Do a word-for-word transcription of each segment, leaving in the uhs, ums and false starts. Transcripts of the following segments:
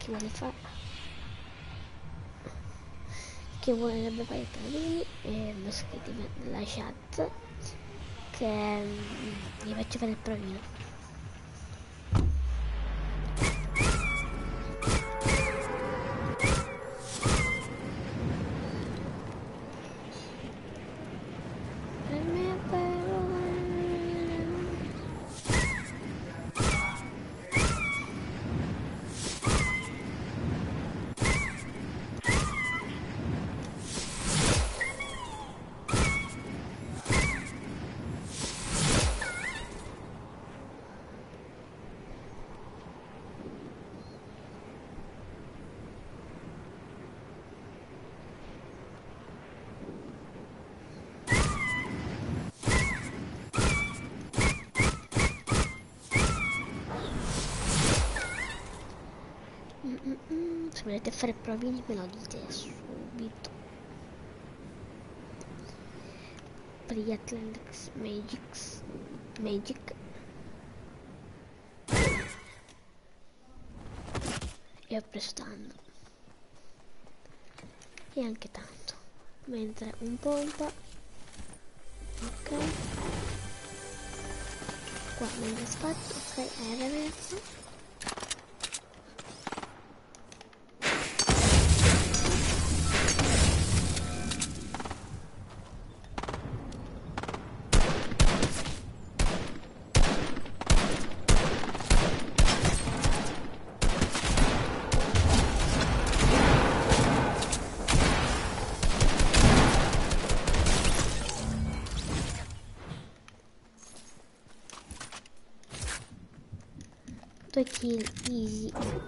chi vuole fare, chi vorrebbe fare i provini, e lo scrivete nella chat che mm, gli faccio fare il provino. Per me però mm, mm, mm. Se volete fare provini me lo dite subito. Per gli Atlantics Magics Magic e ho preso tanto e anche tanto, mentre un pompa, ok, qua mentre spazio, ok, è reverso. Due kill, easy.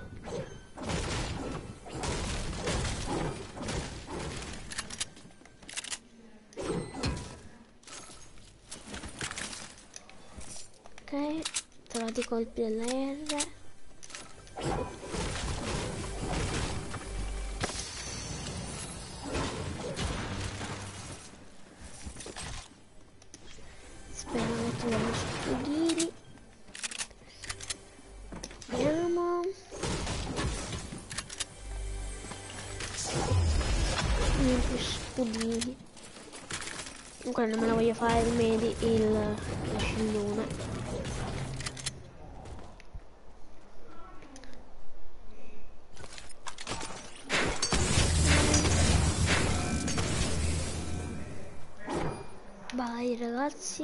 Ok, trovate i colpi della R. Spero che troviamo scudini. Vediamo. Niente scudini. Comunque non me la voglio fare il medi, il la scillone. Vai ragazzi.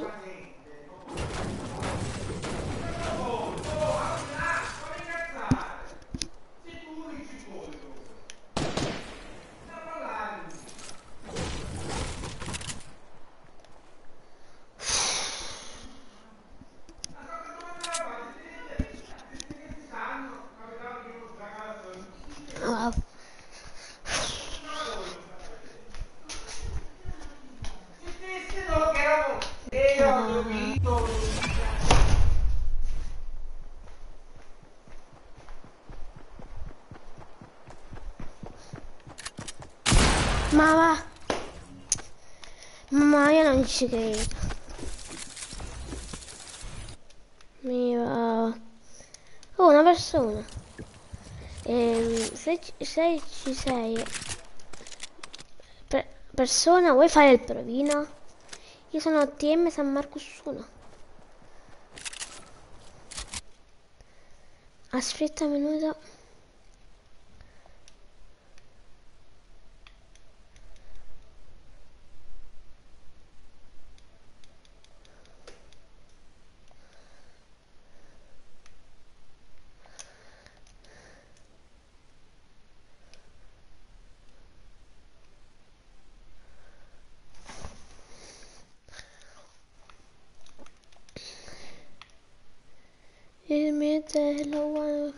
Ah. Ma va. Ma io non ci credo. Mi va. Oh, una persona. Ehm, se, ci- se ci sei per persona, vuoi fare il provino? Io sono T M San Marcus uno. Aspetta un minuto. Il mio telo.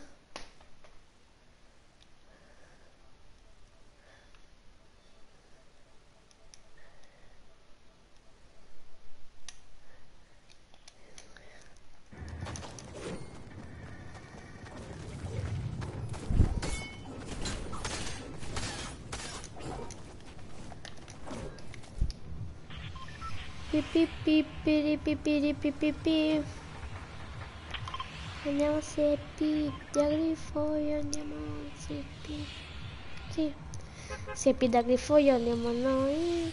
Pi pi pi pi pi pi pi pi pi. Andiamo a Seppi, da Grifoglio, andiamo a Seppi. Sì, Seppi da Grifoglio andiamo noi.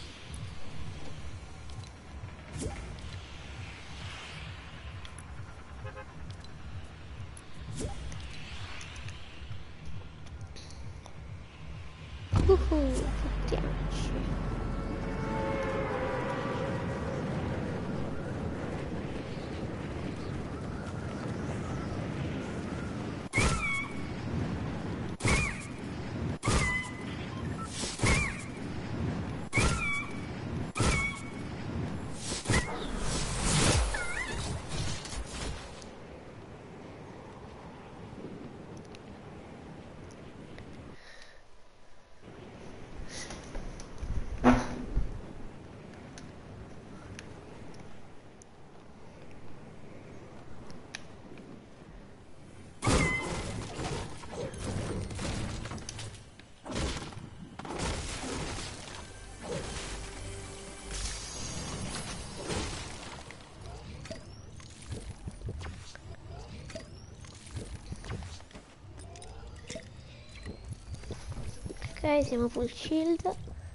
Uhu, buttiamoci. Ok, siamo full shield.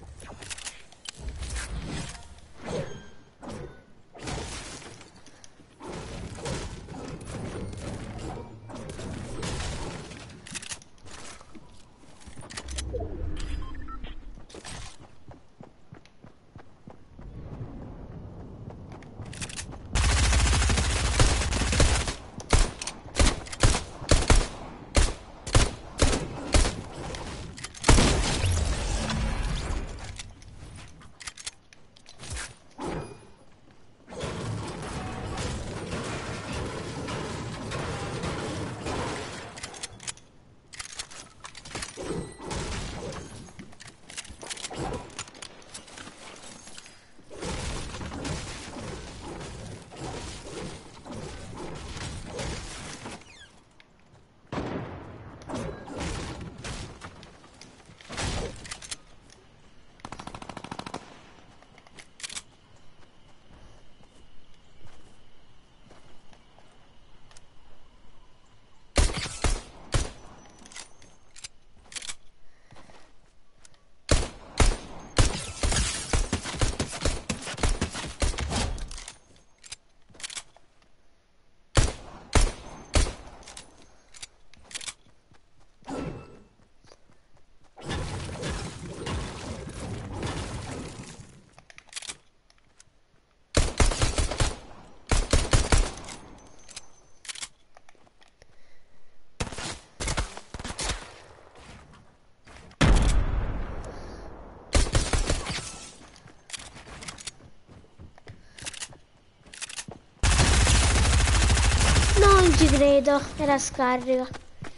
Non ci credo, era scarica.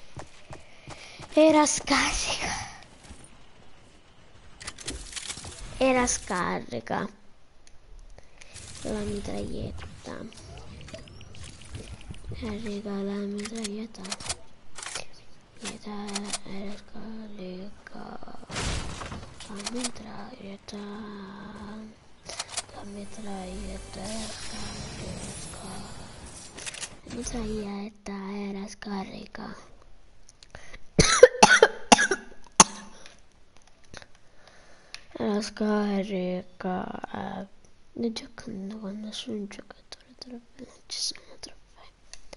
Era scarica. Era scarica. La mitraglietta. Carica la mitraglietta. Era, era scarica. La mitraglietta. La mitraglietta era scarica. La mitraglietta era scarica. Era scarica. Ne giocando con nessun giocatore trofei, non ci sono trofei.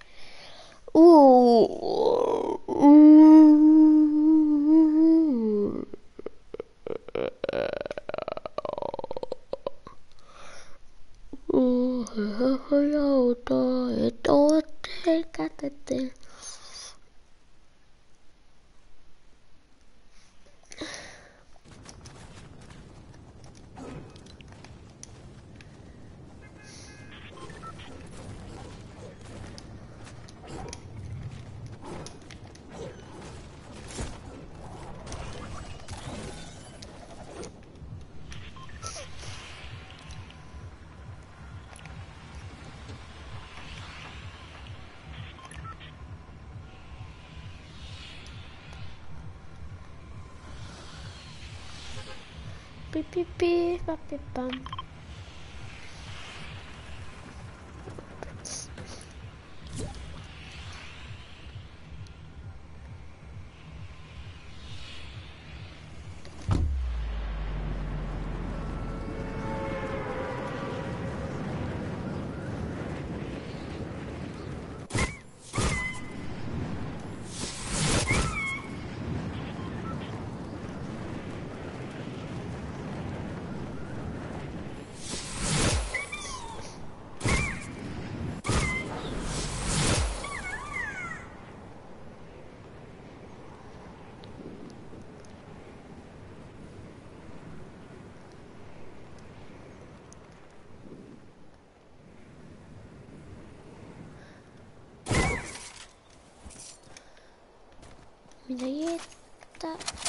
Uh, uh, uh, Pi pi pi, pa pi pam. medaglietta.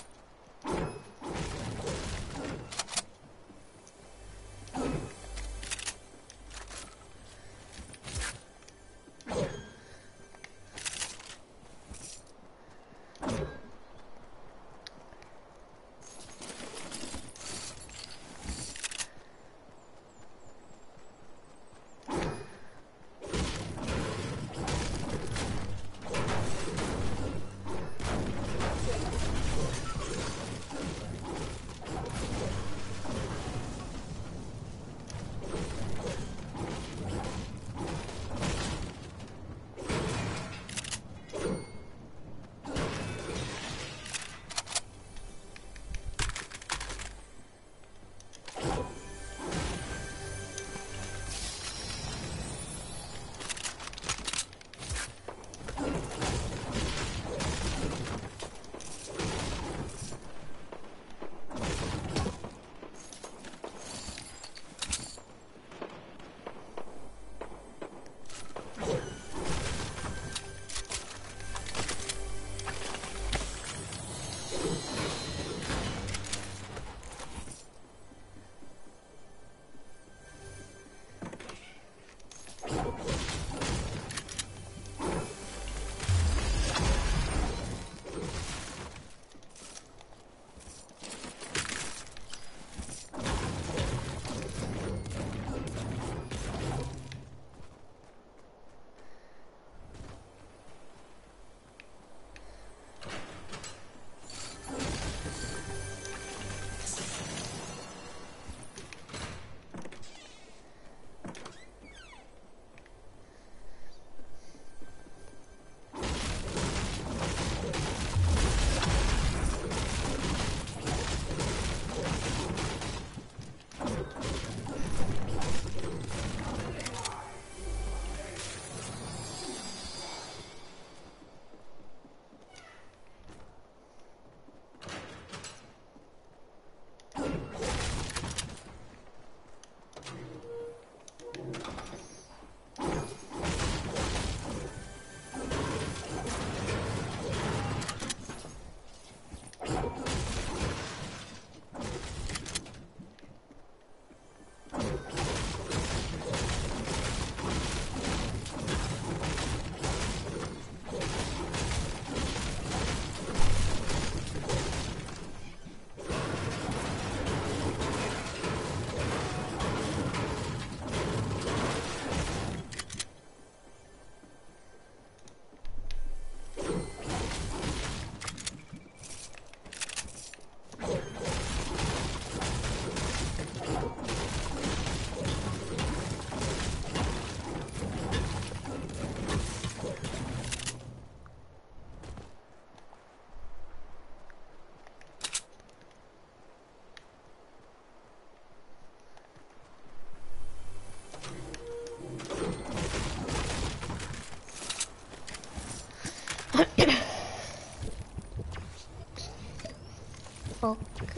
Ok.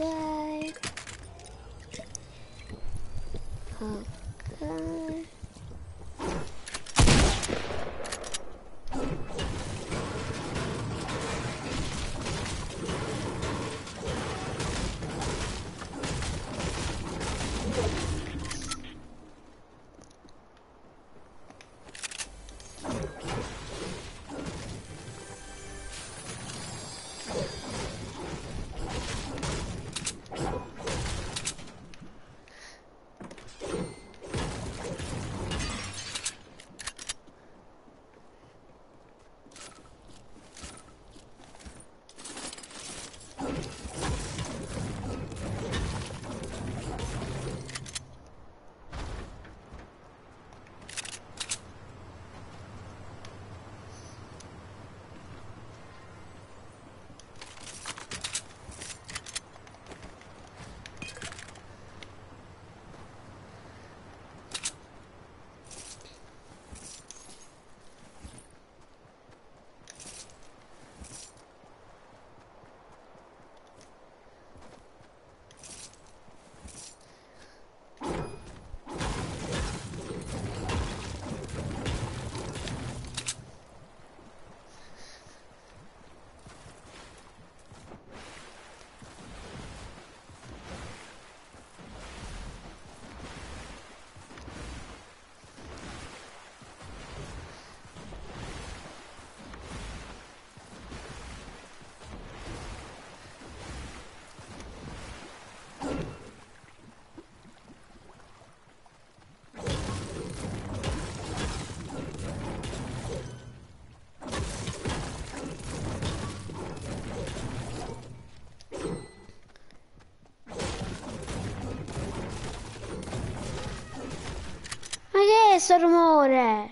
Ok. sto rumore?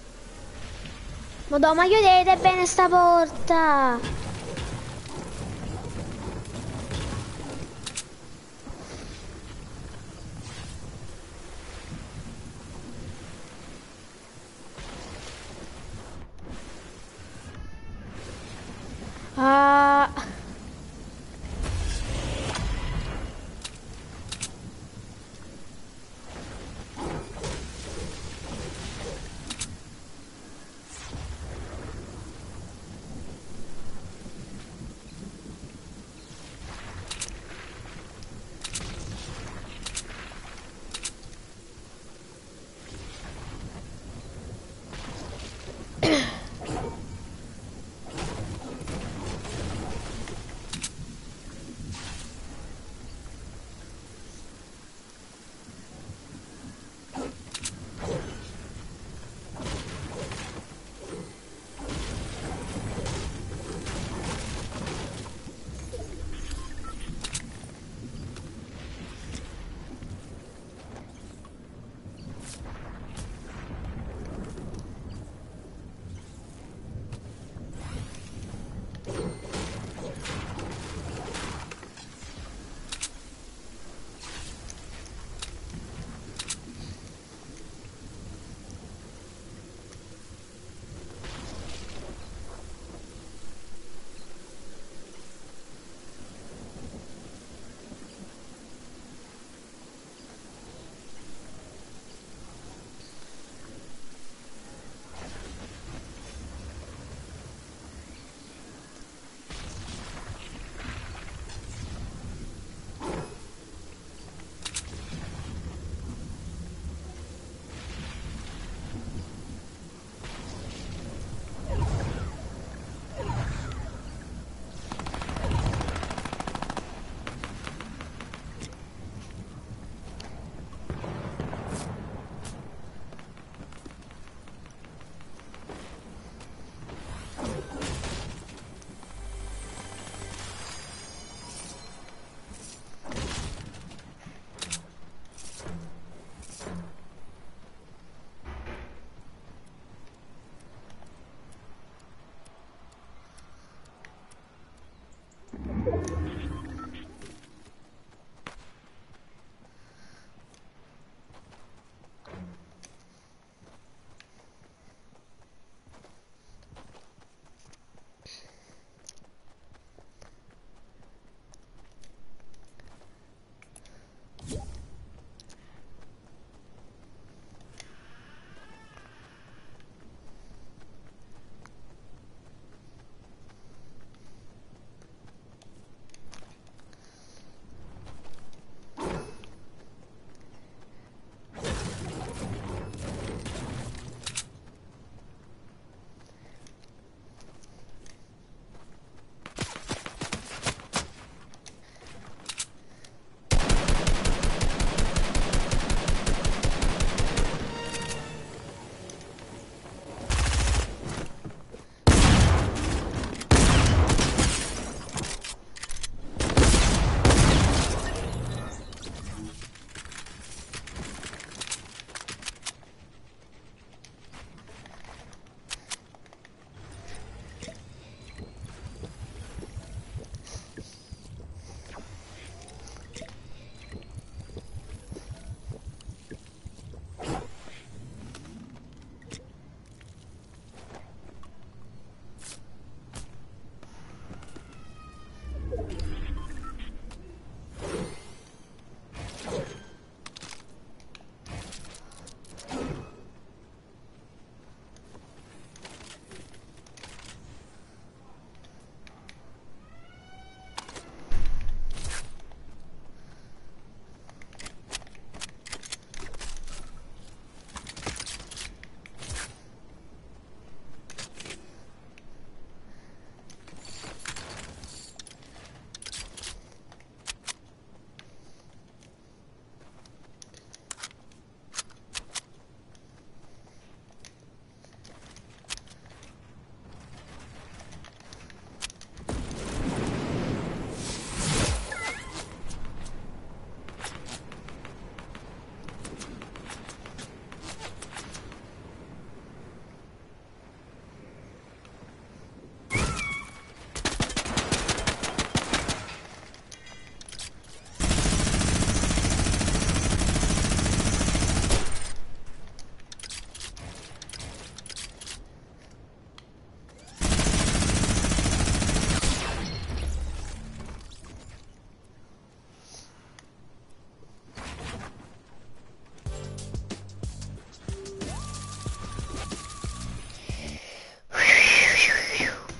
Madonna, ma chiudete bene sta porta!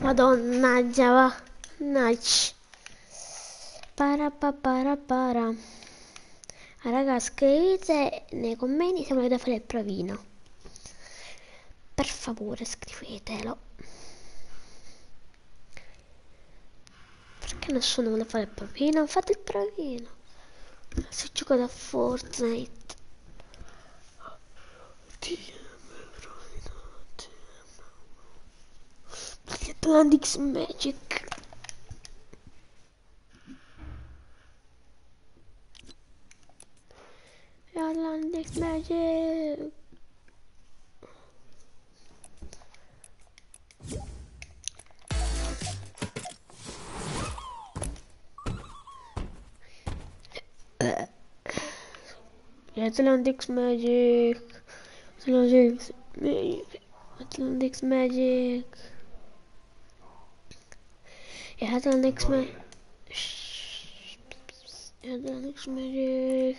Madonnaggia, va. Nacci. Para pa para para. Ah, raga, scrivete nei commenti se volete fare il provino. Per favore, scrivetelo. Perché nessuno vuole fare il provino? Fate il provino. Se giocate a Fortnite. Atlantic Magic. Atlantic Magic. Atlantic Magic. Atlantic Magic. Atlantic Magic. Atlantic Magic. Atlantic Magic.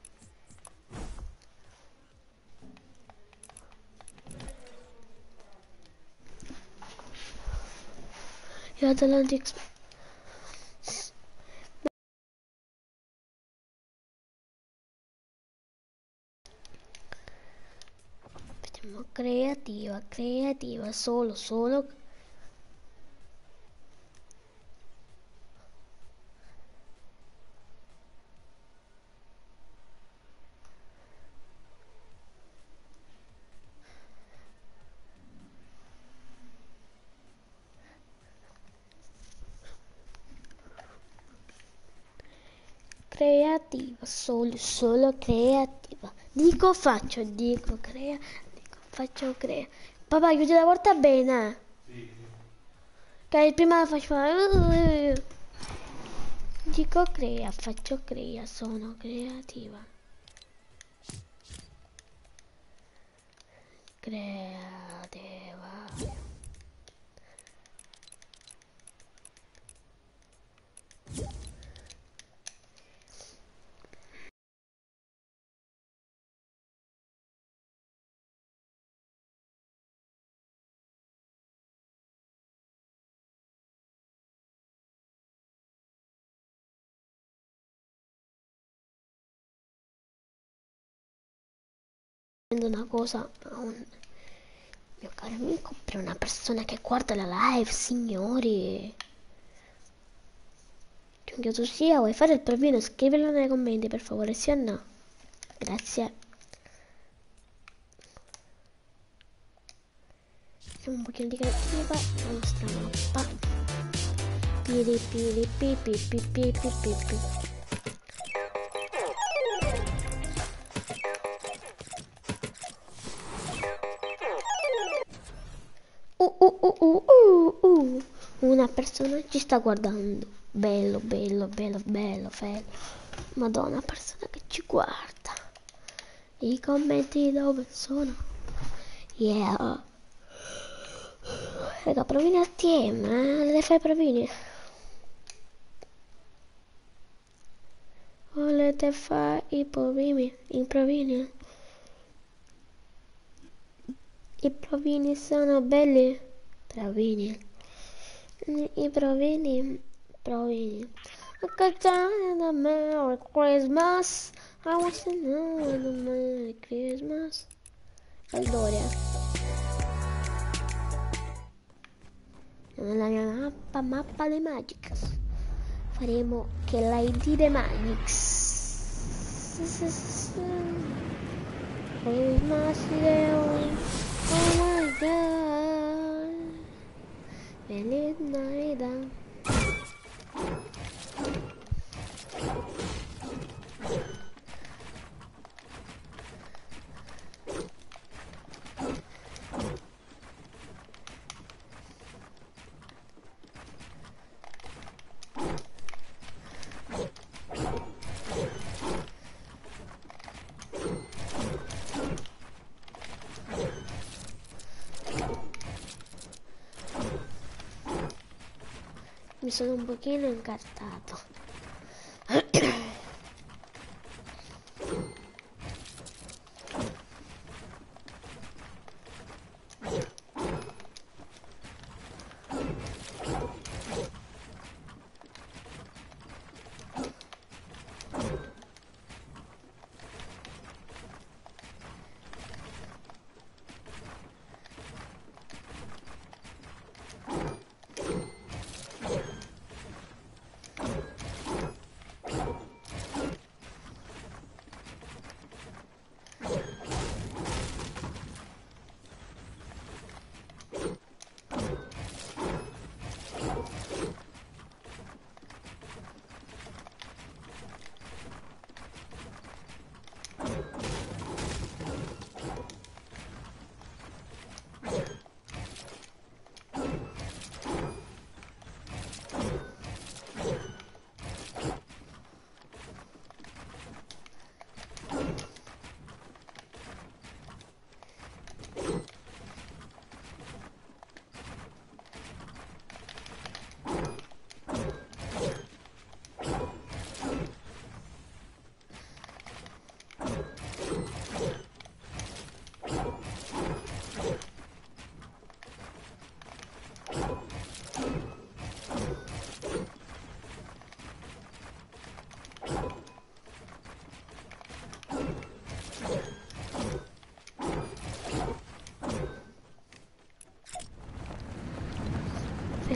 Atlantic. Vediamo, creativa, creativa, solo, solo. Creativa, solo, solo creativa. Dico faccio, dico crea, dico faccio crea. Papà, chiudi la porta bene. Sì. Che prima la faccio fare. Dico crea, faccio crea, sono creativa. Creativa. Una cosa a un mio caro amico, per una persona che guarda la live, signori. Chiunque tu sia, vuoi fare il provino? Scrivilo nei commenti per favore, sì o no? Grazie. Facciamo un pochino di creativa la nostra mappa. Piri piri pi pi pi pi pi pi pi. Uh, uh, uh, uh, uh, uh. Una persona ci sta guardando. Bello, bello, bello, bello, bello. Madonna, persona che ci guarda. I commenti dove sono? Yeah. Raga, provini assieme, eh? Deve fare provini. Volete fare i provini? I provini? I provini sono belli? Provini. I provini. Provini. A Merry Christmas. I want to know the Merry Christmas. Allora, nella mia mappa, mappa dei Magix, faremo che l'I D dei Magix. Christmas Day, oh my God, Feliz Navidad. Mi sono un pochino incartato.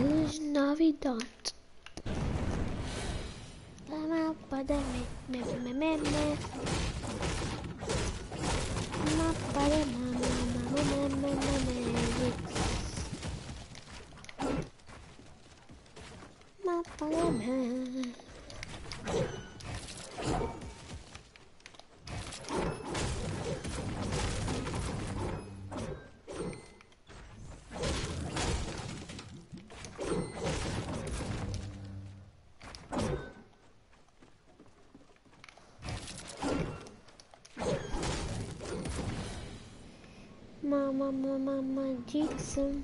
Feliz Navidad. La mappa de me, me, me, me, me. Mappa de mamma, mamma, me, me, me, me. Mappa de me. Mamma, mamma, mamma, Jackson.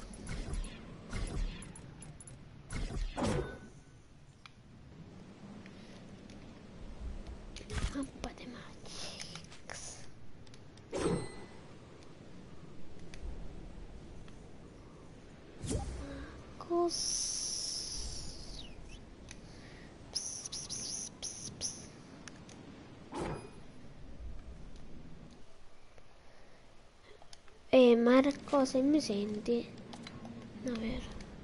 Mappa de Magix. Marcos. Eh, Marco, se mi senti? No, vero.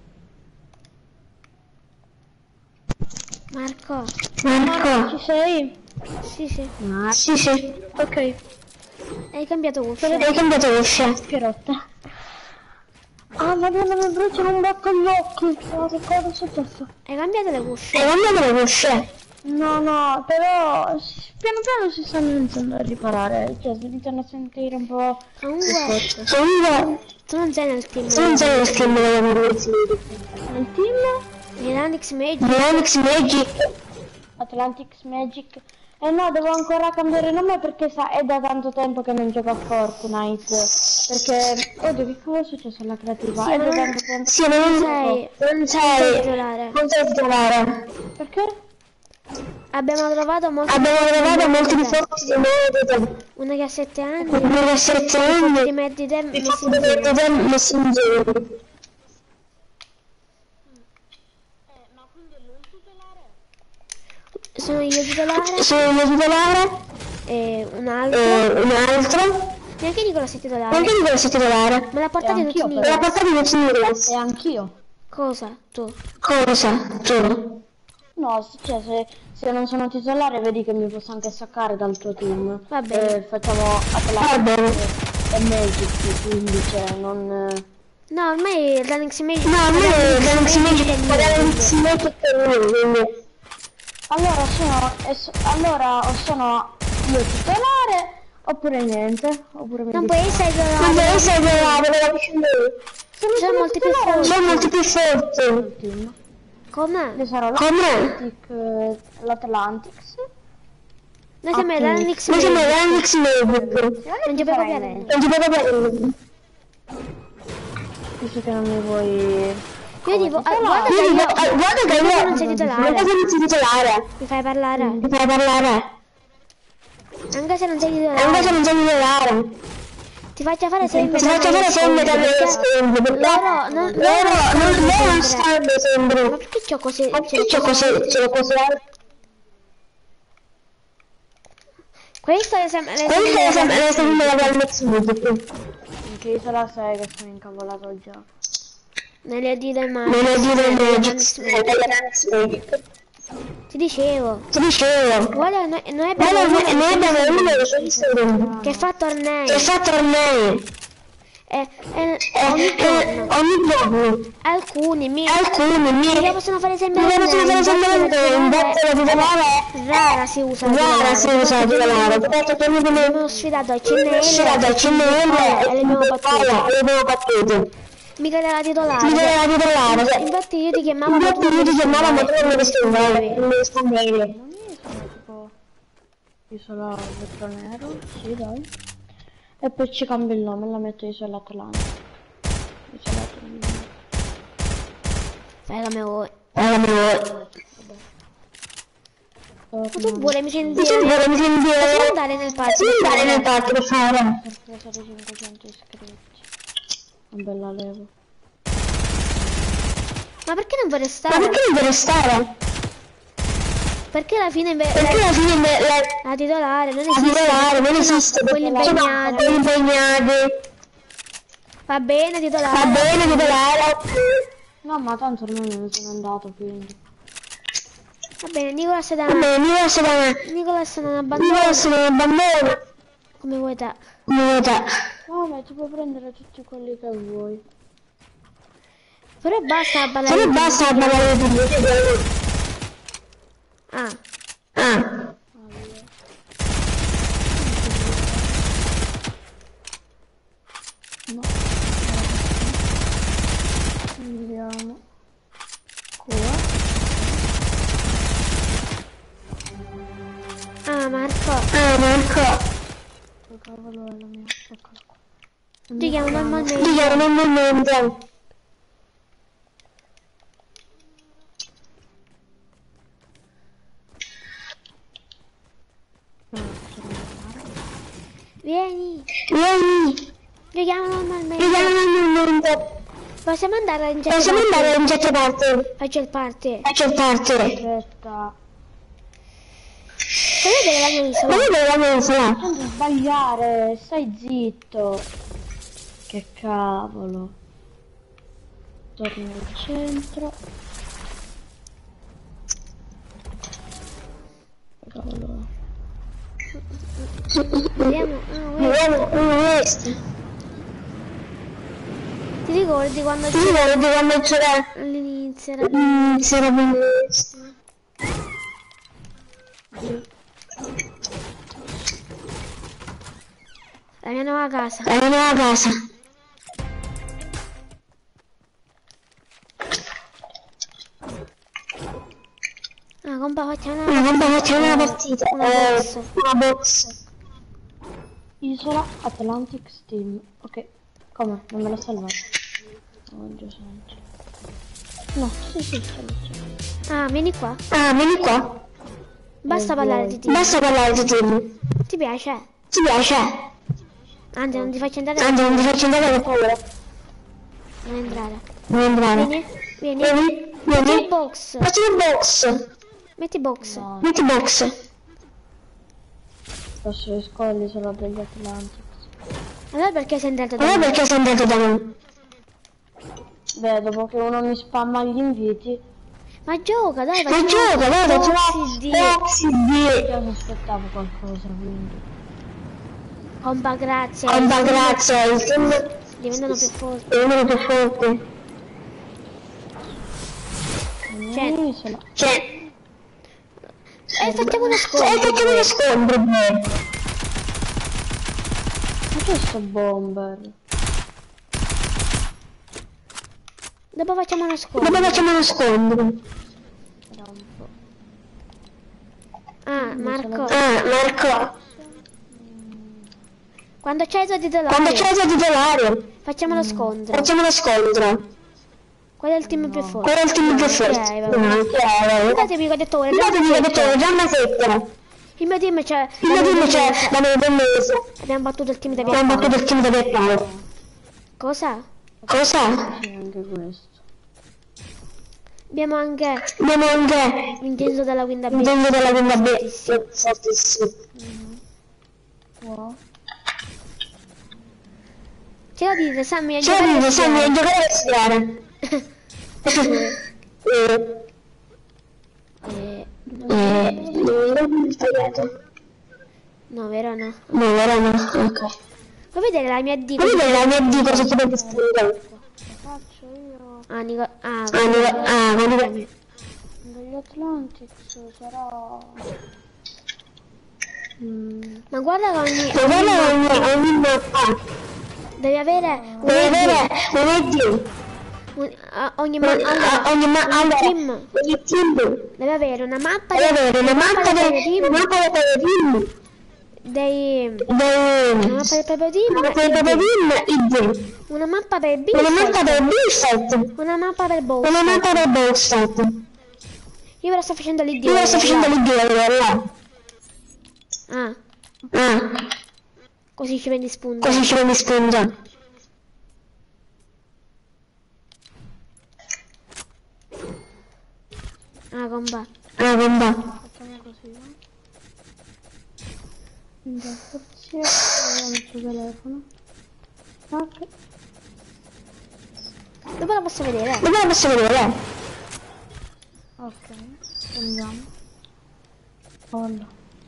Marco. Marco, ci sei? Sì, sì. Ah, sì, sì. Ok. Hai cambiato voce. Hai cambiato voce. Che rotta. Ah, madonna, mi bruciano un bocco gli occhi. Cosa, cosa è successo? Hai cambiato le cuffie. Hai cambiato le voce? No, no, però piano piano si stanno iniziando a riparare. Cioè, si iniziano a sentire un po'... Comunque, Comunque, tu non sei nel team. tu non sei nel team della ragazzi. Nel team? Atlantic Magic. Atlantic Magic. Atlantic Magic. Eh no, devo ancora cambiare nome perché sa, è da tanto tempo che non gioco a Fortnite. Perché, oddio, che cosa è successo alla creativa? Sì, è ma da non- tanto tempo. sì, ma non sei- non non sei sei, titolare. non sei titolare. Perché? Abbiamo trovato molti. Abbiamo trovato molti di te. risorsi di me. Una che ha sette anni. Una che ha sette Di anni. me di te Mi messi fa vedere insieme. te messi in giro. Sono io titolare Sono il titolare. e un altro. E un altro. Neanche Nicola sei titolare. Non ti dico che sei titolare. Me l'ha portato tutti i Me l'ha Nicola. portato in Nicolas. E anch'io. Cosa? Tu? Cosa? Tu? No, s- cioè se, se non sono titolare vedi che mi posso anche staccare dal tuo team. Va bene. Eh, facciamo Va Atlanta bene. e Magic, quindi cioè non... eh, No, ormai Atlantic Magic. No, a me non si Magic è mette mio. non si mette per lui, quindi. Allora sono, e so- allora o sono io titolare oppure niente. Oppure mi Non dico- puoi essere Non titolare. deve essere titolare, deve vicino lui. Se non Sono sono molti più titolare, forti. Sono molti più forti. il team. Come? Io sarò Come? l'Atlantic, eh, l'Atlantics. Noi siamo Ok. l'Atlantic Noi siamo Magic. l'Anix Magic. Non ci puoi Sarai copiare. meglio. Non ti puoi capire. Visto che non mi vuoi... Io dico, ah, guarda che Io dico, io ah, guarda che Guarda io che non sei titolare. Guarda che non sei titolare. mi fai parlare. Mi fai parlare. Anche se non sei E invece titolare. non sei titolare. Ti faccio fare sempre Ti faccio fare sempre dalle scontri. Perché loro non loro non stanno non sempre. stanno Ma sempre. perché c'ho così? Ma perché c'ho così? C'ho così. Questo è sempre le Questo è sempre sempre la seconda della Alex Magic. In che isola sei che sono incavolato già? nelle dita del mare. Non è dire Nelle Magic. Atlantic È l'Alex Magic. Ti dicevo. Ti dicevo. Guarda, noi, noi Ma abbiamo noi uno noi abbiamo uno che ci sta che fa tornei. che fa tornei. E, e Eh, ogni eh, giorno. ogni giorno. Alcuni mi Alcuni mi mi possono fare sempre mi possono fare sempre un botto di titolare. rara si usa la Rara si usa la titolare. Perché che mi abbiamo sfidato ai C N L scivolata al C N L e le abbiamo battute. le abbiamo battute. Mica della Mi titolare. deve titolare. Cioè, Infatti io ti chiamavo ma infatti tu non io mi ti chiamavo ma tu non mi rispondevi. rispondevi. Non mi rispondevi. Non io sono tipo... Isola vetro nero, sì dai. E poi ci cambio il nome, la metto Isola Atlantica. Isola Atlantica. Fai come vuoi. Eh, ma Ma tu vuole mi sentire. tu vuoi mi Possiamo sentire? andare nel parco. Possiamo andare nel parco per fare? Sorpresa di cinquecento iscritti. Una bella levo. Ma perché non vuoi Ma restare? perché non vuoi restare? Perché alla fine inve- Perché alla fine me- la la titolare non la esiste. titolare non esiste. quelli perché sono impegnati. quelli impegnati. Va bene Va titolare. bene titolare. No, ma tanto ormai me ne sono andato, quindi. Va bene, Nicolas è da Va me. bene, Nicolas è da me. Nicolas non abbandona. Nicolas non abbandona. Come vuoi te. Come vuoi te. No, ma tu puoi prendere tutti quelli che vuoi. Però basta ballare. Però di basta musica. ballare di musica. Ah, Ah. No. Andiamo. Qua. ah Marco. Ah, Marco. Che cavolo è la mia? Eccola qua. Giochiamo normalmente. Dichiaro normalmente. Vieni. Vieni. Giochiamo normalmente. Dichiaro normalmente. Possiamo andare in jet Possiamo party? andare in jet party. A jet party. A jet party. Aspetta. Vuoi vedere la mia isola? Ma io devo la isola. Non sbagliare, stai zitto. Che cavolo. Torno al centro. Cavolo. Vediamo. Ah, guarda. Vediamo come questo. Ti ricordi quando Ti ricordi quando c'era all'inizio era... l'inizio era bellissimo. la mia nuova casa? La mia nuova casa. Ah, compa, facciamo Una una bomba facciamo una partita. Una Eh, box. una box. Isola Atlantic Steam. Ok. Come? Non me l'ho salvato. Oh, Dio santo. No, sì, sì, ce l'ho, ce l'ho. Ah, vieni qua. Ah, vieni qua. Basta Eh, parlare vuoi. di te. Basta parlare di team. Ti piace? Ti piace? Anzi, non ti faccio andare. Anzi, non ti faccio andare per paura. Non entrare. Non entrare. Vieni, vieni. Vieni, Metti vieni. il box. Metti il box. Metti box. No, Metti il box. posso escolli solo degli Atlantics. Allora perché sei entrato da Allora me? perché sei andato da me? Beh, dopo che uno mi spamma gli inviti, Ma gioca, dai, Ma facciamo gioca, dai, boxy facciamo di- box di... io mi aspettavo qualcosa, quindi. Compa, grazie. Compa, grazie, il team Diventano più forti. diventano più forti. Cioè- Mm, isola. Cioè, E facciamo uno e scontro. facciamo uno scontro. Ma che è sto bomber? Dopo facciamo uno scontro. Dopo facciamo uno scontro. Era un po'. Ah, Marco. Ah, Marco, Quando c'hai i tuoi quando titolari, c'è il titolare, facciamo lo scontro. facciamo uno scontro. Qual è il team più forte? Qual è il team più Ok, forte? vabbè. No, ok, Guardate, mi ho detto ora. Guardate, mi ha detto già una settimana. Il mio team c'è. Il mio team c'è da nove mesi. Abbiamo battuto il team di Abbiamo Pierpaolo. battuto il team da Pierpaolo. Cosa? Cosa? Sì, anche questo. Abbiamo anche Abbiamo anche Vincenzo della Quinta B. intendo della Quinta B. Fortissimo. Wow. Ce lo dite, Sammy, a Cioè, giocare vivo, a Sammy, a sfidare. giocare a sfidare. Eh, Eh, eh, non ho sbagliato. no, vero no. No, vero no. Ok. Vuoi vedere la mia D? Vuoi vedere la mia D cosa ti può scrivere? Lo faccio io. Ah, Nico... Ah, Ah, no, ah, ma dico... Degli Atlantics sarà. Mm. ma guarda che ogni... Ma guarda ogni, ogni mappa. Devi avere un Devi I D. avere un I D. Un- a- ogni ma... allora, Ah, ogni ma... ogni Allora, team ogni team deve avere una mappa deve avere una mappa del del team, una mappa del proprio team. dei... Del... una mappa del proprio team, Una mappa del proprio I D. team, I D. Una mappa per B, Una mappa del Bifet. una mappa per boss. Una mappa del Bostat. Io ve la sto facendo l'I D. Io sto facendo l'I D, là. Ah, Ah, così ci prendi spunto. così ci prendi spunto. Ah, comba. Ah, bomba. Facciamo così. Già, forse vediamo il tuo telefono. Ok. Dopo dopo la posso vedere. Dopo la posso vedere. Ok, andiamo. Allora.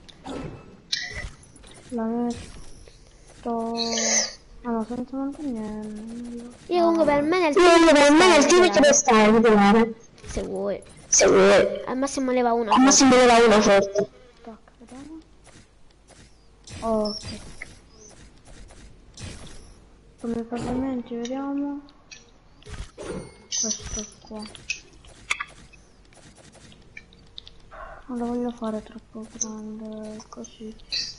La metto... Ah no, senza mantenere. Io comunque per me nel Io comunque per me nel team ci deve stare titolare. Se vuoi. Se vuoi. Al massimo leva uno. Al massimo leva uno forte. Tac, vediamo. Ok. Come pagamenti vediamo. Questo qua. Non lo voglio fare troppo grande, così.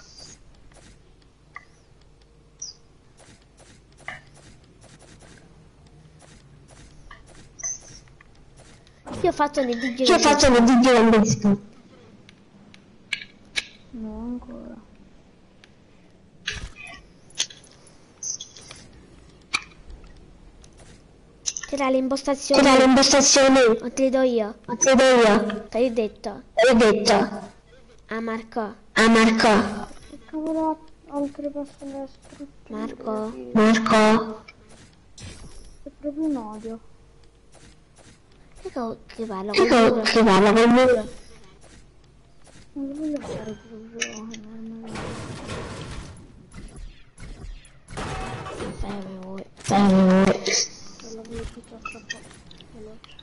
Io ho fatto le digite. Io ho fatto le digite grandissime. No, ancora. C'era le impostazioni. C'era le impostazioni. O te le do io? O te le do io? Te l'ho detto. L'ho detto. Ah Marco. Ah Marco. Che cavolo altre persone strutture? Marco. Marco. È proprio un odio. Che, co- che parlo Che col muro? che parla col muro? Non lo voglio fare proprio. Fai come vuoi. Fai come vuoi. La velocità troppo veloce.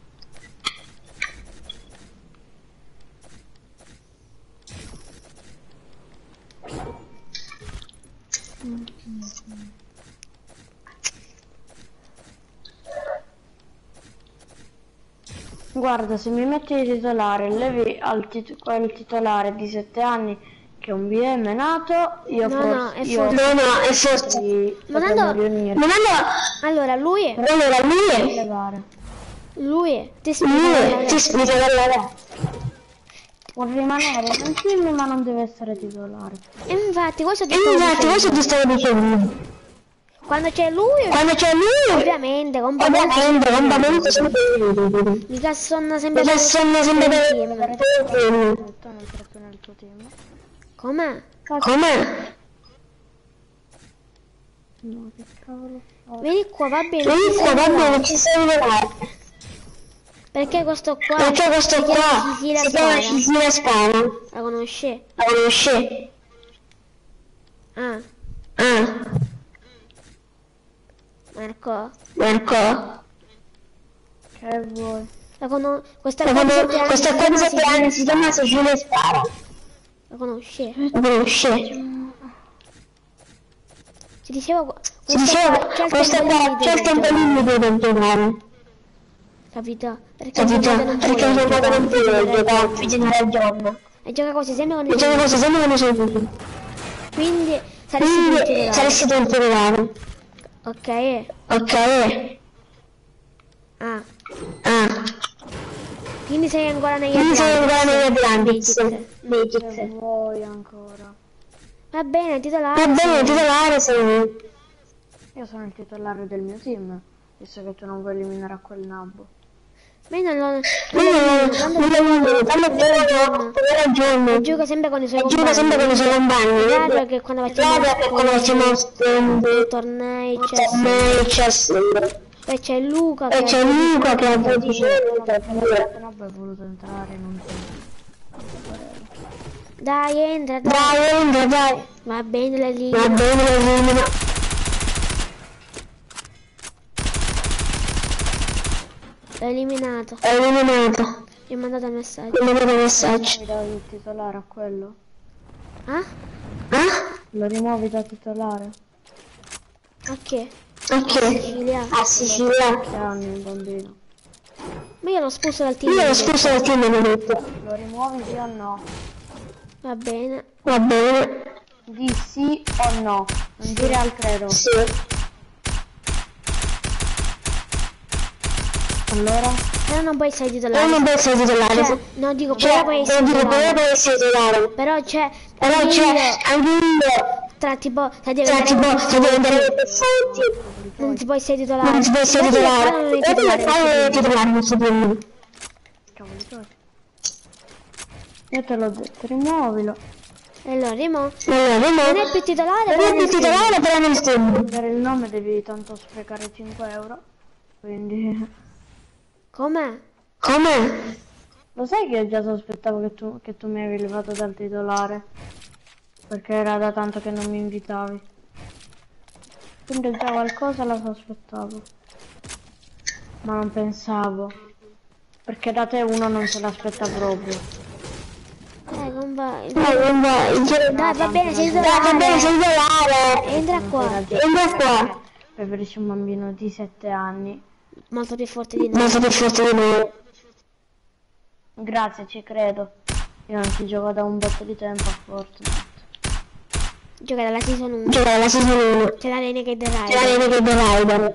Guarda, se mi metti di titolare e levi al tit quel titolare di sette anni che è un B M nato, io No, forse no, è io forte. No, no, è forte. potrei Ma potremmo tanto- riunire. Ma allora, Allora, lui è. allora lui è. Levare. Lui è. Ti Lui spiego. è. Ti spiego la Può rimanere nel team ma non deve essere titolare. E infatti, questo ti E stavo infatti, questo dicendo. ti stavo dicendo. Quando c'è lui, Quando c'è lui, ovviamente, compra molto. ovviamente, completamente sempre Mica sono sempre perché per- sono sempre per per insieme. per- Non è proprio nel tuo team. Com'è? Com'è? No, che cavolo. Oh. Vieni qua, va bene. Lui ci qua sei va arrivato. bene, ci sei arrivato. Perché questo qua Perché questo si chiama qua Sicilia si chiama Spara. Sicilia Spara. La conosci? La conosci? Ah, Ah, Marco. Marco. Che vuoi? La conosci? Questa La qua di conosci? sette anni Questa si qua di chiama sette anni si chiama Sicilia Spara. La conosci? La conosci? Ti dicevo, Si questo diceva, qua c'è il questo tempo qua limite c'è il per tempo giocare. limite per giocare. Capito? Perché Capito? il giocatore non Perché può il giocatore non può giocare giocare più di una giorno. e gioca così sempre con E c'è i una cosa sempre come sono tutti. Quindi saresti tu il Quindi titolare. saresti tu il titolare. Ok? Ok? Ah, Ah, quindi sei ancora negli quindi sei ancora negli Atlantics. Atlantics. Che Magic. vuoi ancora? Va bene, titolare. Va bene, sei. titolare sei. Io sono il titolare del mio team, visto che tu non vuoi eliminare a quel nabbo. Ma io non lo... Non Quindi lo non quando non gioco- quando gioco, per ragione. gioco sempre con i suoi E gioca sempre con i suoi compagni. Guarda che quando facciamo Guarda che quando facciamo scontri, tornei c'è tornei, c'è sempre. poi c'è Luca E che c'è Luca che ha dodici anni. Il nabbo è voluto entrare in un team. dai entra dai. Dai, entra, dai. Va bene la Va linea. bene, lo elimina. L'ho eliminato. È eliminato. Gli ho mandato il messaggio. Mi mandate messaggio. Mi dai il titolare a quello? Ah? Ah? Lo rimuovi da titolare? Ok. Ok. Sicilia. A Sicilia. Che anni un bambino? Ma io l'ho espulso dal team. Io lo scuso del team mi detto. Lo rimuovi sì o no? Va bene. Va bene. Di sì o no? Non dire al credo. Sì. Allora? Però non puoi essere Io titolare. non può essere titolare. Cioè, no, dico, Cioè, però puoi devo essere dire, però titolare. può essere titolare. Però c'è... Però anche c'è io, anche io. tra tipo... Tra di Cioè, tipo, se devo andare più forti. non ti puoi essere titolare. Non si può essere Guarda che titolare. qua non è Io devo titolare, fare titolare questo team. Cavoli tuoi. Io te l'ho detto, rimuovilo. Allora, Remo, Allora, non è più titolare, non però è più nel team. titolare, però nel team. Per il nome devi tanto sprecare cinque euro. Quindi... Com'è? Come? Lo sai che io già sospettavo che tu, che tu mi avevi levato dal titolare? Perché era da tanto che non mi invitavi. Quindi già qualcosa la sospettavo. Ma non pensavo. Perché da te uno non se l'aspetta proprio. Eh, non va. Eh, non va, il Dai, va bene, sei Dai, va bene, sei titolare. titolare. Entra qua. Entra qua. Preferisci un bambino di sette anni. Molto più forte di noi. Molto più forte di noi. Grazie, ci credo. Io non ci gioco da un botto di tempo a Fortnite. Gioca dalla season uno. Gioca la season uno. C'è la Renegade C'è la Rider. Renegade Rider.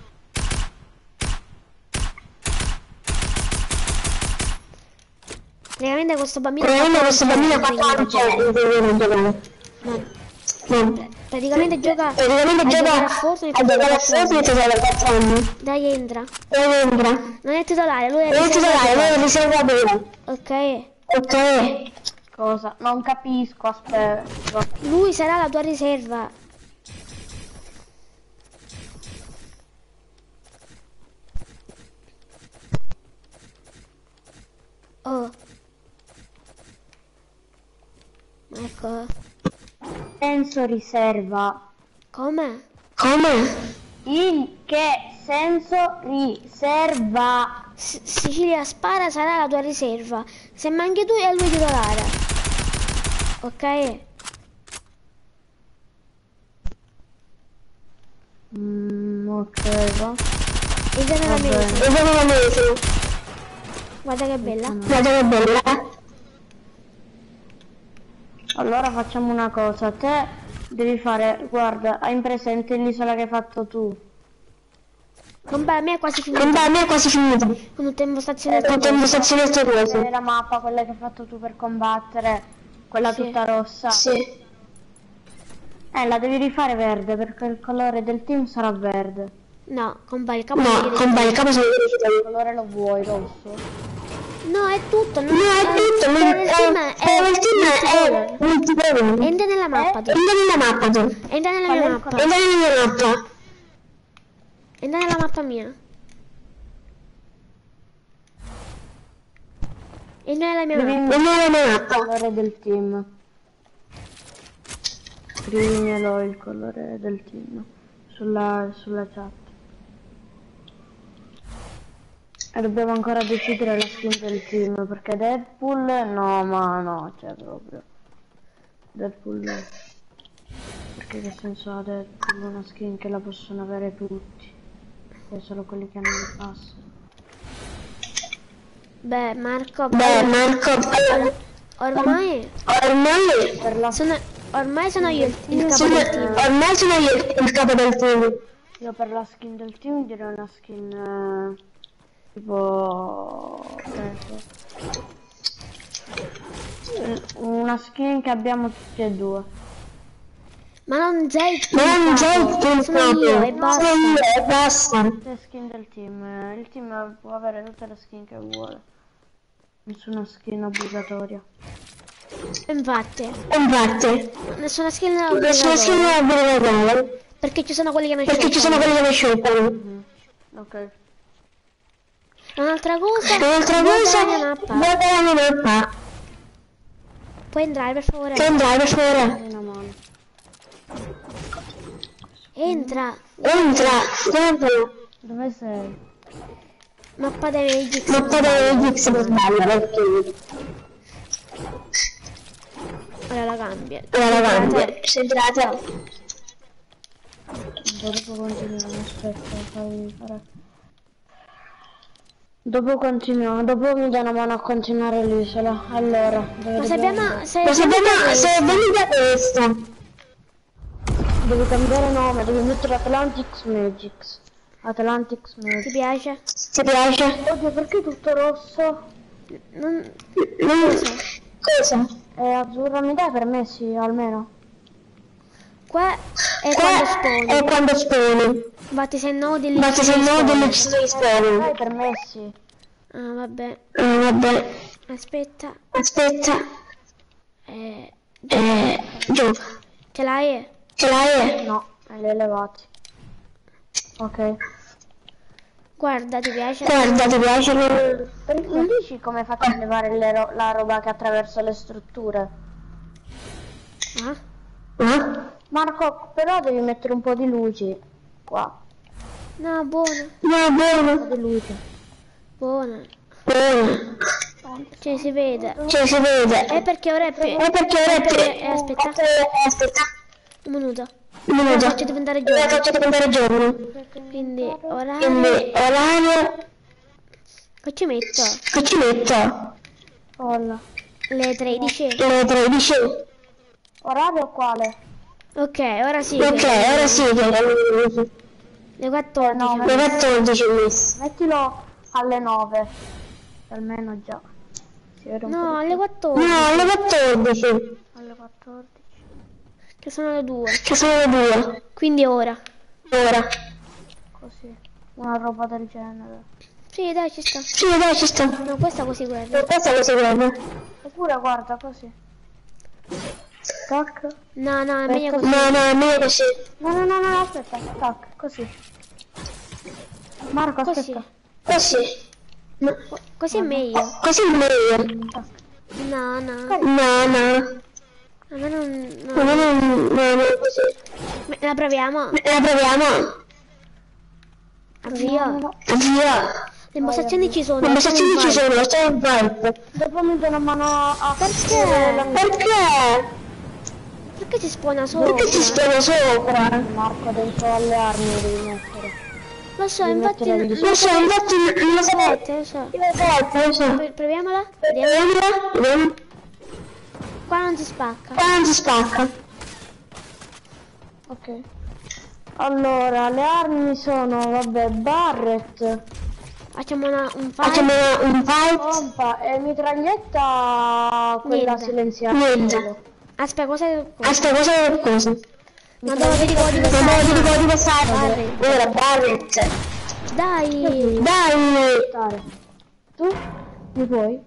Praticamente questo bambino Probabilmente questo bambino ha quattro anni giocare. non deve giocare. No, No. praticamente gioca Praticamente a gioca giocare a Fortnite a per giocare a quattro anni. Fortnite da quattro anni. Dai, entra. Dove entra? Non è titolare, lui è Non è titolare, lui è riservatore. riservatore. Ok. Ok. Cosa? Non capisco, aspetta. Lui sarà la tua riserva. Oh. Ecco. Senso riserva. Come? Come? In che senso riserva? S- Sicilia Spara sarà la tua riserva. Se manchi tu è lui titolare. Ok? Mm, ok, va. Il genere Va bene. mese. E dove la mese? Guarda che bella. Guarda che bella. Allora facciamo una cosa. Te devi fare, guarda, hai in presente l'isola che hai fatto tu? Compa, la mia è quasi finita. Compa, a me è quasi finita. Con tutte impostazioni Con le impostazioni e tutte cose. Nella mappa, quella che hai fatto tu per combattere, quella Sì. tutta rossa. Sì. Eh, la devi rifare verde perché il colore del team sarà verde. No, compa, il capo No, non compa, il capo sono Il colore lo vuoi rosso? No, è tutto. Non No, è tutto. Non per il team è. è Per il team è multiplayer. Entra nella mappa tu. Entra nella mappa tu. Entra nella Qual è mia il mappa. colore? Entra nella mia mappa. Entra nella mappa mia. Entra nella mia Devi mappa. Entra nella mia il mappa. colore del team. Scrivimelo il colore del team sulla, sulla chat. E dobbiamo ancora decidere la skin del team perché Deadpool no, ma no, cioè proprio Deadpool no. Perché che senso ha Deadpool? Una skin che la possono avere tutti e solo quelli che hanno il pass. Beh, Marco, Beh, Marco, ormai ormai Per la sono, ormai sono io il, il capo sono, del team. ormai sono io il capo del team. io per la skin del team direi una skin eh, tipo eh, una skin che abbiamo tutti e due. Ma non sei il Ma non c'è il capo, team sono io e basta. Sono io e basta. Tutte le skin del team, eh, il team può avere tutte le skin che vuole. Nessuna skin obbligatoria. Infatti, Infatti, nessuna skill nessuna skin obbligatoria. è obbligatoria. Perché ci sono quelli che non Perché ci sono scelgono. quelli che mi scelgono. Ok. Un'altra cosa, Un'altra guarda cosa, la mia mappa. guarda la mia mappa. Puoi entrare per favore? Che andrai per favore? Una mano. Entra. Entra, entra. Dove sei? Mappa dei Magic. Mappa dei Magic se non sbaglio, perché Ora la cambia. ora la cambia. Sei entrata. Dopo continuiamo, aspetta, fai fare. Dopo continuiamo, dopo mi dà una mano a continuare l'isola. Allora, dove Ma se dobbiamo abbiamo... Se Ma se abbiamo abbiamo, se è venuta questa. Devi cambiare nome, devi mettere Atlantic Magics. Atlantic Ti Magics. piace? Ti piace? Oddio, perché è tutto rosso? Non... Non... Cosa? È azzurro, mi dai permessi almeno? Qua è Qua quando è sponi. quando sponi. Infatti se no di lì Ma se ci no sponi. delle ci Dai sponi. permessi. Ah, vabbè. Ah, vabbè. Aspetta. Aspetta. Eh, Eh, gioca. ce l'hai? Ce l'hai? No, li hai levati. Ok. Guarda, ti piace? Guarda, ti piacciono? Perché non dici come faccio a levare le ro- la roba che attraverso le strutture? Ah? Eh? Marco, però devi mettere un po' di luci qua. No, buono. No, Un buono. po' di luce. Buono. Buono. Cioè, si vede. Cioè, si vede. E perché ora è più... E perché ora è più... Eh, aspetta, Eh, aspetta. un minuto. Un Ora minuto. faccio diventare Ora giorno. faccio diventare giorno. Quindi, orario... Quindi, orario... Che ci metto? Che ci metto? Olla. Le tredici. Le tredici. Orario quale? Ok, ora sì. Ok, ora sì che... Le quattordici. Le quattordici ho messo. Mettilo alle nove. Almeno già. Si vede un po' No, di alle più. quattordici. No, alle quattordici. Alle quattordici. Che sono le due. Che sono le due. Quindi ora. Ora. Così. Una roba del genere. Sì, dai, ci sta. Sì, dai, ci sta. No, questa così guarda. Questa lo si guarda. Oppure guarda così. Tac. No, no, è meglio così. No, no, è meglio così. No, no, no, no, aspetta. Tac, così. Marco, Così. aspetta. Così. No, Così è meglio. così è meglio. No, no. No, no. A me non... No, no. no, no, no, così. La proviamo. La proviamo. Avvio. Avvio. Le impostazioni ci sono. Le impostazioni ci sono, c'è un vibe. Dopo mi do una mano a... Perché? Perché? Perché si spawna sopra? Perché ci spero sopra? Marco, dentro alle armi devi mettere. Lo so, Devi infatti... mettere Non lì Lo so, infatti non lo so. sapete, lo so. Lo so, lo so. Pro- Proviamola? Vediamo. Vediamo, vediamo. Qua non si spacca. Qua non si spacca. Ok. Allora, le armi sono, vabbè, Barret, Facciamo una, un Facciamo file. un fight. pompa e mitraglietta, quella Niente. silenziata. Niente. Aspetta, cosa è... Aspetta, cosa è cosa? Ma dove ti ricordi Non questa? me lo ricordo di passare. Barret. Ora, Barret. Dai! Dai. Stare. Tu? Mi puoi?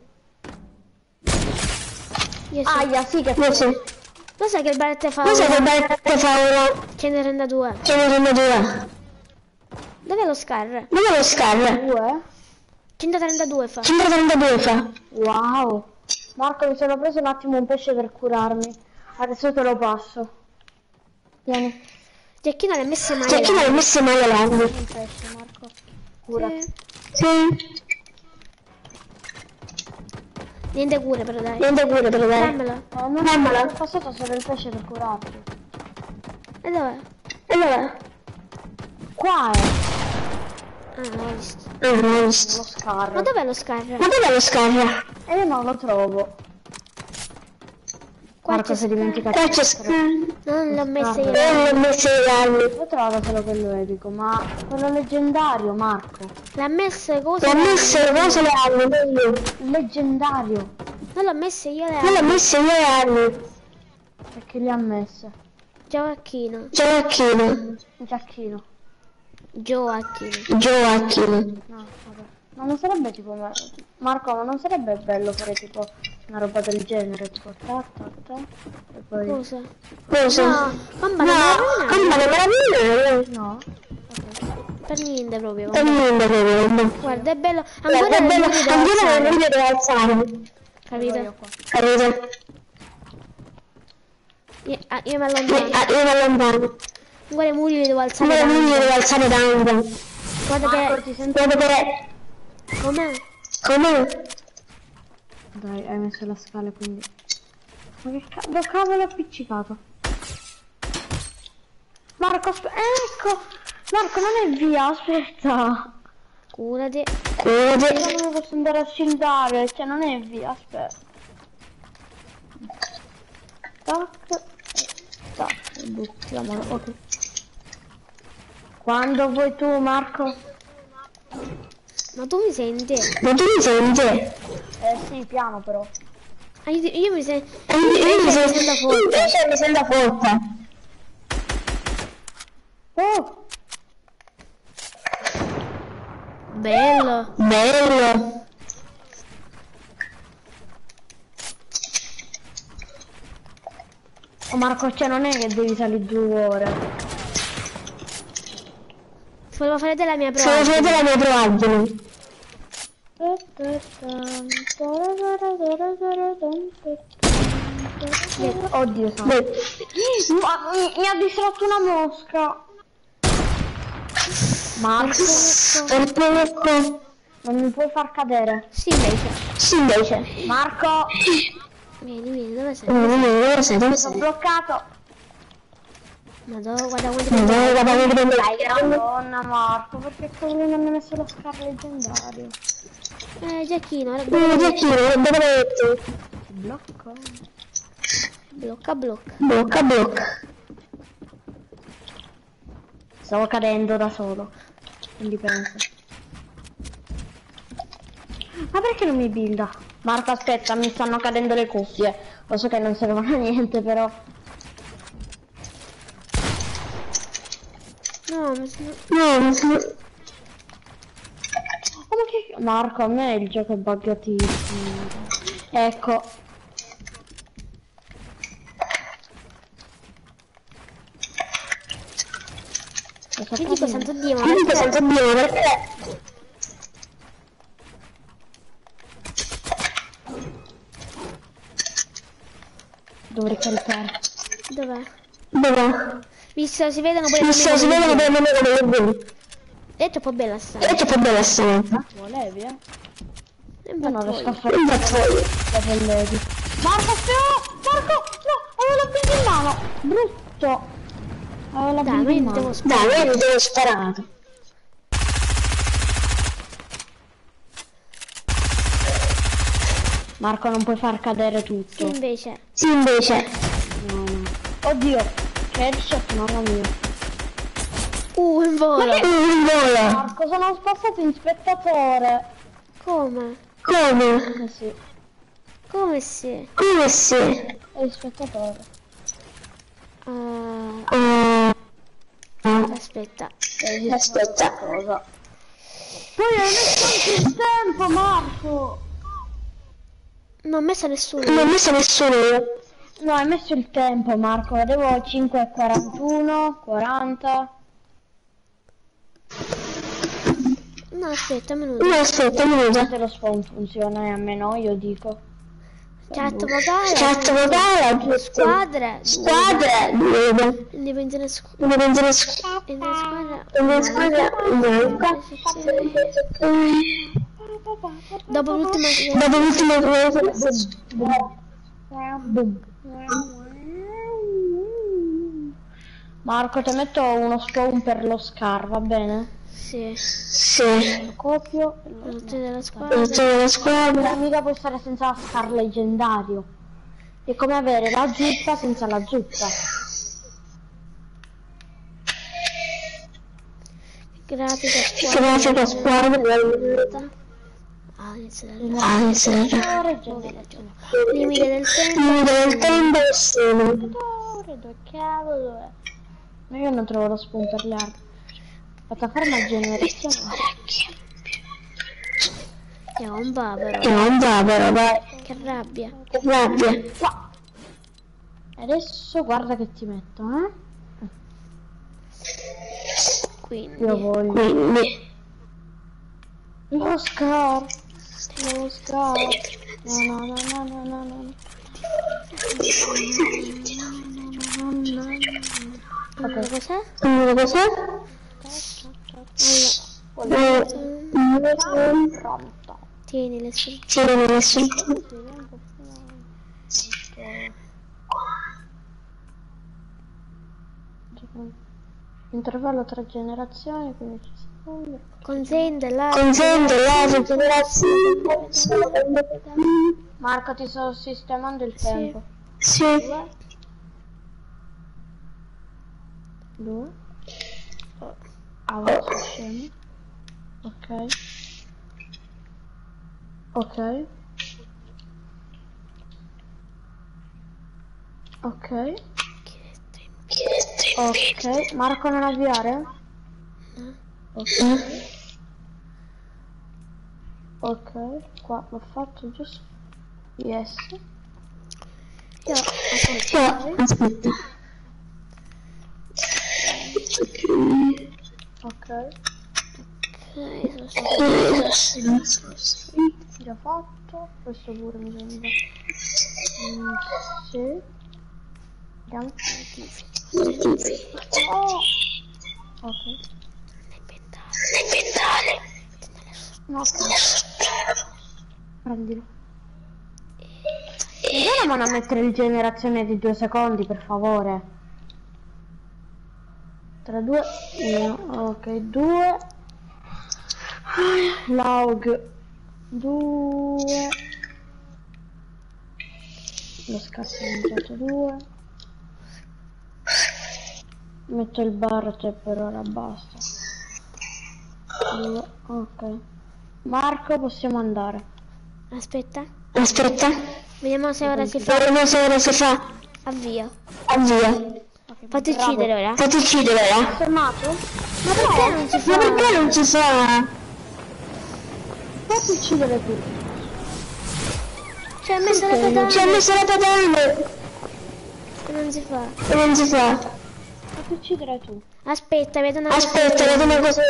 Io sì. Aia, sì che Io sì. Lo sai che il Barret fa Cosa che ora? Barret fa ora? centotrentadue. Che ne rende due? Dov'è lo scar? Dove lo scar? due? centotrentadue fa. centotrentadue fa. Wow. Marco, mi sono preso un attimo un pesce per curarmi. Adesso te lo passo. Vieni. Giacchino le ha messe mai. Cioè, chi non ha messo mai l'anno? Un pesce, Marco. Curati. Sì. Sì. Niente cure però dai. Niente pure per dai. Dammelo. No, non Dammelo. ho passato solo il pesce per curarti. E dov'è? Allora. Qua è Ah, non l'ho visto. Ah, non ho visto. lo scar. Ma dov'è lo scar? Ma dov'è lo scar? E io non lo trovo. Qua Marco c'è si è scar. dimenticato. Qua c'è scar. Non l'ho messa io. Non l'ho messo gli anni. Ho trovato solo quello epico, ma quello leggendario, Marco. L'ha messa cosa? L'ho messo le cose le anni. Il leggendario. Non l'ho messa io le Non l'ho messo io le anni. Perché li ha messe? Gioacchino. Gioacchino. Giacchino. Gioacchino. Gioacchino. No, vabbè. Ma non sarebbe tipo... ma- Marco, ma non sarebbe bello fare tipo una roba del genere? Tipo ta ta ta. E poi... Cosa? Cosa? No, mamma No, non mamma ne meraviglia. No? per niente proprio. Per niente proprio. Guarda, è bello. Guarda, Ancora è nel bello. video devo Ancora alzare. nel video devo alzare. Capito? Capito? Io, ah, io mi Io allontano. ah, io mi allontano. Ancora i muri li devo alzare. Ma non tanto. mi devo alzare tanto. Guarda Marco, ti che... sento... Guarda che... Com'è? Come? Dai, hai messo la scala quindi... Ma che cavolo, cavolo ho appiccicato? Marco, aspe- ecco! Marco, non è via, aspetta! Curati. Curati. Io non posso andare a scildare, cioè non è via, aspetta. Tac, tac, buttiamolo, ok. Quando vuoi tu, Marco? Ma tu mi senti? Ma tu mi senti? Eh sì, piano però. Ah, io, io mi sento... Eh, Io mi sento sento forte. Invece mi sento forte. Oh! Bello. Bello. Oh Marco, cioè non è che devi salire due ore. volevo fare della mia Volevo prova. fare della mia probabile. Oddio santo. Ma mi, mi ha distratto una mosca. Marco, Marco. non mi puoi far cadere. Sì, invece. Sì, invece. Marco, Vieni, vieni, dove sei? No, no, no, dove sei? Dove sono sei? bloccato. Madonna, guarda quanti No, prendo. guarda, guarda, guarda. Dai, Madonna Marco, perché quello non mi ha messo lo scar leggendario? Eh, Giacchino, ora No, dove Giacchino, dove metti? Blocco. blocca, blocca. Blocca, blocca. Stavo cadendo da solo. Quindi penso. Ma perché non mi builda? Marco, aspetta, mi stanno cadendo le cuffie. Lo so che non servono a niente, però. No, ma sono... No, non so. Oh, ma che... Marco, a me il gioco è buggatissimo. Ecco. Io dico santo Dio, ma Io dico perché? santo Dio, perché? Devo ricaricare. Dov'è? Dov'è? Visto, si vedono pure Mi le sto, si vede che mie devo andare con le buone. È troppo bella sta. E c'è più bella stavolta. Volevi, eh? E Io non riesco a fare Un bazzoio. le colleghi. Marco, no! Marco, no! Avevo la pinza in mano! Brutto! Avevo la Dai, pinza ma io in non devo mano. sparare. Dai, io mi devo sparato. Marco, non puoi far cadere Sì, tutto. invece. Sì, invece. No, no. Oddio, che headshot, mamma mia. Uh, in volo. Un volo. Marco, sono passato in spettatore. Come? Come? Eh sì, Come sì? Come sì? è il spettatore. Uh, Uh, aspetta. aspetta. Cosa? Poi hai messo anche il tempo, Marco! Non ho messo nessuno. Non ho messo nessuno io. No, hai messo il tempo, Marco. Vedevo cinque e quarantuno, quaranta. No, aspetta, un minuto. No, aspetta, un minuto. Se lo spawn funziona e a me no, io dico. Chat vocale. Chat vocale, Squadre. squadre, due. Indipendente squ- Indipendente squadra. Indipendente squadra. Indipendente squadra. Dopo l'ultima. Dopo l'ultima Marco, ti metto uno spawn per lo scar, va bene? Sì. sì, Lo copio. Tutti della squadra. tutta la squadra. Mica puoi stare senza la scar leggendario. È come avere la zuppa senza la zuppa. Grafica squadra. Grafica squadra. Ah, inizia da- Ah, inizia. Limite del tempo. Limite del tempo sono. Dove cavolo è? Ma io non trovo lo spawn per le armi. Piattaforma generazione. Che non va però. Che non va però, dai. Che rabbia. Che rabbia. Qua. Adesso guarda che ti metto, eh? Quindi. Io voglio. Quindi. Lo scar. Lo scar. No, no, no, no, no, no, no. Ok, cos'è? Allora, cos'è? Allora, Eh, Pronto. tieni le sue. Tiro nelle sue. Intervallo tra generazioni, quindici secondi. Consente la. Consente la rigenerazione. Marco, ti sto sistemando il Sì. tempo. Sì. Due. Ah, ora sono scemo. Ok. Ok. Ok. Ok. Marco, non avviare? Ok. Ok. Qua l'ho fatto giusto. Yes. Io, aspetta. Io, aspetta. Ok. Ok, sono stato- Già fatto. Questo pure mi sembra. Mm, sì. Vediamo. Oh. Ok. No, ok. Prendilo. Mi dai una mano a mettere il generazione di due secondi, per favore? tre, due, uno. Ok, due. Log. due. Lo scarso è diventato due. Metto il bar, cioè per ora basta. due. Ok. Marco, possiamo andare. Aspetta, Aspetta, vediamo se ora si fa. vediamo se ora si fa. Avvio. Avvia. Fatti uccidere ora. Fatti uccidere, eh? Fermato? Ma perché non si Ma fa? perché non si fa? Fatti uccidere tu. Ci ha messo la patata Ci ha messo la patata e non si fa. e non si fa. Fatti uccidere tu. Aspetta, vedo una cosa. Aspetta, vedo una cosa.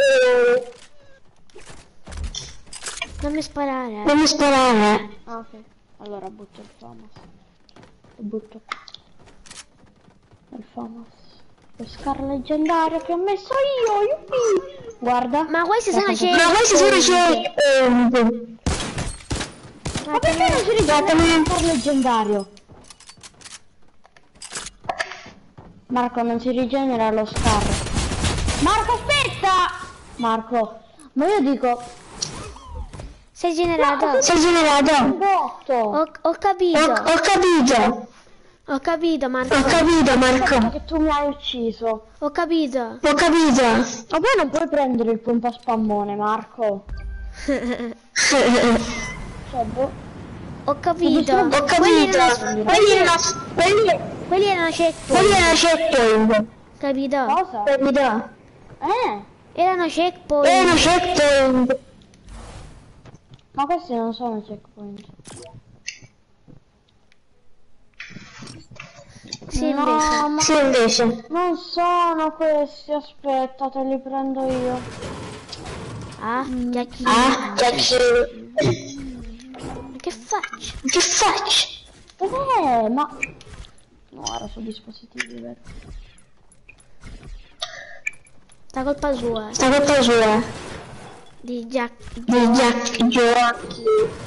Non mi sparare. Non mi sparare. Ah, ok. Allora butto il Famas. Lo butto. Il Famas. Lo scar leggendario che ho messo io. Yuppie. Guarda. Ma questi sono Guarda, ciechi. Ma questi sono checkpoint. Ma perché non si rigenera il scar leggendario? Marco, non si rigenera lo scar. Marco, aspetta! Marco, ma io dico... Sei generato. Sei generato. Botto! Ho, ho capito. Ho, ho capito. Ho capito, Marco. Ho capito, Marco. Che tu mi hai ucciso. Ho capito. Ho capito. Ma poi non puoi prendere il pompa spammone, Marco. Cioè, boh. Ho capito. Ho Quelli capito. erano, Quelli erano, quelli, quelli erano quelli checkpoint. erano checkpoint. Capito? Cosa? Capito? Eh? Erano checkpoint. Erano checkpoint. Ma questi non sono checkpoint. Sì, invece. No, ma Sì, invece. non sono questi. Aspetta, te li prendo io. Ah, Giacchino. Ah, cacchino. Che faccio? Che faccio? Dov'è? Ma... No, era su dispositivi, vero? La colpa sua. Sta colpa sua. Di Jack. Di Jack Gioacchi.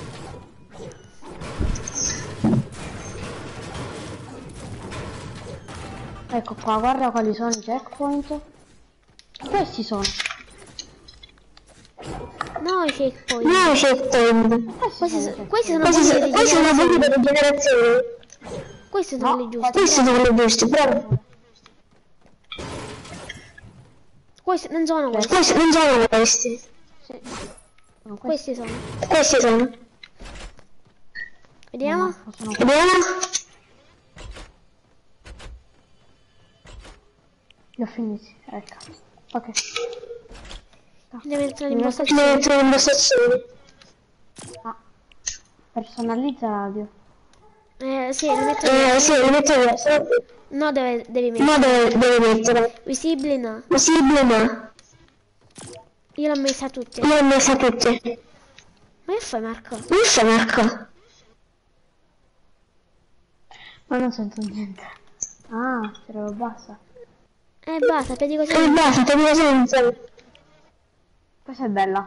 Ecco qua, guarda quali sono i checkpoint. Questi sono. No, i checkpoint. No, checkpoint. Questi, so- questi sono Questi quelli sono, di questi sono generazione. quelli per generazione. Questi sono quelli giusti. Questi sono quelli giusti, bravo. Questi non sono questi. Questi non sono questi. Sono questi. Questi sono. Questi sono. Vediamo. Sono... Vediamo. Li ho finiti, ecco. Ok. Devo entrare in Devo impostazione. entrare in impostazioni. Ah. Personalizza radio. Eh, sì, lo metto io. Eh, sì, lo metto io. No, deve, devi mettere. No, deve, deve mettere. Visibile no. Possibile no. Io l'ho messa tutte. Io l'ho messa tutte. Ma che fai, Marco? Non so, Marco. Ma non sento niente. Ah, c'era basta. Eh, basta, vedi così. E basta, te dico senza. Questa è bella.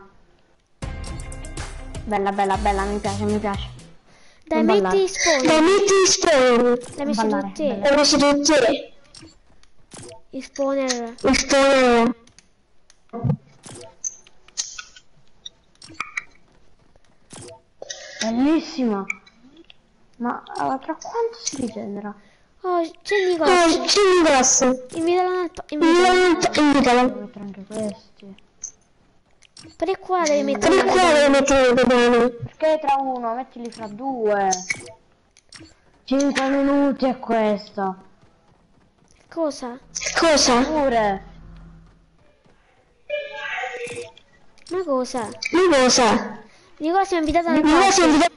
Bella, bella, bella, mi piace, mi piace. Dai, non metti ballare. i spawn. Dai, metti i spawn. L'hai messi ballare, tutti. ballare. Ho messo tutte. I spawner. Il spawn. Bellissima. Ma uh, tra quanto si rigenera? Oh, c'è il Oh, Nicolas. c'è un grasso. Invitalo nel... pa- invitalo. Devo Invitalo. mettere anche questi. Per il qua devi Per mettere. il quale devo mettere le pedane? Perché tra uno? Mettili fra due. cinque minuti è questa. Cosa? Cosa? Pure. Ma cosa? Ma cosa? Nicolas mi ha invitato nel Mi vuoi party. invitare?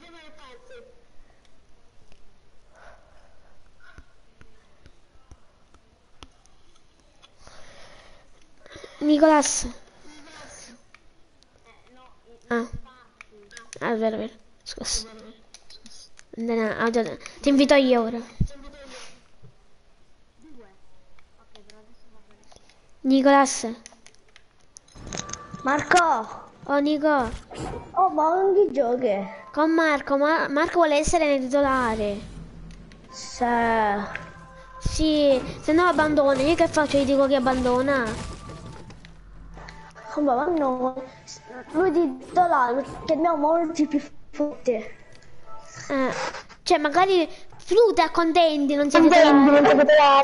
Nicolas, Ah. Ah, è vero, è vero. Scusa. No, ah, già- Ti invito io ora. Nicolas. Marco! Oh, Nico. Oh, ma non ti giochi? Con Marco. Ma- Marco vuole essere nel titolare. Se... Sì, se no abbandona. Io che faccio? Gli dico che abbandona. Oh, ma no, lui di titolare perché abbiamo molti più forti. Eh, cioè, magari tu ti accontenti, non sei Non titolare. sei titolare.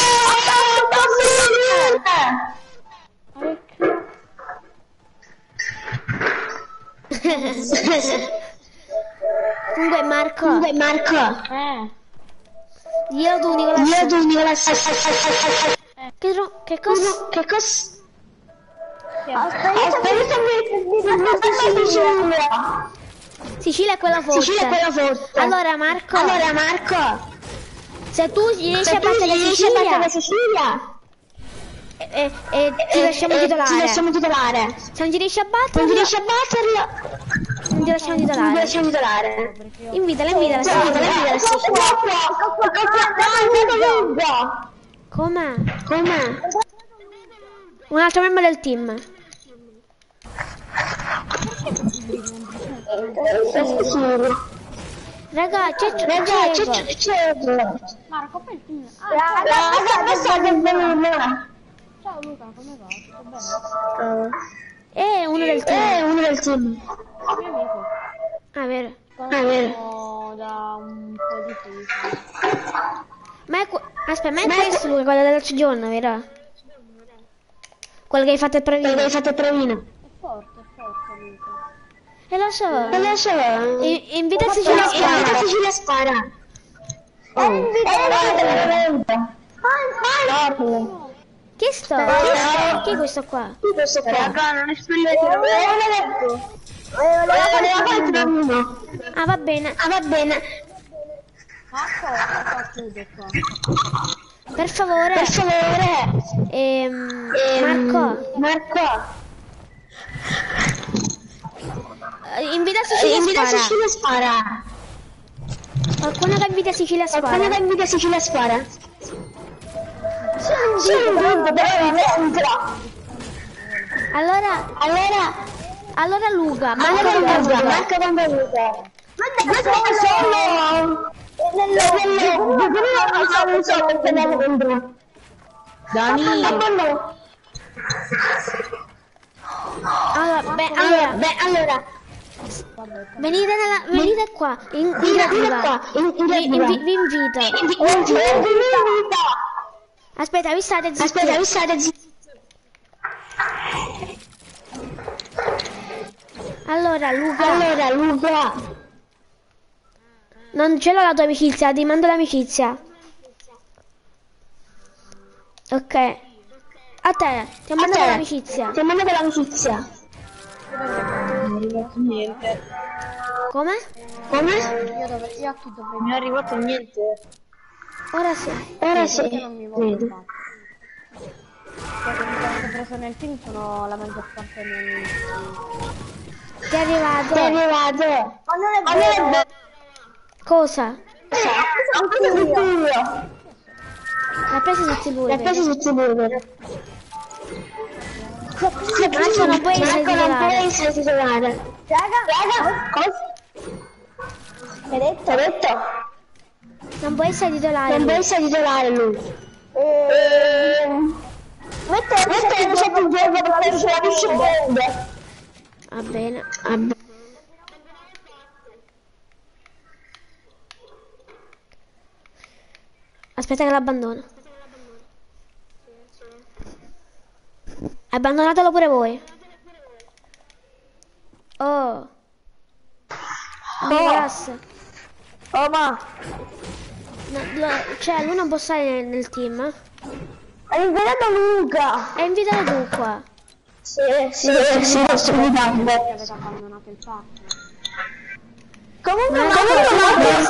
Comunque Marco, Comunque Marco, Eh. io tu Nicolas. io tu Nicolas. Che, ro- che cosa? Che cosa? Aspetta, Sicilia è quella forte. Sicilia è quella forte. Allora Marco, Allora Marco, se tu riesci se a tu battere riesci a battere Sicilia Sicilia, e, e- e ti eh, lasciamo eh, titolare. ti lasciamo titolare. Se non ti riesci a Non ti batterlo, riesci a batterlo, non ti lasciamo non ti titolare. lasciamo titolare. Invitala, invitala, Sì, sì. dai, Come? Come? Un altro membro del team. Raga, c'è c'è Raga, c'è c'è- c'è Marco, fai il film. Ah, Raga, che bello. ciao Luca, come va? Tutto bene? è uno del È team. uno del team. Mio amico. Ah, vero. Ah, vero. Sono da un po' di tempo. Ma è que- aspetta, ma è questo Luca, quello dell'altro giorno, vero? Quello che hai fatto il Perché provino. hai fatto il provino. È forte, è forte Luca. E lo so. Non lo so. I- invita a Sicilia a Invita spara. Sicilia a spara. Oh. Eh, invita. Chi è sto? Chi è questo qua? Questo qua. Raga, non esprimete. Voleva fare il provino. Ah, va bene. Ah, va bene. Marco, cosa chiude qua? Per favore. Per favore. Ehm, ehm, Marco, Marco. eh, invita a Sicilia a Invita spara. Sicilia a spara. Qualcuno che invita Sicilia a Qualcuno spara. che invita Sicilia a spara. Sono un gruppo, però entra. Allora, Allora, allora Luca, Marco allora Luca. Luca, Marco quando Luca. Ma solo non so perché andiamo dentro. Dani. Allora, beh, Allora, allora, beh, allora, venite, nella, venite qua, in, in vieni creativa. qua, in, in Vi, creativa. vi- vi invito. Aspetta, vi state zitti. Aspetta, vi state zitti. Allora, Luca, Allora, Luca, non ce l'ho la tua amicizia, ti mando l'amicizia. Ok. A te, ti ho a mandato te, l'amicizia. ti ho mandato l'amicizia. Niente. Come? Come? Io, dove, io a chi dovrei... Non è arrivato niente. Ora sì. Ora Perché sì. non mi voglio Vedi. fare. Perché mi sono preso nel team sono la maggior parte dei miei amici. Ti è arrivato. Ti è arrivato. Ma non è vero. Cosa? Anche io. L'ha preso tutti lui. L'ha preso tutti lui, vero? Marco non puoi essere Marco non puoi titolare. essere titolare. Raga, raga, cosa? Che hai detto? Hai detto? Non puoi essere titolare. Non lui. puoi essere titolare lui. Ehm... Mette il chat in gioco perché se la capisce bene. Va bene. Vabbè. Aspetta che l'abbandono. Abbandonatelo pure voi. Oh. Nicolas. Oh, ma... No, lo- cioè, lui non può stare nel, nel team. eh. Hai invitato Luca. E invitalo tu qua. Sì, sì, sì, lo sto invitando. Avete abbandonato il parco. Comunque, Ma ma come come non non può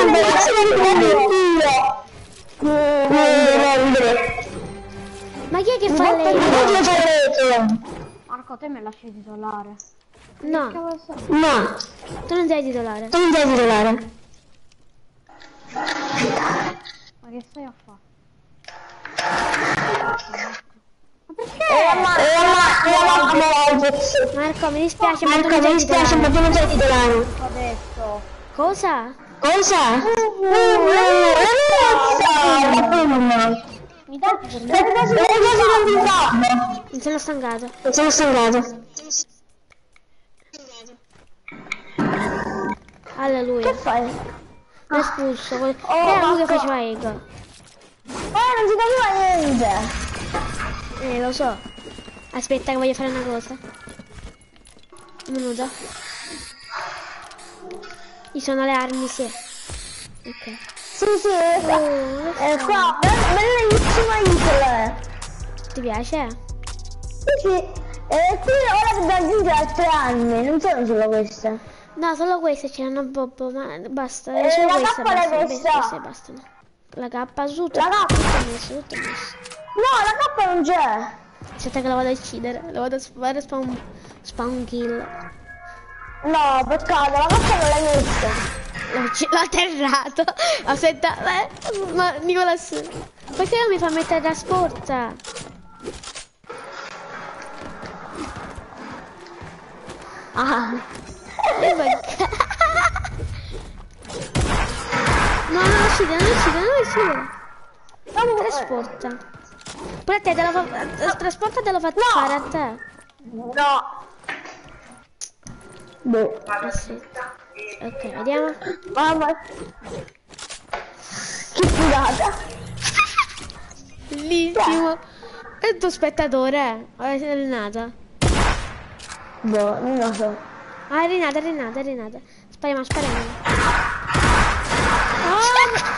essere Ma chi è che fa lei? Marco, te me lasci titolare. No, No, tu non sei titolare. tu non sei titolare. Ma che stai a fare? Eh, ma, eh, ma, ma, ma, Marco, mi dispiace, ma tu Marco, non mi sei dispiace, ma titolare. tu non sei titolare. Ho detto. Cosa? Cosa? Mi dai per me? Le cose non mi fanno. Mi sono stancato. Sono stancato. Alleluia. Che fai? L'ho espulso. quel- Oh, Era lui che Marco. faceva ego. Eh, non si capiva niente. Eh, lo so. Aspetta che voglio fare una cosa. Un minuto. Ci sono le armi, sì. Ok. Sì, sì, eh, eh, qua, be- bellissima isola. Ti piace? Sì, sì. E qui ora devo aggiungere altre armi, non sono solo queste. No, solo queste c'erano Bobo, ma basta. Eh, solo la queste K l'hai bastano. messa? Queste bastano. La K su tutto. La K? Tutto messo, tutto messo. No, la K non c'è. Aspetta che la vado a uccidere. La vado a fare spawn, spawn kill. No, peccato, la K non l'hai messa. L'ho ucci- l'ho atterrato. Aspetta, eh, ma Nicolas, perché non mi fa mettere la sporta? Ah. E vai- No, non uccidere, non uccidere, non uccidere. Non Trasporta. Pure a te te lo fa... eh, Trasporta te lo fa fare a te. No. Boh. Eh sì. Ok, vediamo. Mamma. Che figata. Bellissimo. È il tuo spettatore, eh? È Renata. Boh, non lo so. Ah, è Renata, è Renata, è Renata. Spariamo, spariamo. Ah!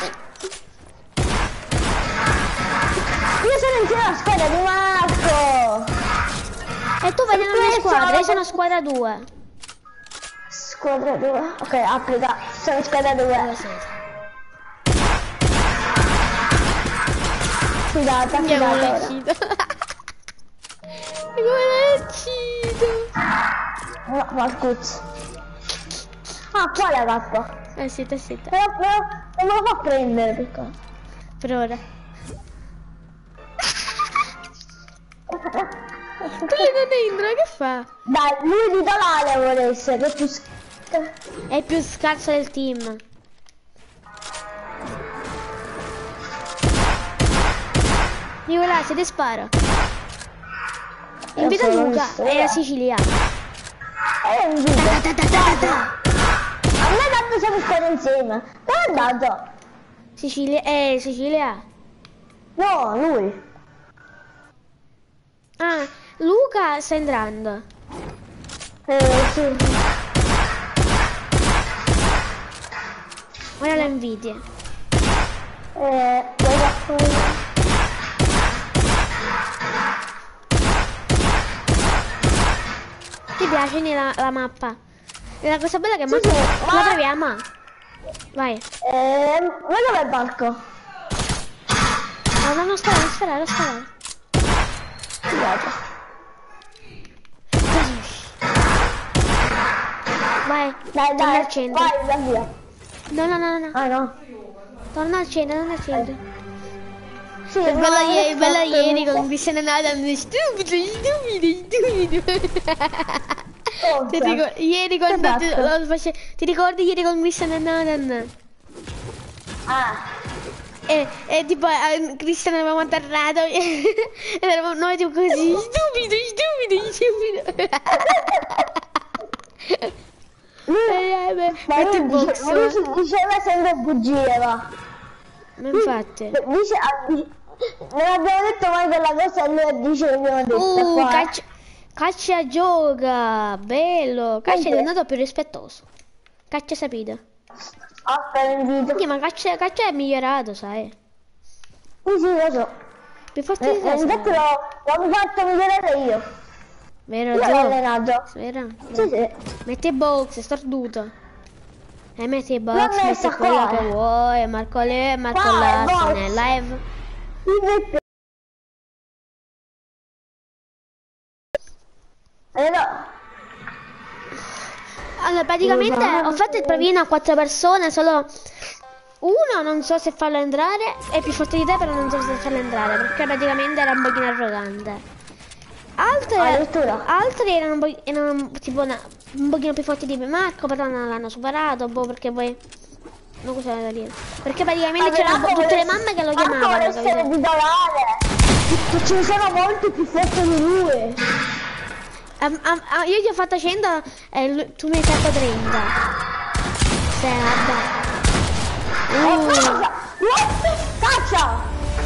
Io sono insieme alla squadra di Marco. E tu vai nella mia Aspetta. squadra, io sono squadra due. Squadra due. Ok, applica. Sono squadra Dove due. siete? Fidata, Andiamo, fidata. lo ora. uccido. E come lo uccido? No, Marcuz. Ah, qua è la K. Eh, siete, siete. Però, però, non me lo fa prendere per qua. Per ora. Quello non entra, che fa? Dai, lui titolare vuole essere, che è più... sc- È il più scarso del team. Nicola, se ti sparo. Invita sono Luca, visto, è la eh. Sicilia. Eh, invito. Ta ta ta ta ta. A me tanto siamo stati insieme. Dove è andato? Sicilia, eh, Sicilia. No, lui. Ah, Luca sta entrando. Eh, sì. Ora lo inviti. Eh, vuoi raccogliere? Ti piace la, la mappa? E la cosa bella è che Marco sì, la ma- proviamo. Vai. Eh, ma dov'è il barco? No, no, non sparare, non sparare, non sparare. Scusate. Vai, Dai, torna dai, al centro. vai, vai via. No, no, no, no, no. Ah, no. Torna al centro, torna al centro. Sì, È bello, ma- ieri, bello fatto ieri un con po'. Cristiano Ronaldo, stupido, stupido, stupido. Ti Cosa? ricor- ieri con Che ti, fatto? lo face- ti ricordi ieri con Cristiano Ronaldo? Ah, E, e tipo eh, Cristiano avevamo atterrato e eravamo noi tipo così, stupido, stupido, stupido. Eh, beh, ma metti lui, in dice, box. ma lui si diceva sempre bugie, va. Ma infatti. Dice, ah, dice- non abbiamo detto mai quella cosa e lui dice che abbiamo detto Uh, qua. caccia, caccia gioca, bello. Caccia è Sì. diventato più rispettoso. Caccia sapito. Aspetta, invito. Sì, ma caccia, caccia è migliorato, sai. Sì, sì, lo so. Più forte Eh, di te, eh, infatti sai. l'ho l'ho fatto migliorare io. Vero, Io l'ho Gio? allenato. Vero? Sì, sì. Metti box, è storduto. E metti L'ho box, metti messa quello qua, che eh. vuoi. Marco lì, Marco Qua, là, box. sta nel live. Mi mette- Eh, no. allora, praticamente ho fatto il provino a quattro persone, solo uno non so se farlo entrare, è più forte di te, però non so se farlo entrare, perché praticamente era un pochino arrogante. Altri, Addirittura? altri erano, un po', erano tipo una, un pochino più forti di me, Marco, però non l'hanno superato, boh, perché poi... Non cosa da dire. Perché praticamente c'erano tutte le mamme che lo chiamavano, vuole essere capito? titolare. Che ci sono molti più forti di lui. Um, um, uh, io gli ho fatto cento e lui- tu mi hai fatto trenta. Se vabbè. E Uh, cosa? What? Caccia!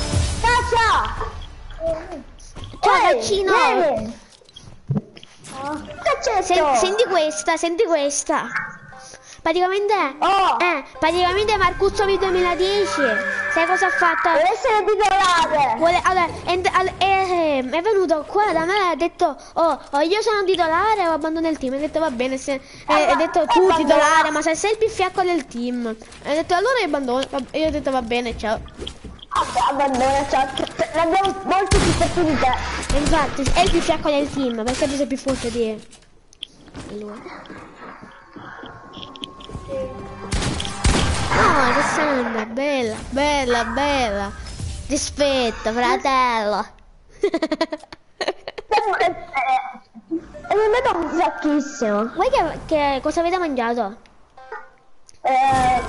Caccia! ciao Ehi, Caccino! vieni. Caccetto! Sen- senti questa, senti questa. Praticamente, Oh! eh, praticamente Marcuzzo V duemiladieci, sai cosa ha fatto? Vuole essere titolare. Vuole- allora, è, all- è- è venuto qua da me e ha detto, oh, oh, io sono titolare o abbandono il team. Ha detto, va bene, se, e ha detto, tu abbandona. titolare, ma se sei il più fiacco del team. E ha detto, allora io abbandono. E io ho detto, va bene, ciao. Vabbè, abbandona, ciao. Ne abbiamo molti più forti di te. E infatti, è il più fiacco del team, perché tu sei più forte di lui. Oh, che sembra, bella, bella, bella. Rispetto, fratello. E mi metto un sacchissimo. Voi che, che cosa avete mangiato? Eh...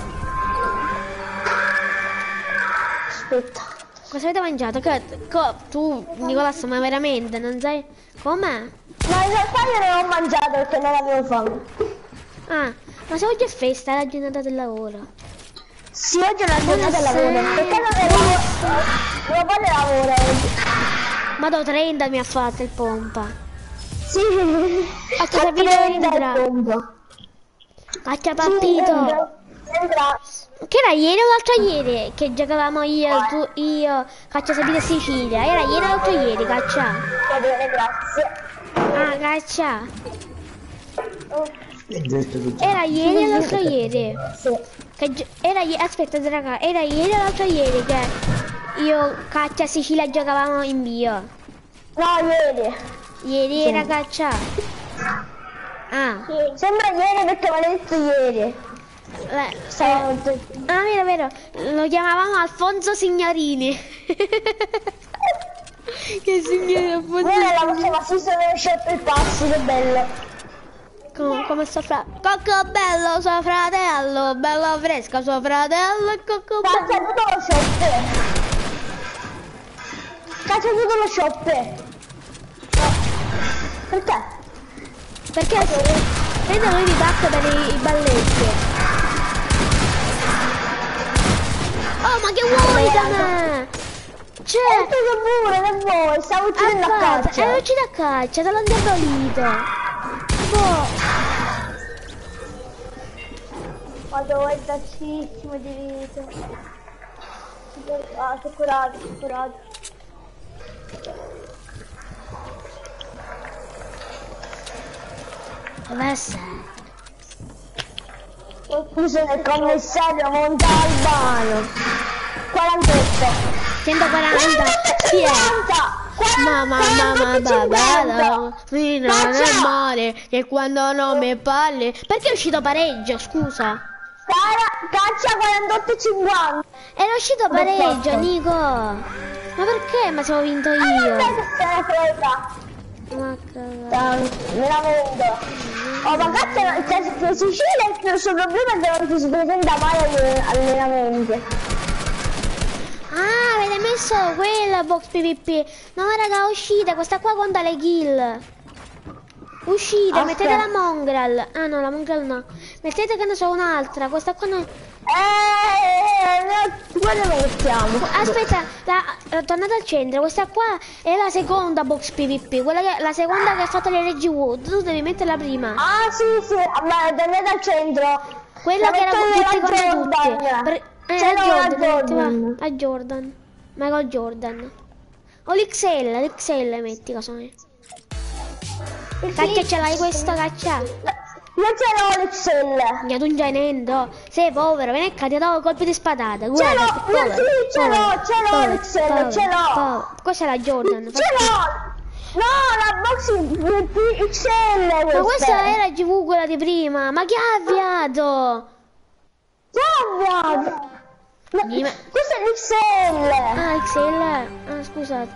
Aspetta. Cosa avete mangiato? Che, co- tu, Nicolas, ma veramente non sai com'è? Ma in realtà io non ho mangiato perché non avevo fame. Ah, ma se oggi è festa, è la giornata del lavoro. Sì, oggi è una giornata del lavoro. Buonasera. Perché non è lavoro? Mio padre lavora oggi. Ma do trenta mi ha fatto il pompa. Sì. A cosa vi trenta vendrà? il pompa. Caccia Sì, papito. sembra... Che era ieri o l'altro ieri? Che giocavamo io, tu, io, Caccia Sapete Sicilia. Era ieri o l'altro ieri, Caccia? Va bene, grazie. Ah, Caccia. Era ieri o l'altro ieri? Sì. Che gio- era ieri, aspetta raga, era ieri o l'altro ieri che io, Caccia, Sicilia giocavamo in bio. No, ieri. Ieri Sì. era Caccia. Ah, Sembra ieri perché me l'hai detto ieri. beh, Stavo... eh, ah, vero, vero, lo chiamavamo Alfonso Signorini. Che signore Alfonso. Noi la facciamo assisto nello shop il passi, che bello. Come, come suo fratello. Cocco bello, suo fratello. Bello fresco, suo fratello. Cocco Caccia bello. tutto lo shop. Caccia tutto lo shop. Perché? Perché prende lui di tacco per i, i balletti. Oh, ma che vuoi da me? E Cioè, tu che pure, che vuoi? Stavo uccidendo a aspetta, caccia. e uccidi a caccia, te l'ho indebolito. Boh. Vado, è bassissimo di vita. Ah, sono curato, sono curato. Dove sei? Scusa nel commissario Montalbano. quarantotto. centoquaranta. Sì, è. Mamma, mamma, babà, fino nel mare, che quando non mi parli. Perché è uscito pareggio, scusa? Cara, caccia quarantotto e cinquanta. Era uscito pareggio, Perfetto. Nico. Ma perché? Ma se ho vinto io. Non è che se ne frega. Ma cagata. Tanto, veramente. Oh, ma cazzo, cioè, se Sicilia il suo problema è che non si presenta mai agli allenamenti. Ah, avete messo quella box PvP. No, raga, uscite, questa qua conta le kill. Uscite, Aspetta. mettete la mongrel. Ah no, la mongrel no. Mettete che ne so un'altra, questa qua no. Eh, no, quello lo mettiamo. Aspetta, la, la- tornate al centro, questa qua è la seconda box PvP, quella che, la seconda che ha fatto le Reggie Wood, tu devi mettere la prima. Ah, sì, sì, ma tornate al centro. Quella La che era metto io tutti la contro tutti. Jordan. Per- eh, Ce la l'ho la Jordan, metti, va, Jordan. la Jordan. Michael Jordan. O l'X L, l'X L metti, cosa è? Caccia, ce l'hai questa, caccia? Io ce l'ho l'X L. Io tu non c'hai niente, sei povero, vieni qua, ti do colpi di spadata. Ce Guarda, l'ho, che povero, io sì, ce l'ho, povero, ce l'ho povero, l'X L, povero, ce l'ho. povero. Questa è la Jordan. Ce l'ho. No, la box P X L questa. Ma questa era G V quella di prima. Ma chi ha avviato? Che ha avviato? Ma Dimmi. questo è l'X L. Ah, X L. Ah, scusate.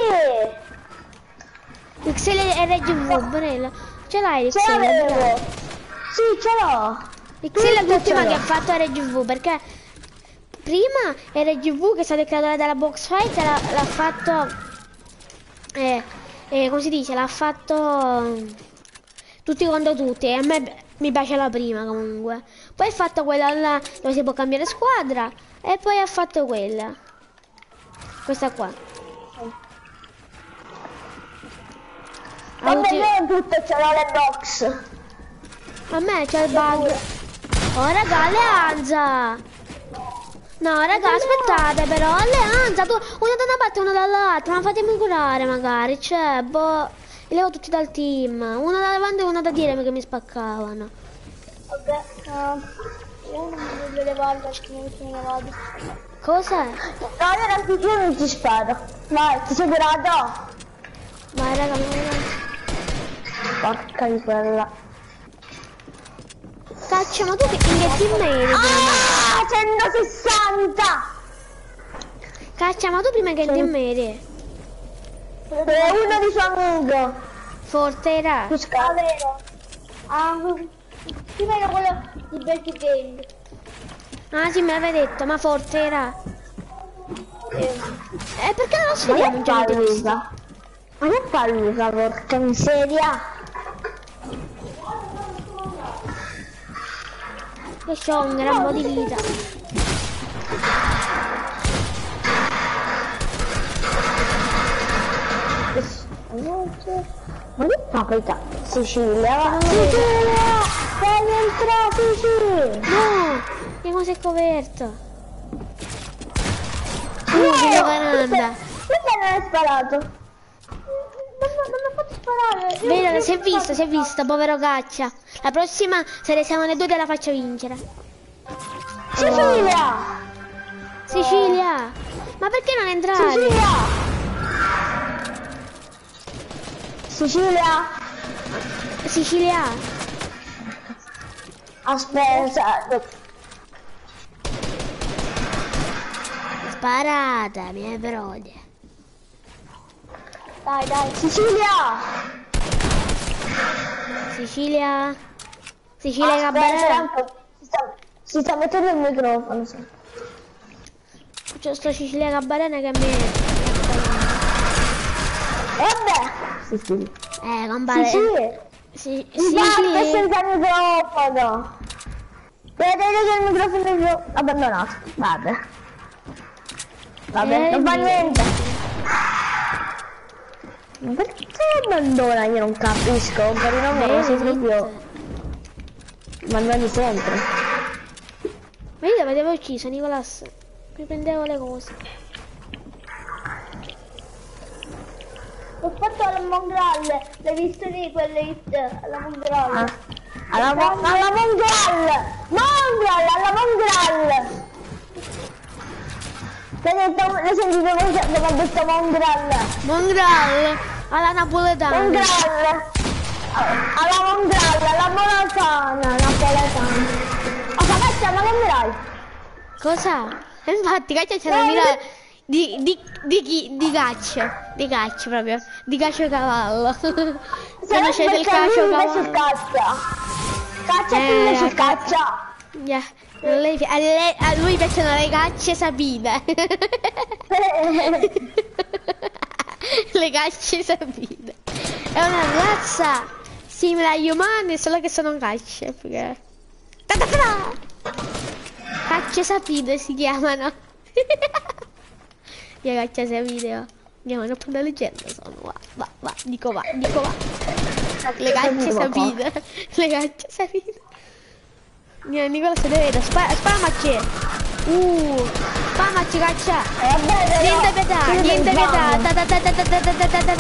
Sì. X L era G V, Bonella. Ce l'hai l'X Ce L? l'avevo. Sì, ce l'ho. L'X L è l'ultima ce l'ho. che ha fatto R G V, perché prima R G V, che è stato il creatore della box fight, l'ha, l'ha fatto, eh, eh, come si dice, l'ha fatto mm, tutti contro tutti, e a me mi piace la prima comunque. Poi ha fatto quella là dove si può cambiare squadra, e poi ha fatto quella, questa qua. Ma Ulti- non tutto ce l'ho le box. A me c'è il bug. Oh raga, Alleanza! No raga, aspettate però, Alleanza, tu, una da una parte e una dall'altra, ma fatemi curare magari, cioè, boh, li levo tutti dal team, una da davanti e una da dietro che mi spaccavano. Vabbè, no. Io non mi voglio levare perché non sono levati. Cos'è? No, io non ti, io non ti sparo. Vai, ti sei curato? Vai raga, mi Porca di quella. caccia, ma tu che, in che team eri prima? Ah, centosessanta! Caccia, ma tu prima in che team eri? È uno di suo amico. Fortera? Tu Ah, scavi. vero. Ah, prima era quello di Betty Game. Ah sì, me l'avevi detto, ma Fortera? Eh, Eh, perché non lo Ma sferiamo che un giorno di questo? pallusa? Ma che pallusa, porca miseria? Che c'ho un gran po' di vita. Ma che paprika? Sicilia? Sicilia! Devi entrare, Sicilia! No! Che cosa è coperto? Uh, che varanda! Perché non hai sparato? non mi ha fatto sparare. Io- Vedo, io si è sono visto, si è visto, povero caccia. La prossima, se ne siamo noi due, te la faccio vincere. Sicilia! Sicilia! Ma perché non entrare? Sicilia! Sicilia! Sicilia! Aspetta, Sparata, mia brode. Dai, dai. Sicilia! Sicilia! Sicilia Aspetta, Cabaret! tanto si sta, si sta mettendo il microfono. Sì. C'è sto Sicilia Cabaret che mi... Vabbè! Sicilia. Eh, compare... Sicilia! Si- Si parte Sicilia! senza microfono! Vedete che il microfono è già abbandonato. Vabbè. Vabbè, Eh, non fa Dio. niente. Ma perché abbandona? Io non capisco. Per il nome non sei proprio... Abbandoni sempre. Ma io l'avevo ucciso, Nicolas. Mi prendevo le cose. Ho fatto alla Mongrel. L'hai visto lì quelle hit alla Mongrel? Ah. Alla, mo- alla Mongrel! Mongrel! Alla Mongrel! L'hai detto, l'hai sentito come come ha detto Mongrel? Mongrel! Alla napoletana! Mongrel! Alla Mongrel, alla Molatana, napoletana. Oh, Caccia, ma che mirai? Cosa? E infatti Caccia c'è una Eh, mira di, di, di chi? Di caccio. Di caccio proprio. Di caccio cavallo. Conoscete il caccio invece cavallo? scaccia. Caccia Eh, tu invece raga. scaccia. Yeah. A, lei, a, lei, a lui piacciono le cacce sapide. Le cacce sapide. È una razza simile agli umani, solo che sono cacce. Perché... Ta-ta-ta! Cacce sapide si chiamano. Io cacce sapide. Andiamo, non prendo leggenda sono. Va, va, va, dico va, dico va. Le cacce sapide. Le cacce sapide. Niente, Nicola se deve spara, spamacci. Uh, spamacci caccia. Vabbè, Niente pietà, niente pietà. Ta ta ta ta ta ta ta ta ta ta.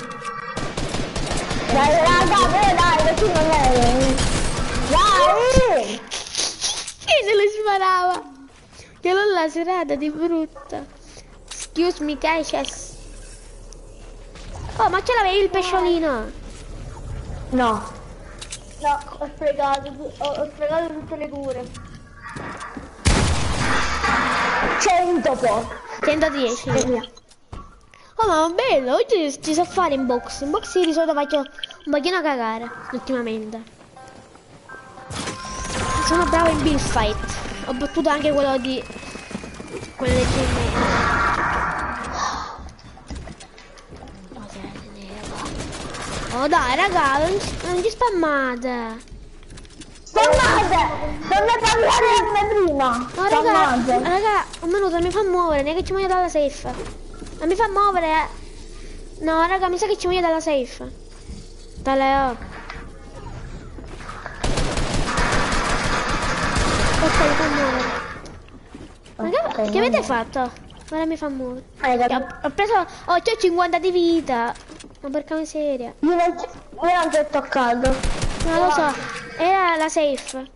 Dai, raga, dai, dai, così non è. Dai! Chi se lo sparava? Che l'ho laserata di brutta. Excuse me, Cassius. Oh, ma ce l'avevi il pesciolino? No. No, ho sprecato, ho, ho sprecato tutte le cure. cento poi. centodieci. Oh, ma bello, oggi ci so fare in box. In box di solito faccio un pochino cagare, ultimamente. Sono bravo in build fight. Ho battuto anche quello di... quelle gemme. Oh dai raga, non ci, non ci spammate. Spammate! Non ne parlare prima! No raga, raga, un minuto, mi fa muovere, neanche ci muoio dalla safe. Non mi fa muovere, eh. No raga, mi sa che ci muoio dalla safe. Dalle oh. Ok, mi fa muovere. Ma che, Ok, che avete fatto? Ora mi fa muovere. Hai Ho, capito? ho preso... Oh, c'ho cinquanta di vita. Ma porca miseria. Io non, io non ti ho toccato. Non lo so. Era la safe.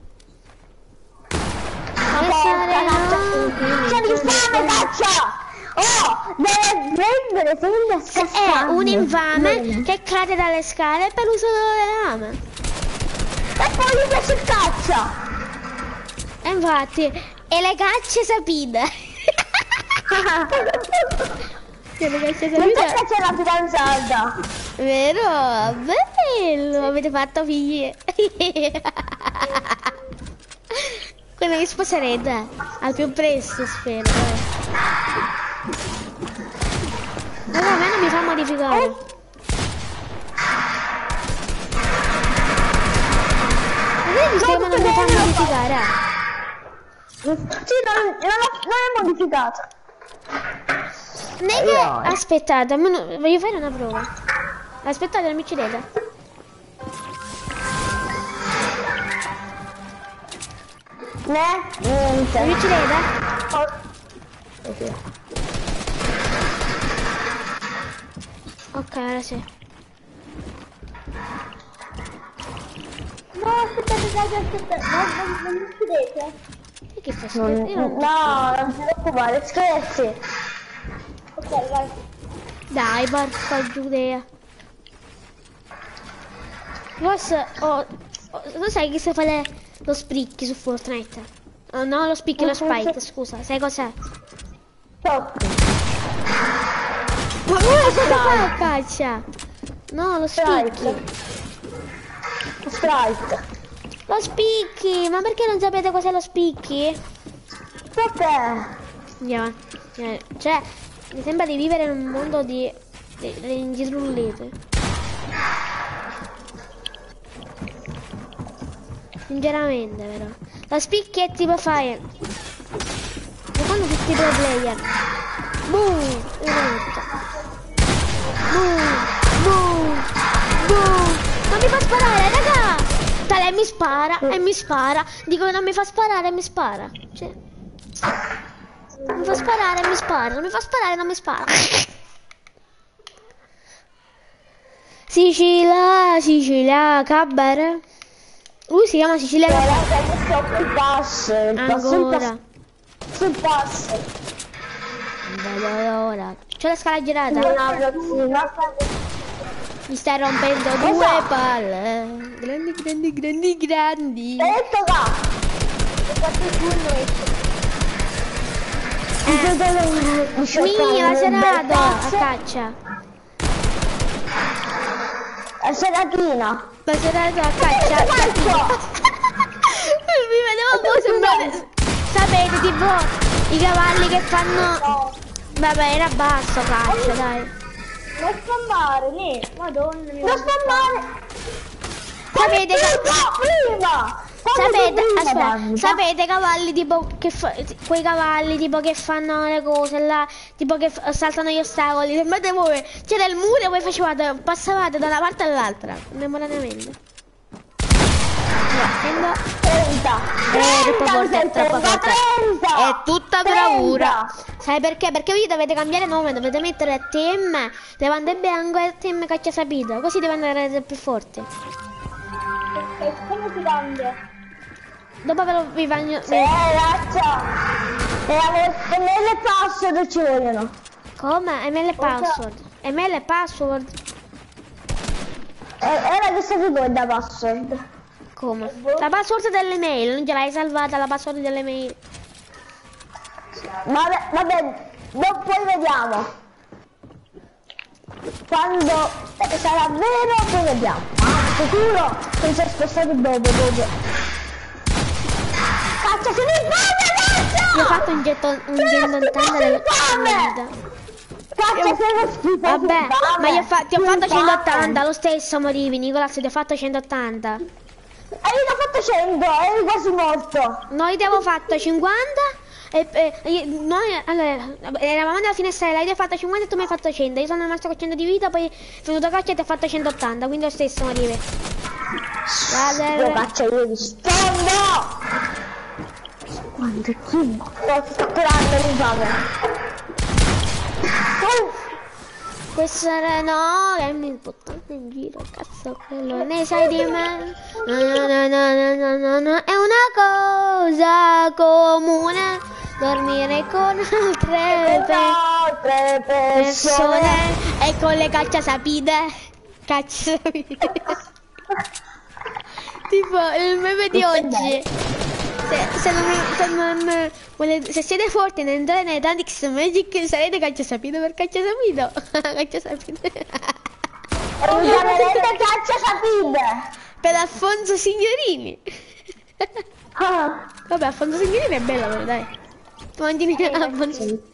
Ma Essere porca no. cazzo! C'è l'infame, caccia! Oh! Deve prendere sempre a È scassare. un infame che cade dalle scale per l'uso delle lame. E poi gli piace il caccia! E infatti, e le cacce sapide. E le cacce Non sapide. c'è c'è la fidanzata! Vero? Bello, avete fatto figli. Quindi mi sposerete al più presto, spero. Allora, a me non mi fa modificare. Avete visto che non mi fa modificare? Sì, non, non, ho- non è modificato. Nega, aspettate, almeno voglio fare una prova. Aspettate, non mi uccidete. Ne? Niente. Non mi uccidete? Ok. Ok, ora sì. No, aspettate, dai, aspettate. No, non, non mi uccidete. E che sta Non- succedendo? Io non- no, non ti preoccupare, scherzi. Ok, vai. Dai, porca Giudea. Forse oh, oh, lo sai che si fa le, lo spricchi su Fortnite? Oh, no, lo spicchi, lo spike, scusa, sai cos'è? Stop. Ma come si fa a caccia? No, lo spicchi. Strike. Strike. Lo spicchi, ma perché non sapete cos'è lo spicchi? Perché? Andiamo, eh, cioè, mi sembra di vivere in un mondo di, di, di, di srullete. Sinceramente, vero? Lo spicchi è tipo fai. Lo fanno tutti i pro player. Boom! Una volta. Boom! Boom! Boom! Non mi fa sparare, raga! Tale, mi spara e mi spara. Dico che non mi fa sparare e mi spara. Cioè. Non mi fa sparare e mi spara. Non mi fa sparare e non mi spara. Sicilia, Sicilia, Cabere. Lui si chiama Sicilia Cabere. Stop il pass. Il pass, il Ancora. pass. Sul pass. Vedo ora. C'è la scala girata. No, ragazzina. Mi stai rompendo due palle. Grandi, grandi, grandi, grandi. E detto qua. Ho fatto il turno e... Mia, la serata a caccia. La seratina. La serata a caccia. Mi vedevo un po' sembrare. Sapete, tipo i cavalli che fanno. Vabbè, era basso caccia, dai. Non spammare, lì. Madonna mia. Non spammare. Sapete che. Prima. Sapete, aspetta, sapete cavalli tipo che fa, quei cavalli tipo che fanno le cose là, tipo che f- saltano gli ostacoli, sembrate voi, c'era il muro e voi facevate, passavate da una parte all'altra, contemporaneamente. No, trenta. è troppo forte, è troppo forte. trenta. È tutta bravura. Sai perché? Perché voi dovete cambiare nome, dovete mettere T M, levante bianco e T M caccia sapito, così diventare più forti. Ok, come si cambia? Dopo ve lo vi bagno. Eh, ragazza. E le password ci vogliono. Come? Email e password. Email e password. E ora che state voi da password? Come? La password delle mail, non ce l'hai salvata la password delle mail? Vabbè, vabbè, dopo poi vediamo. Quando sarà vero poi vediamo. Ah, sicuro che mi sono spostato dopo, dopo. Cazzo, se mi fame, cazzo! Io ho fatto un getto un getto del vita. Cazzo, sei uno schifo. Vabbè, ma io fa ti ho fatto centottanta, lo stesso morivi, Nicolas, ti ho fatto centottanta. E io ti ho fatto cento, eri quasi morto. Noi ti avevo fatto cinquanta e, e, e noi allora eravamo nella finestrella, io ti ho fatto cinquanta e tu mi hai fatto cento, io sono rimasto con cento di vita, poi è venuto caccia e ti ha fatto centottanta, quindi lo stesso morivi. Io caccia, io vi sfondo! Quanto chi? Lo sto curando, mi fame. Questo era no, è mi buttato in giro, cazzo quello, ne sai di me? No, no, no, no, no, no, no. È una cosa comune dormire con altre, pe altre persone. persone e con le cacciasapide. Cacciasapide. Tipo il meme di oggi. Se, se, non, se, non, volete, se siete forti nel entrare nei Tantix Magic sarete cacciasapito per cacciasapito. Cacciasapito. Userete cacciasapide. Per Alfonso Signorini. Ah. Vabbè, Alfonso Signorini è bello però, dai. Tu mangi Eh, Alfonso. sì.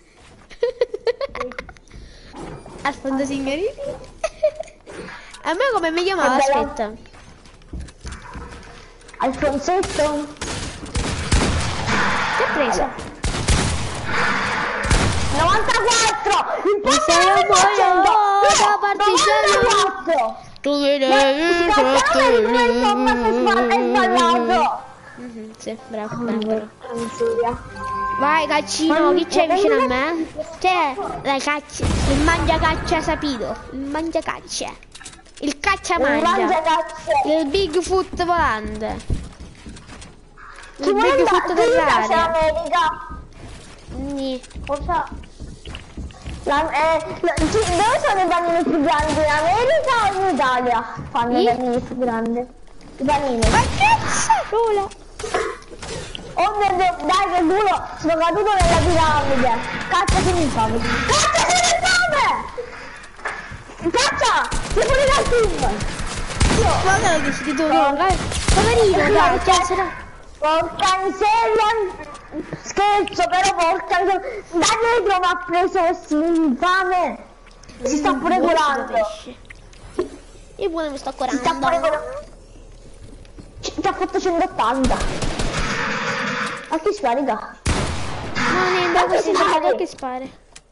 Alfonso Signorini. A me come mi chiamava? Aspetta. Alfonsetto. Che hai preso? novantaquattro! Il Mi sei un po' da partigiano. novantaquattro! Tu mi devi È sbagliato! Sì, bravo, bravo. Vai Caccino, chi c'è vicino a me? C'è la caccia, il mangia caccia sapito, il mangia caccia, il caccia mangia, il Bigfoot volante. Chi Il vuole Bigfoot andare? Chi piace dell'aria. l'America? Nì. Cosa? La, eh, la, ci- dove sono i panini più grandi? In America o in Italia? Fanno i Ì? panini più grandi. I panini. Ma cazzo! Rola. Oh mio Dio, dai che culo, sono caduto nella piramide. Cazzo che mi fame. Cazzo che mi fame! Cazzo! Sei fuori dal team! Ma che lo dici tu? Poverino, dai, cazzo, dai. Porca miseria! Scherzo, però porca miseria! Da dietro mi ha preso questo infame! Si sta pure curando! Io pure mi sto Si sta pure curando. curando! Ci- Ti ha fatto centottanta! A chi spari da? No, niente, questo è che spare.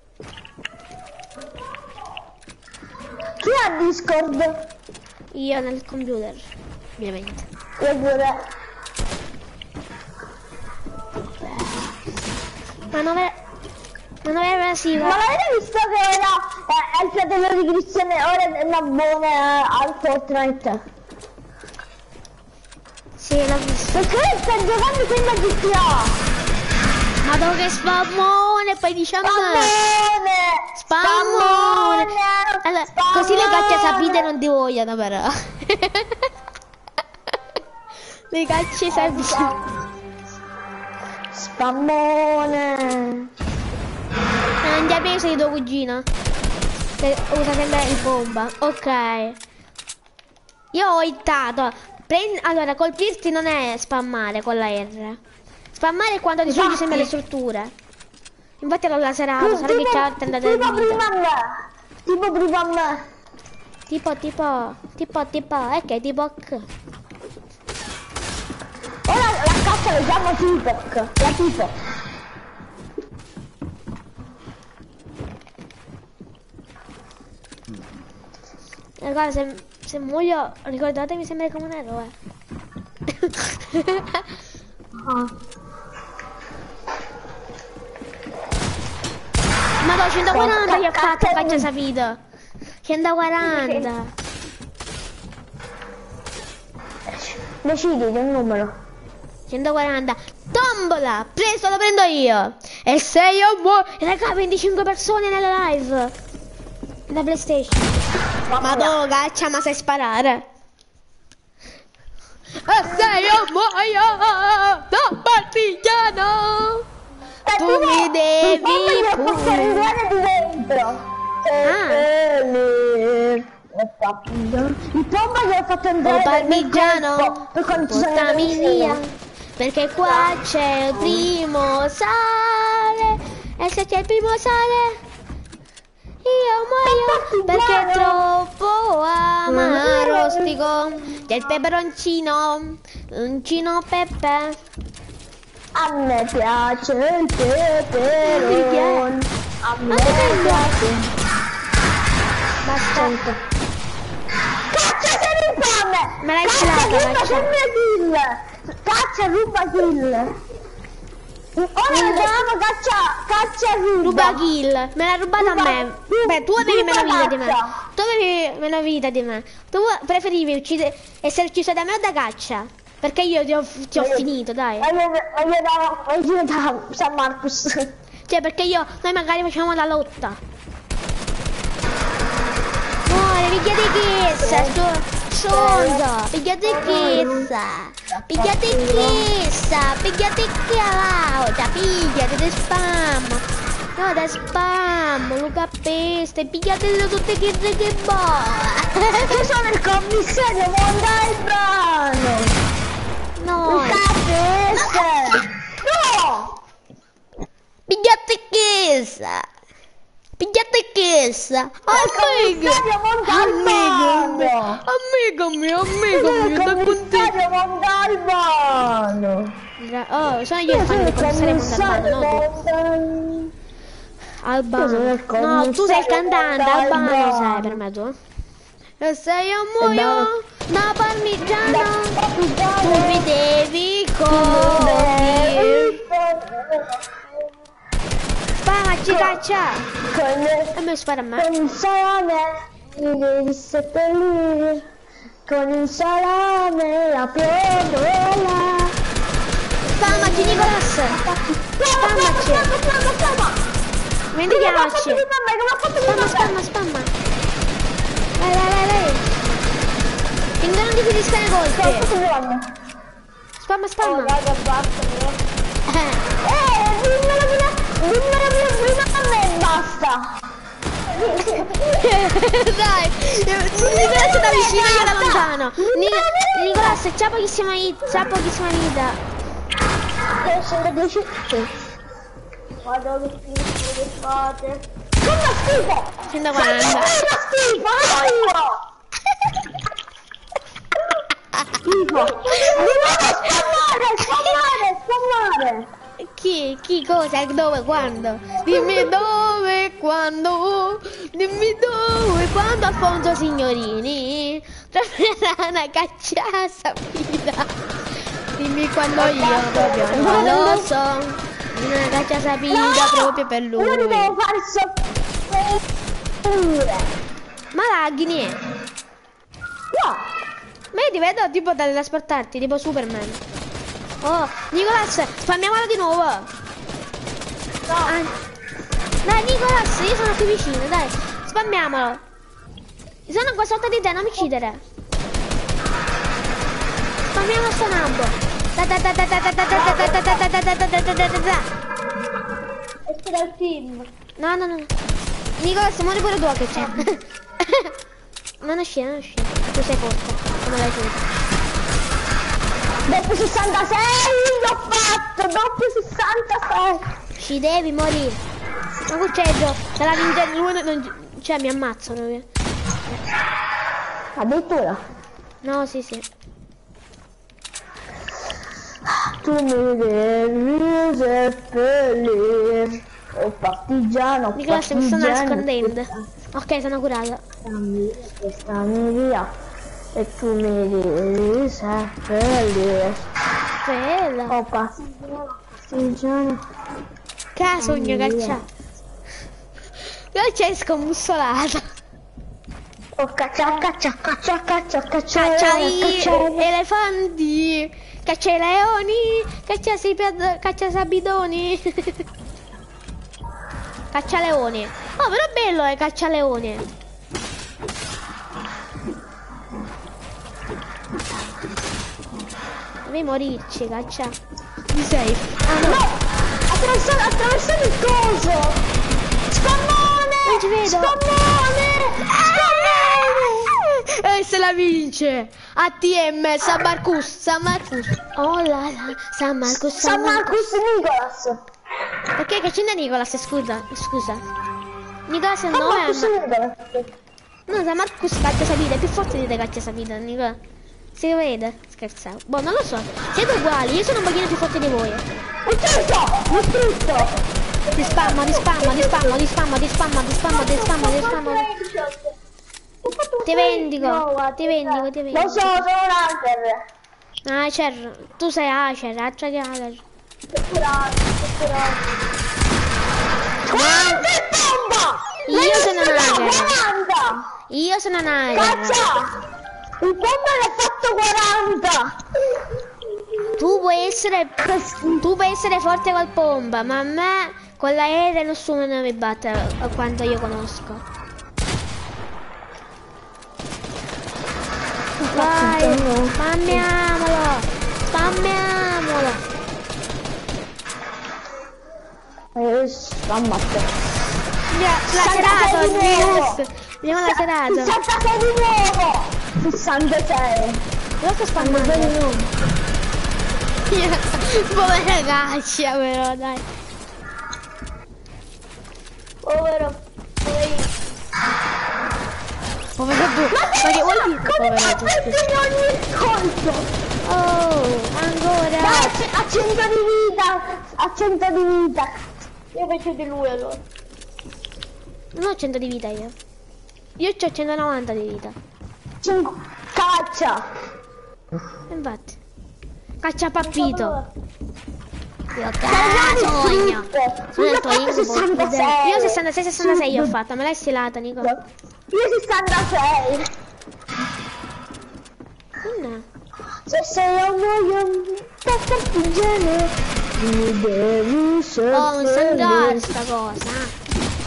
Chi ha Discord? Io nel computer, ovviamente. Io pure. Ma non è... Ma non è sì, Ma l'avete visto che era eh, il fratello di Cristian ora è una buona eh, al Fortnite? Sì, l'ho visto. Perché sta giocando con la G T A? Ma dove spammone? Poi diciamo... Spammone! Spammone! Allora, così le Spammone! cacce sapite non ti vogliono però. Le cacce sapite. Spammone! Non ti ha preso di tuo cugino? Che usa sempre il bomba. Ok. Io ho hittato. Prendi... Allora, colpirti non è spammare con la R. Spammare è quando distruggi Infatti. sempre le strutture. Infatti l'ho laserato, sarà che c'ha trentadue tipo di prima a vita. me! Tipo prima a me! Tipo, tipo, tipo, tipo, è che tipo... H. Ora la cazzo la chiamo Tupac! La Tupac! Ragazzi, se, se muoio, ricordatemi sempre come un eroe. Ah. Ma no, centoquaranta gli ho fatto, Cazzo. faccio sapito. centoquaranta. Decidi di un numero. centoquaranta. Tombola, presto lo prendo io. E se io muoio... Raga, venticinque persone nella live. Da PlayStation. Ma no, caccia, ma sai sparare? E sei un muoio da partigiano! Eh, Tu mi devi pure. pure. Di dentro. Ah. Il pompa gli ho fatto entrare Oh dentro partigiano, per quando ci sono portami le via, perché qua c'è il primo sale, e se c'è il primo sale, io muoio, perché è troppo amaro, stico, c'è il peperoncino, uncino pepe, A me piace il peperone. A me piace. basta, Caccia, sei infame! me l'hai Caccia, tirata, ruba caccia. il mio kill! Caccia, ruba kill! Ora vediamo, caccia, caccia, ruba! ruba kill, me l'ha rubata a me. Beh, tu avevi meno vita di me. Tu avevi meno vita di me. Tu preferivi uccidere, essere ucciso da me o da caccia? Perché io ti ho, ti ho finito, dai. Voglio voglio da, voglio da San Marcus. Cioè, perché io, noi magari facciamo la lotta. Muore, pigliate chessa, sto sonda. Pigliate chessa. Pigliate chessa. Pigliate chessa. Pigliate da spam. No, da spam, Luca Peste. Pigliate tutte chisse che boh. Io sono il commissario Montalbano. No. Luca Peste. No! Pigliate chessa. Pigliate chessa. Amico. Montalbano. Amico mio, amico mio, da contento. Commissario Montalbano. Oh, sono io il fan del commissario Montalbano, no tu. Albano. No, tu sei il cantante, Albano sei per me tu. E sei un muoio da parmigiano, tu mi devi coprire. Sparaci, caccia. E me spara a me. Con il salame mi devi seppellire. Con il salame la pietra. Spamaci, Nicolas. Spamaci. Vendicamoci. Spamma, spamma, spamma. Vai, vai, vai, vai. Finché non ti finiscono i colpi. Spamma, spamma. Eh. Eh, dimmelo prima, dimmelo prima a me e basta. Dai, Nicolas da vicino, io da lontano. Nic- Nicolas, c'ha pochissima vita, c'ha pochissima vita. centodieci. Guarda che schifo che fate. Come schifo? centoquaranta. Che schifo, schifo. Devo spammare, spammare, spammare. Chi? Chi? Cosa? Dove? Quando? Dimmi dove? Quando? Dimmi dove? Quando Alfonso Signorini troverà una cacciasa sapida. Dimmi quando io proprio non lo so. Una caccia sapida proprio per lui. Io devo fare soffrire. Ma laghi, No. ma io ti vedo tipo da trasportarti, tipo Superman. Oh, Nicolas, spammiamolo di nuovo. No. Ah, dai, Nicolas, io sono qui vicino, dai. Spammiamolo. Sono qua sotto di te, non mi uccidere. Spammiamo sto nabbo. Da da da da da da da da da da da da da da da da da da. Esco dal team. No, no, no. Nicolas, muori pure tu che c'è. Non uscire, non uscire. Tu sei forte, come l'hai detto. Dopo sessantasei l'ho fatto, dopo sessantasei. Ci devi morire. Ma che c'è Gio? Se la vince lui non... Cioè mi ammazzano io. Addirittura. No, sì, sì. Tu mi devi seppellire. Oh partigiano, Nicolas, mi stanno partigiano. nascondendo. Ok, sono curata. Stammi, stammi via. E tu mi devi seppellire. Bella. Oh partigiano, partigiano. Casogno caccia. Caccia è scombussolato. Oh caccia, caccia, caccia, caccia, caccia, Caccia i caccia. elefanti. Caccia i leoni. Caccia i piad- caccia sabidoni. Caccia leoni. Oh, però è bello è caccia leoni. Devi morirci, caccia. Chi sei? Ah no! No! Attraversare, attraversare il coso! Spammone! Non ci vedo! Spammone! Spammone! E se la vince! A T M, San Marcus, San Marcus. Oh là là, San Marcus, San, San Marcus Nicolas! Perché che c'è da Nicolas, scusa, scusa. Nicolas è il San nome? Marcus Ma... Nicolas! No, San Marcus caccia sapida, è più forte di te caccia sapida, Nicolas. Si vede? Scherzavo. Boh, non lo so. Siete uguali, io sono un pochino più forte di voi. Distrutto! Distrutto! Ti spamma, ti spamma, ti spamma, ti spamma, ti spamma, ti spamma, ti spamma, ti spamma. Ti vendico, ti vendico, ti Lo vendico. so, sono un hacker! Acer, tu sei Acer, Acer che Acer. Che curato, che curato! Guarda il bomba! Io sono un hacker. quaranta! Io sono un Acer. Caccia! Il bomba l'ha fatto quaranta! Tu puoi essere, tu puoi essere forte col pompa, ma a me con l'aereo nessuno ne mi batte a quanto io conosco. Vai, spammiamolo, spammiamolo. Eh, spammate. Lacerato, yes. Abbiamo lacerato. sessantasei di nuovo! sessantasei! Lo sto spammando. Povera caccia però, dai. Povero, poverino. Povero tu. Ma che vuol dire povero tu? in ogni colpo! Oh, ancora. Dai, a cento di vita! A cento di vita! Io faccio di lui allora. Non ho cento di vita io. Io ho centonovanta di vita. Cinque. Caccia! Infatti. Caccia pappito. Io Dai, sogno. Sono il tuo fatto incubo. sessantasei. Io sessantasei sessantasei ho fatto, me l'hai stilata, Nico. Io sessantasei! No. Se sei un muoio per partigiano, mi devi sempre. Oh, un sangare sta cosa.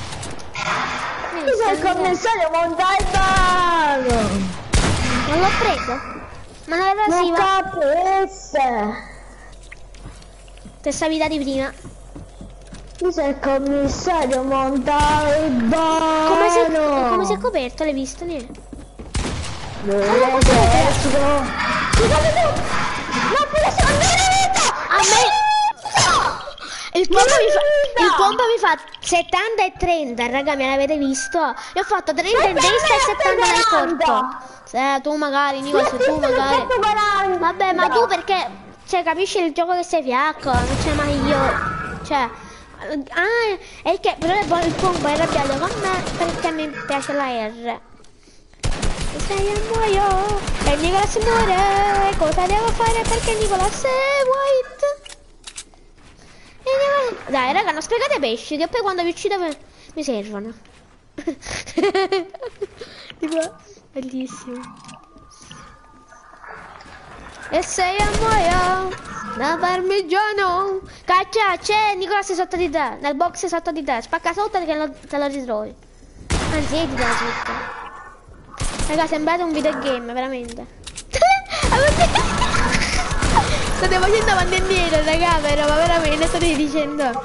Tu sei il commissario Montalbano! Non l'ho preso? Ma non era Non evasiva. capesse! Stessa vita di prima. Tu sei il commissario Montalbano! Come si, come si è coperto, l'hai visto? Niente. L'esercito! Scusate tu! Non posso andare vita! A me... Il pompa, mi fa, il pompa mi fa settanta e trenta, raga, me l'avete visto? Io ho fatto trenta in testa e settanta nel corpo. Se tu magari, Nico, se tu magari... Vabbè, ma tu perché... Cioè, capisci il gioco che sei fiacco? Non c'è mai io... Cioè... Ah, è che però il pompa è arrabbiato con me perché mi piace la R. E sei a muoio e Nicolas muore. Cosa devo fare perché Nicolas è white? E Nicolas... Dai raga, non sprecate pesci, che poi quando vi uccido mi servono. Tipo, bellissimo. E sei a muoio da parmigiano. Caccia, c'è Nicolas sotto di te, nel box sotto di te. Spacca sotto che lo, te lo ritrovi. Anzi, edita sotto. Raga, sembrate un videogame, veramente. State facendo avanti e indietro, raga, però, ma veramente state dicendo.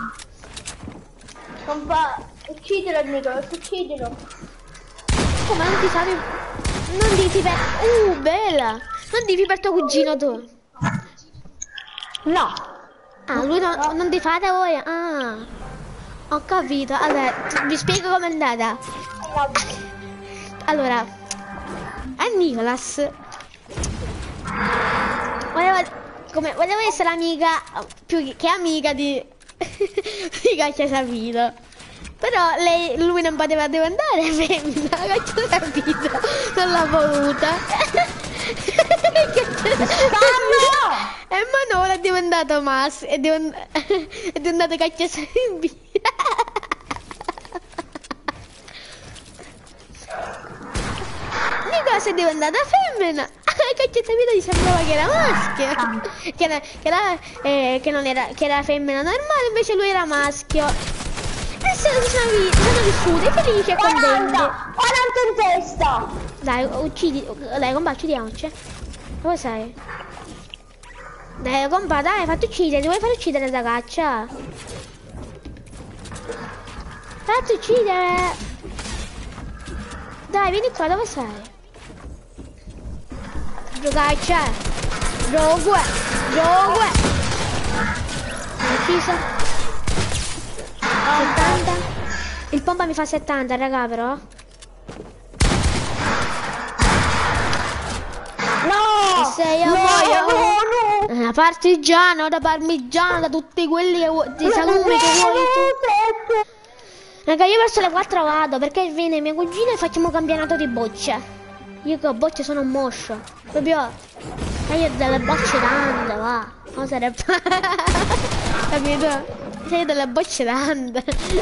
Compa, uccidilo il Nicolas, uccidilo. Come non ti fai... Non dici per... Uh, bella! Non dici per tuo cugino tu. No. Ah, lui no, non ti fate voi? Ah. Ho capito. Allora, vi spiego com'è andata. Allora, a Nicolas voleva, come, voleva essere amica, più che amica di, di Caccia Sapito. Però lei, lui non poteva diventare femmina, Caccia Sapito non l'ha voluta. E Manuela è diventato maschio, è, divent è diventato Caccia Sapito. Nicolas è diventata femmina. Caccia Sapito gli sembrava che era maschio. Che, era, che, era, eh, che non era, che era femmina normale, invece lui era maschio. E se si sono, vi sono vissuti felici e contenti. quaranta in testa. Dai, uccidi. Dai, compa, uccidiamoci. Dove sei? Dai, compa, dai, fatti uccidere, ti vuoi far uccidere da caccia? Fatti uccidere! Dai, vieni qua, dove sei? Caccia! Rogue! Rogue! Ucciso! settanta. Il pompa mi fa settanta, raga, però. No! E se io no, muoio... no, no! Da partigiano, da parmigiano, da tutti quelli che vuoi, dei salumi che vuoi tu. Raga, io verso le quattro vado, perché viene mia cugina e facciamo campionato di bocce. Io che ho bocce sono un moscio. Proprio... E io ho delle bocce tante, va. Non sarebbe... Capito? Io ho delle bocce tante.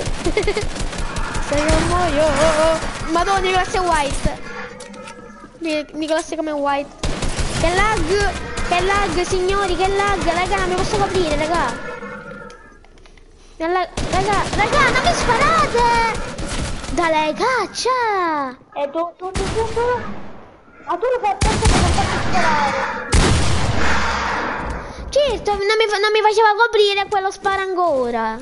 Se io muoio... Madonna, Nicolas è white. Ni- Nicolas è come white. Che lag! Che lag, signori, che lag! Raga, mi posso coprire, raga? Raga, raga, raga, non mi sparate! Dai, caccia! E tu, tu, tu, tu, tu. Ma tu lo fai apposta per non farti sparare. Certo, non mi, fa- non mi faceva coprire, quello spara ancora.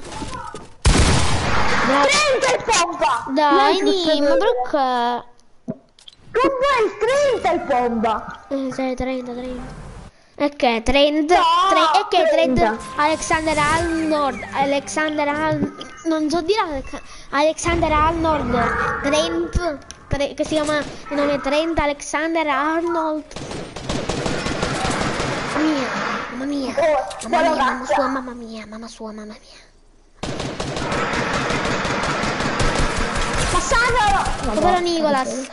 trenta il pompa! Dai, Non Ni, ma succede- perché? Tu vuoi trenta il pompa! Eh, sei trenta, trenta. E che, trenta? No, tre- e che, trenta? trenta. Alexander Arnold, Alexander Arnold, non so dire Alex- Alexander Arnold, trenta, tre- che si chiama il nome trenta, Alexander Arnold. Mamma mia, mamma mia, Oh, mamma mia, mamma ragazza. sua, mamma mia, mamma sua, mamma mia. Passatelo! Povero Nicolas.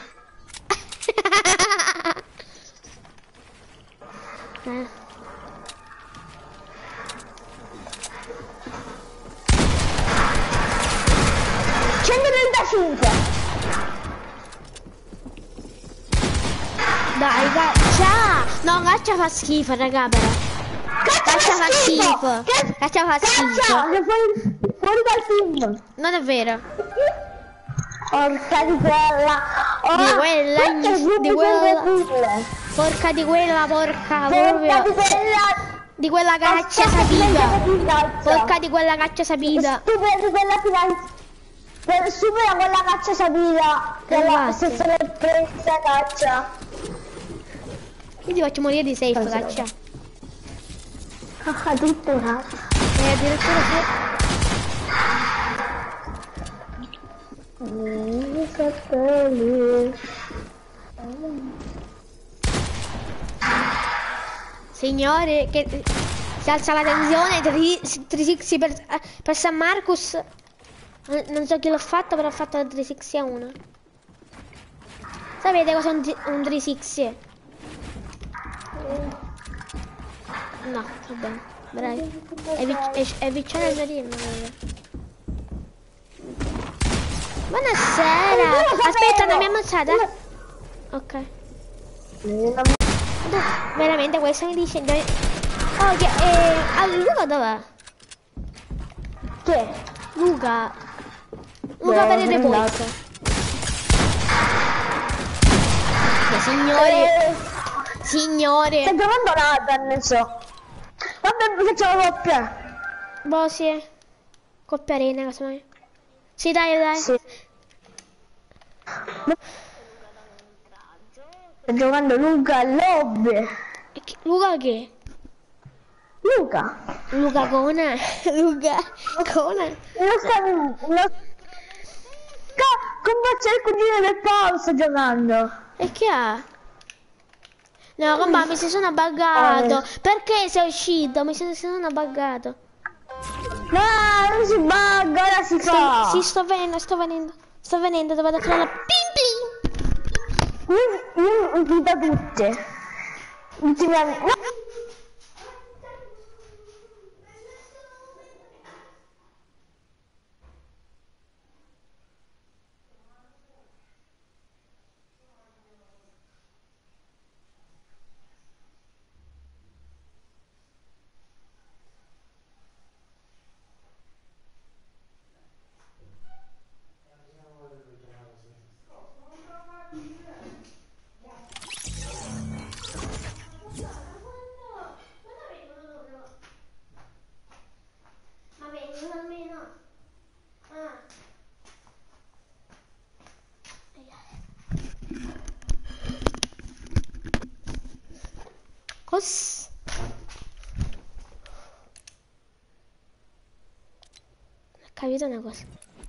Eh. centotrentacinque! Dai, caccia! No, caccia fa schifo, raga, però. Caccia fa schifo. Che- Caccia fa Caccia! schifo. Sei fuori, fuori dal team! Non è vero. Porca di quella! Oh, Di quella, questo è il gruppo di quella. sempre mille. Porca di quella, porca, Porca di proprio. quella! Di quella caccia Aspetta, sapita. finanza. Porca di quella caccia sapita. Stupida di quella finanza. Per supera quella caccia sapita. Quella Esatto. se se l'è presa caccia. Io ti faccio morire di safe, caccia. Ah, tutto una. E addirittura se... I capelli. Signore, che si alza la tensione, trecentosessanta per, eh, per San Marcus. Eh, Non so chi l'ha fatto, però ha fatto la trecentosessanta a uno. Sapete cosa è un, un trecentosessanta? No, va bene, bravi. È, vic- è, è vicino al mio team. Buonasera! Aspetta, non mi ha ammazzato? Ok. Veramente questo mi dice... Oh, che... Eh, ah, Luca dov'è? Che? Luca. Luca per il repolso. Signori. Eh, Signori. Sta giocando Nathan, ne so. Vabbè, facciamo coppia. Boh, sì. Coppia arena, casomai. Sì, dai, dai. Sì. Sta giocando Luca Lobby. E chi- Luca che? Luca. Luca Cona. Luca Cona. Non sta... Non... Combacia il cugino del Paolo sta giocando. E che ha? No, compa, mi si sono buggato. Perché sei uscito? Mi si sono buggato. No, non si bugga, ora si fa. Sì, sì, sto venendo, sto venendo. Sto venendo, devo dare la pim pim. Io, io invito tutte. Tutti i miei amici. No. Cos... Non ho capito una cosa.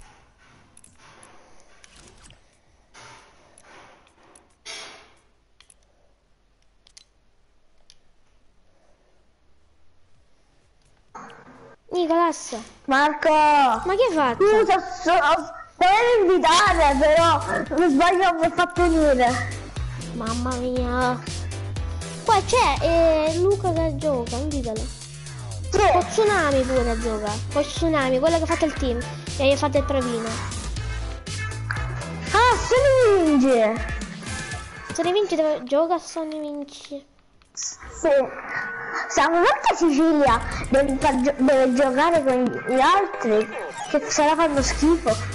Nicolas, Marco! ma che hai fatto? Scusa, sono... Volevo invitare, però mi sbaglio, non mi ha fatto venire. Mamma mia. Qua c'è eh, Luca che gioca, invitalo. Sì. Con Tsunami pure gioca. Con Tsunami, quello che ha fatto il team. E gli ha fatto il provino. Ah, se ne vince! Sony Vinci dove gioca Sony Vinci? Sì. Siamo venuti a Sicilia, deve, far gio- deve giocare con gli altri, che se la fanno schifo.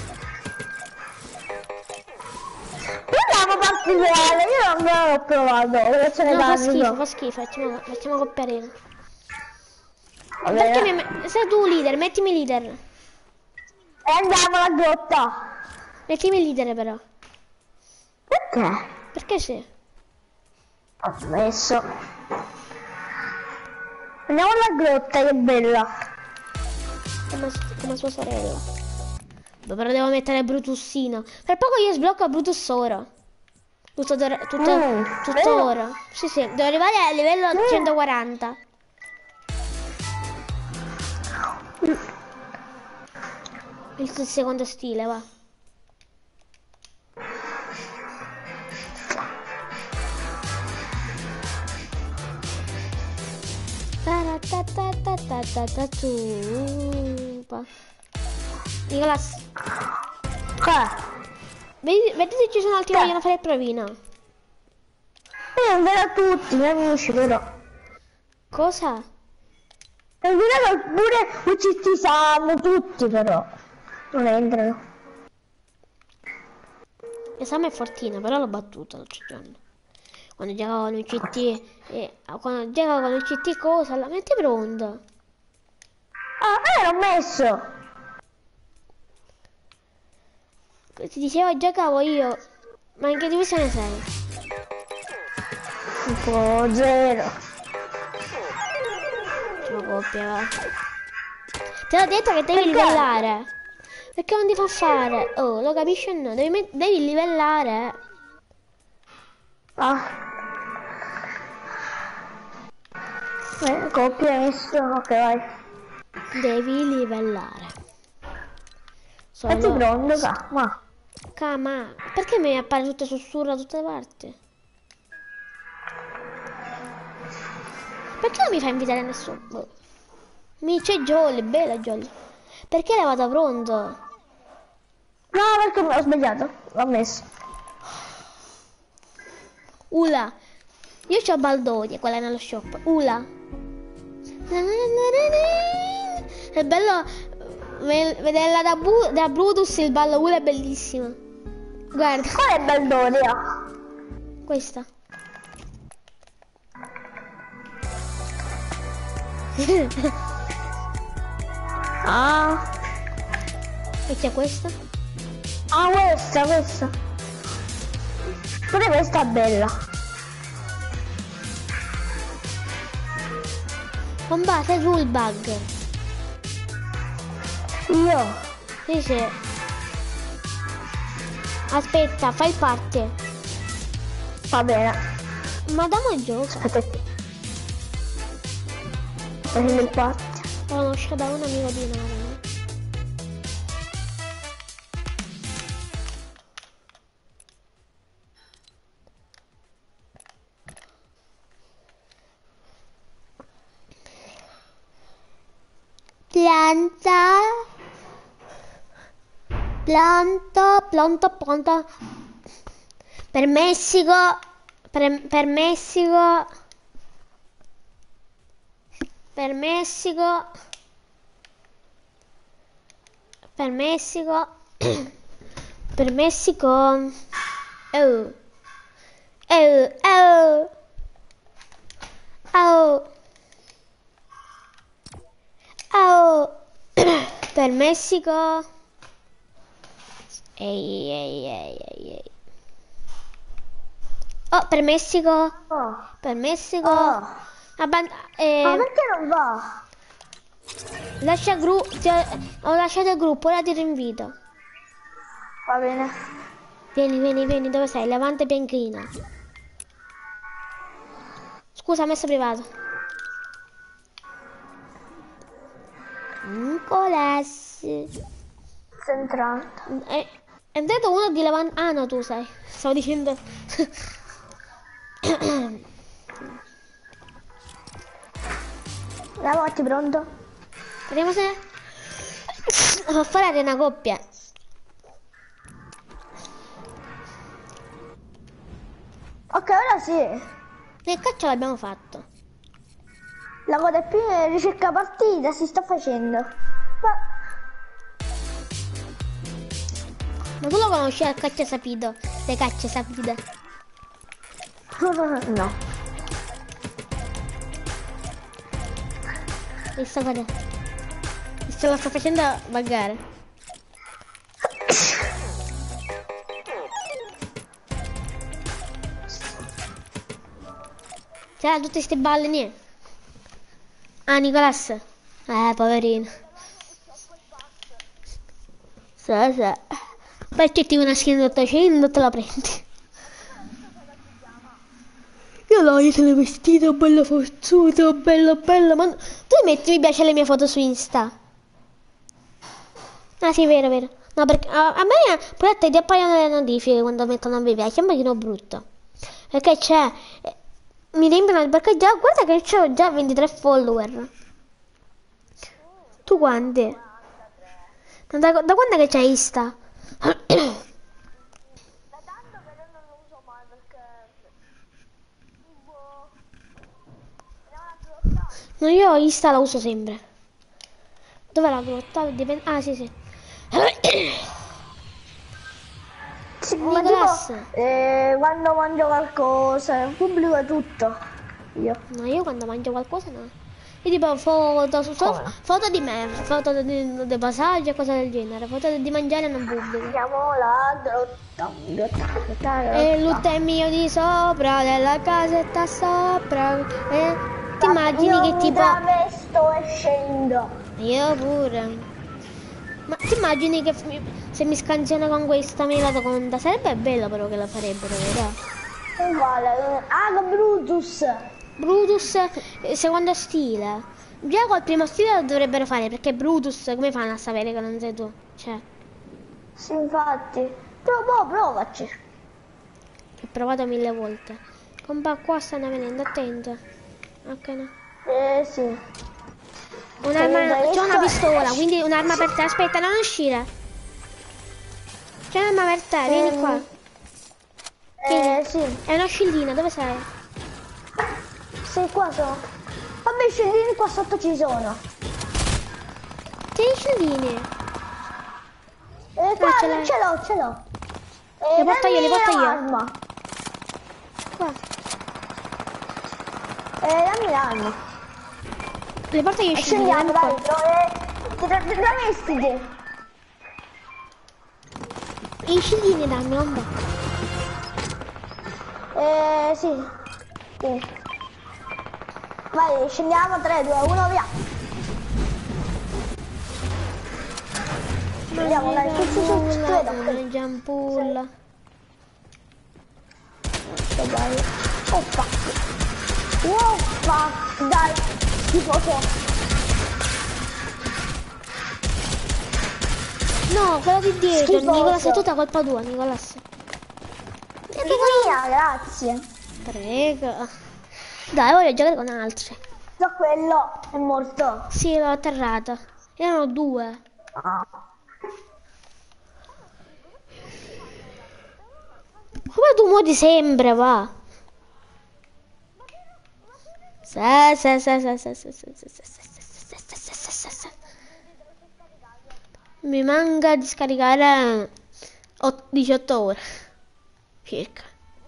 Guardiamo partite reale, io non l'ho provato, dove ce ne No, fa vanno? schifo, fa schifo. Facciamo, facciamo coppiarino. Va Perché bene. mi me- sei tu leader, mettimi leader. E andiamo alla grotta. Mettimi leader però. Perché? Perché sì? Ho messo. Andiamo alla grotta, che bella. Come, come sua sorella. Beh, però devo mettere Brutussino. Per poco io sblocco Brutus ora. Tutto, d'ora- tutto, Mm, tutto vero? ora. Sì, sì, devo arrivare a livello Mm. centoquaranta. Il secondo stile, va. Taratatatatatatatatupa. Nicolas, Qua. vedi, vedi se ci sono altri che vogliono fare il provino. Io non vedo tutti, i miei amici, però. Cosa? E vedo pure U C T Samu, tutti però. Non entrano. Esame è fortina, però l'ho battuto l'altro giorno. Quando giocavo con U C T, e quando giocavo con U C T cosa? La metti pronta. Ah, eh, l'ho messo. Ti dicevo giocavo io, ma in che divisione sei? Un po' zero. Facciamo coppia, va. Te l'ho detto che devi Perché? livellare. Perché non ti fa fare? Oh, lo capisci o no? Devi, met- devi livellare. Ah. Eh, coppia hai messo, ok vai. Devi livellare. Metti Solo... pronto qua, ma. Cama. Perché mi appare tutto sussurro da tutte le parti? Perché non mi fa invitare nessuno? Boh. Mi c'è Jolly, bella Jolly. Perché l'hai vada pronto? No, perché mi ho sbagliato. L'ho messo. Ula. Io c'ho Baldoria, quella nello shop. Ula. È bello ve- vederla da, Bu- da Brutus, il ballo Ula è bellissimo. Guarda, Qual è Baldoria? questa. Ah. E c'è questa? Ah, questa, questa. Pure questa è bella. Combatte rule bug. Io. Sì, sì. Aspetta, fai parte. Va bene. Ma dammi il gioco. Aspetta. Prendo il parte. Lo conosco da un amico di Nara. Pianta. Pianta, pianta, pianta. Per Messico. Per, per Messico. Per Messico. Per Messico. Per Messico. Oh. Oh, oh. Oh. Oh. Per Messico. Ehi, ehi, ehi, ehi, ehi. Oh, per Messico. Oh. Per Messico. Oh. Abban- Ma eh, perché non va? lascia il gruppo. Ho lasciato il gruppo, ora ti rinvito. Va bene. Vieni, vieni, vieni, dove sei? Levante Bianchina. Scusa, messo privato. Nicolas. Sto entrando. È, è entrato uno di Levante. Ah, no, tu sei. Stavo dicendo. Lavotti, pronto? Vediamo se. Fa fare una coppia. Ok, ora sì. Che caccia l'abbiamo fatto? La coda è più ricerca partita, si sta facendo. Ma... Ma tu lo conosci il caccia sapido? Le cacce sapide. no. Visto guarda. Se lo sta facendo vagare. C'era tutte queste balle niente. Ah, Nicolas. Eh, poverino. Sì, sì. Poi ti una skin ottocento te la prendi. Io no, io sono vestito bello forzuto, bello bello, ma tu metti mi piace le mie foto su Insta? Ah sì, vero, vero. No, perché a, a me poi a te ti appaiono le notifiche quando mettono mi piace, è un pochino brutto. Perché c'è, eh, mi riempiono, perché già, guarda che ho già ventitré follower. Tu quanti? Da, da quando è che c'è Insta? No, io Insta la uso sempre. Dov'è la grotta? Dipende... Ah, sì, sì. Sì, ma Nicolas. tipo, eh, quando mangio qualcosa, pubblico tutto. Io. No, io quando mangio qualcosa no. Io tipo foto, su, Come no? foto di me, foto di, di passaggio e cose del genere. Foto di mangiare non pubblico. Siamo la grotta, grotta, grotta, E grotta. l'utto è mio di sopra, della casetta sopra. E ti immagini Io che mi tipo... travesto e scendo. Io pure. Ma ti immagini che mi- se mi scansiono con questa me la conta? Sarebbe bello però che la farebbero, vero? Uguale. Ah, con Brutus. Brutus, eh, secondo stile. Già col primo stile lo dovrebbero fare, perché Brutus, come fanno a sapere che non sei tu? Cioè, Sì, infatti. Provo, provaci. ho provato mille volte. Compa qua stanno venendo, attento. Ok, no. Eh, sì. Un'arma, Sì, c'è una visto? pistola, quindi un'arma per te. Aspetta, non uscire. C'è un'arma per te, vieni qua. Eh, sì. È una scildina, dove sei? Sì, qua sono. Vabbè, scendini qua sotto ci sono. Tieni i scildini. Eh, qua ce l'hai. ce l'ho, ce l'ho. Eh, Li porto io, li dammi porto io. l'arma. Qua. Eh, dammi l'arma. Le porto io i E scildini, scendiamo, dammi dai. qua. Dove, dove, dove siete? I scildini dammi, onda. Eh, sì. Sì. Vai, scendiamo, tre, due, uno, via. Andiamo, dai, su, su, su, ci vedo. Mangia ampulla. Dai. Oh, fuck. Wow, fuck, dai. Schifoso. No, quello di dietro, Schifoso. Nicolas, è tutta colpa tua, Nicolas. Mia, grazie. Prego. Dai, voglio giocare con altri. So quello, è morto. Sì, l'ho atterrato. Erano due. Ah. Come tu muori sempre, va? Sì, sì, sì, sì, sì, sì, sì, sì, sì, sì, sì, sì, sì, sì, sì, sì. Mi manca di scaricare diciotto ore circa.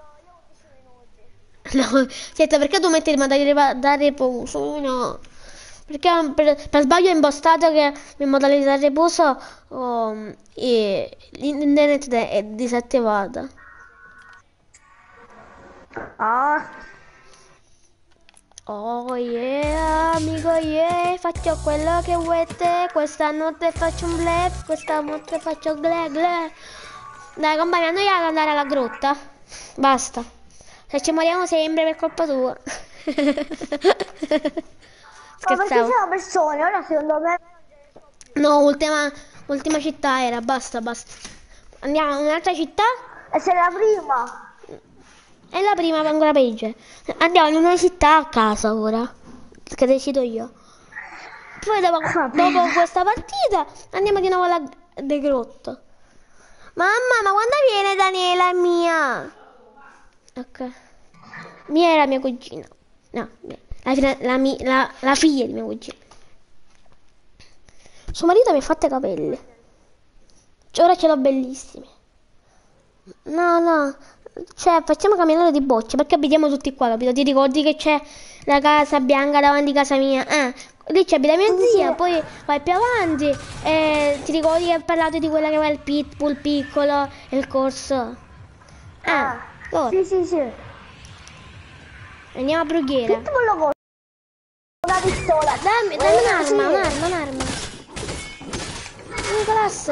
No, senta, perché tu metti il modalità da riposo? No, perché per, per sbaglio ho impostato che in modalità riposo um, e l'internet è disattivato. Ah. Oh yeah, amico yeah, faccio quello che vuoi te, questa notte faccio un bluff, questa notte faccio gle gle. Dai compagni, andiamo ad andare alla grotta. Basta. Se ci moriamo sempre per colpa tua. Ma perché Scherzavo. sono persone, ora secondo me... No, ultima, ultima città era, basta, basta. Andiamo in un'altra città? E se la prima? E la prima va ancora peggio. Andiamo in una città a casa ora. Che decido io. Poi dopo, dopo questa partita andiamo di nuovo alla de grotta. Mamma, ma quando viene Daniela mia? Ok. Mia era mia cugina. No, la, fina- la, mi- la- la figlia di mia cugina. Suo marito mi ha fatto i capelli. Cioè, ora ce l'ho bellissimi. No, no. Cioè, facciamo camminare di bocce perché abitiamo tutti qua, capito? Ti ricordi che c'è la casa bianca davanti a casa mia? Eh, lì c'è abita mia zia, poi vai più avanti e ti ricordi che ho parlato di quella che aveva il pitbull piccolo e il corso? Eh, Ah, loro. sì, sì, sì. Andiamo a Brughiera. Pitbull lo voglio. Una pistola. Dammi, dammi Eh, un'arma, sì. un'arma, un'arma. Nicolas.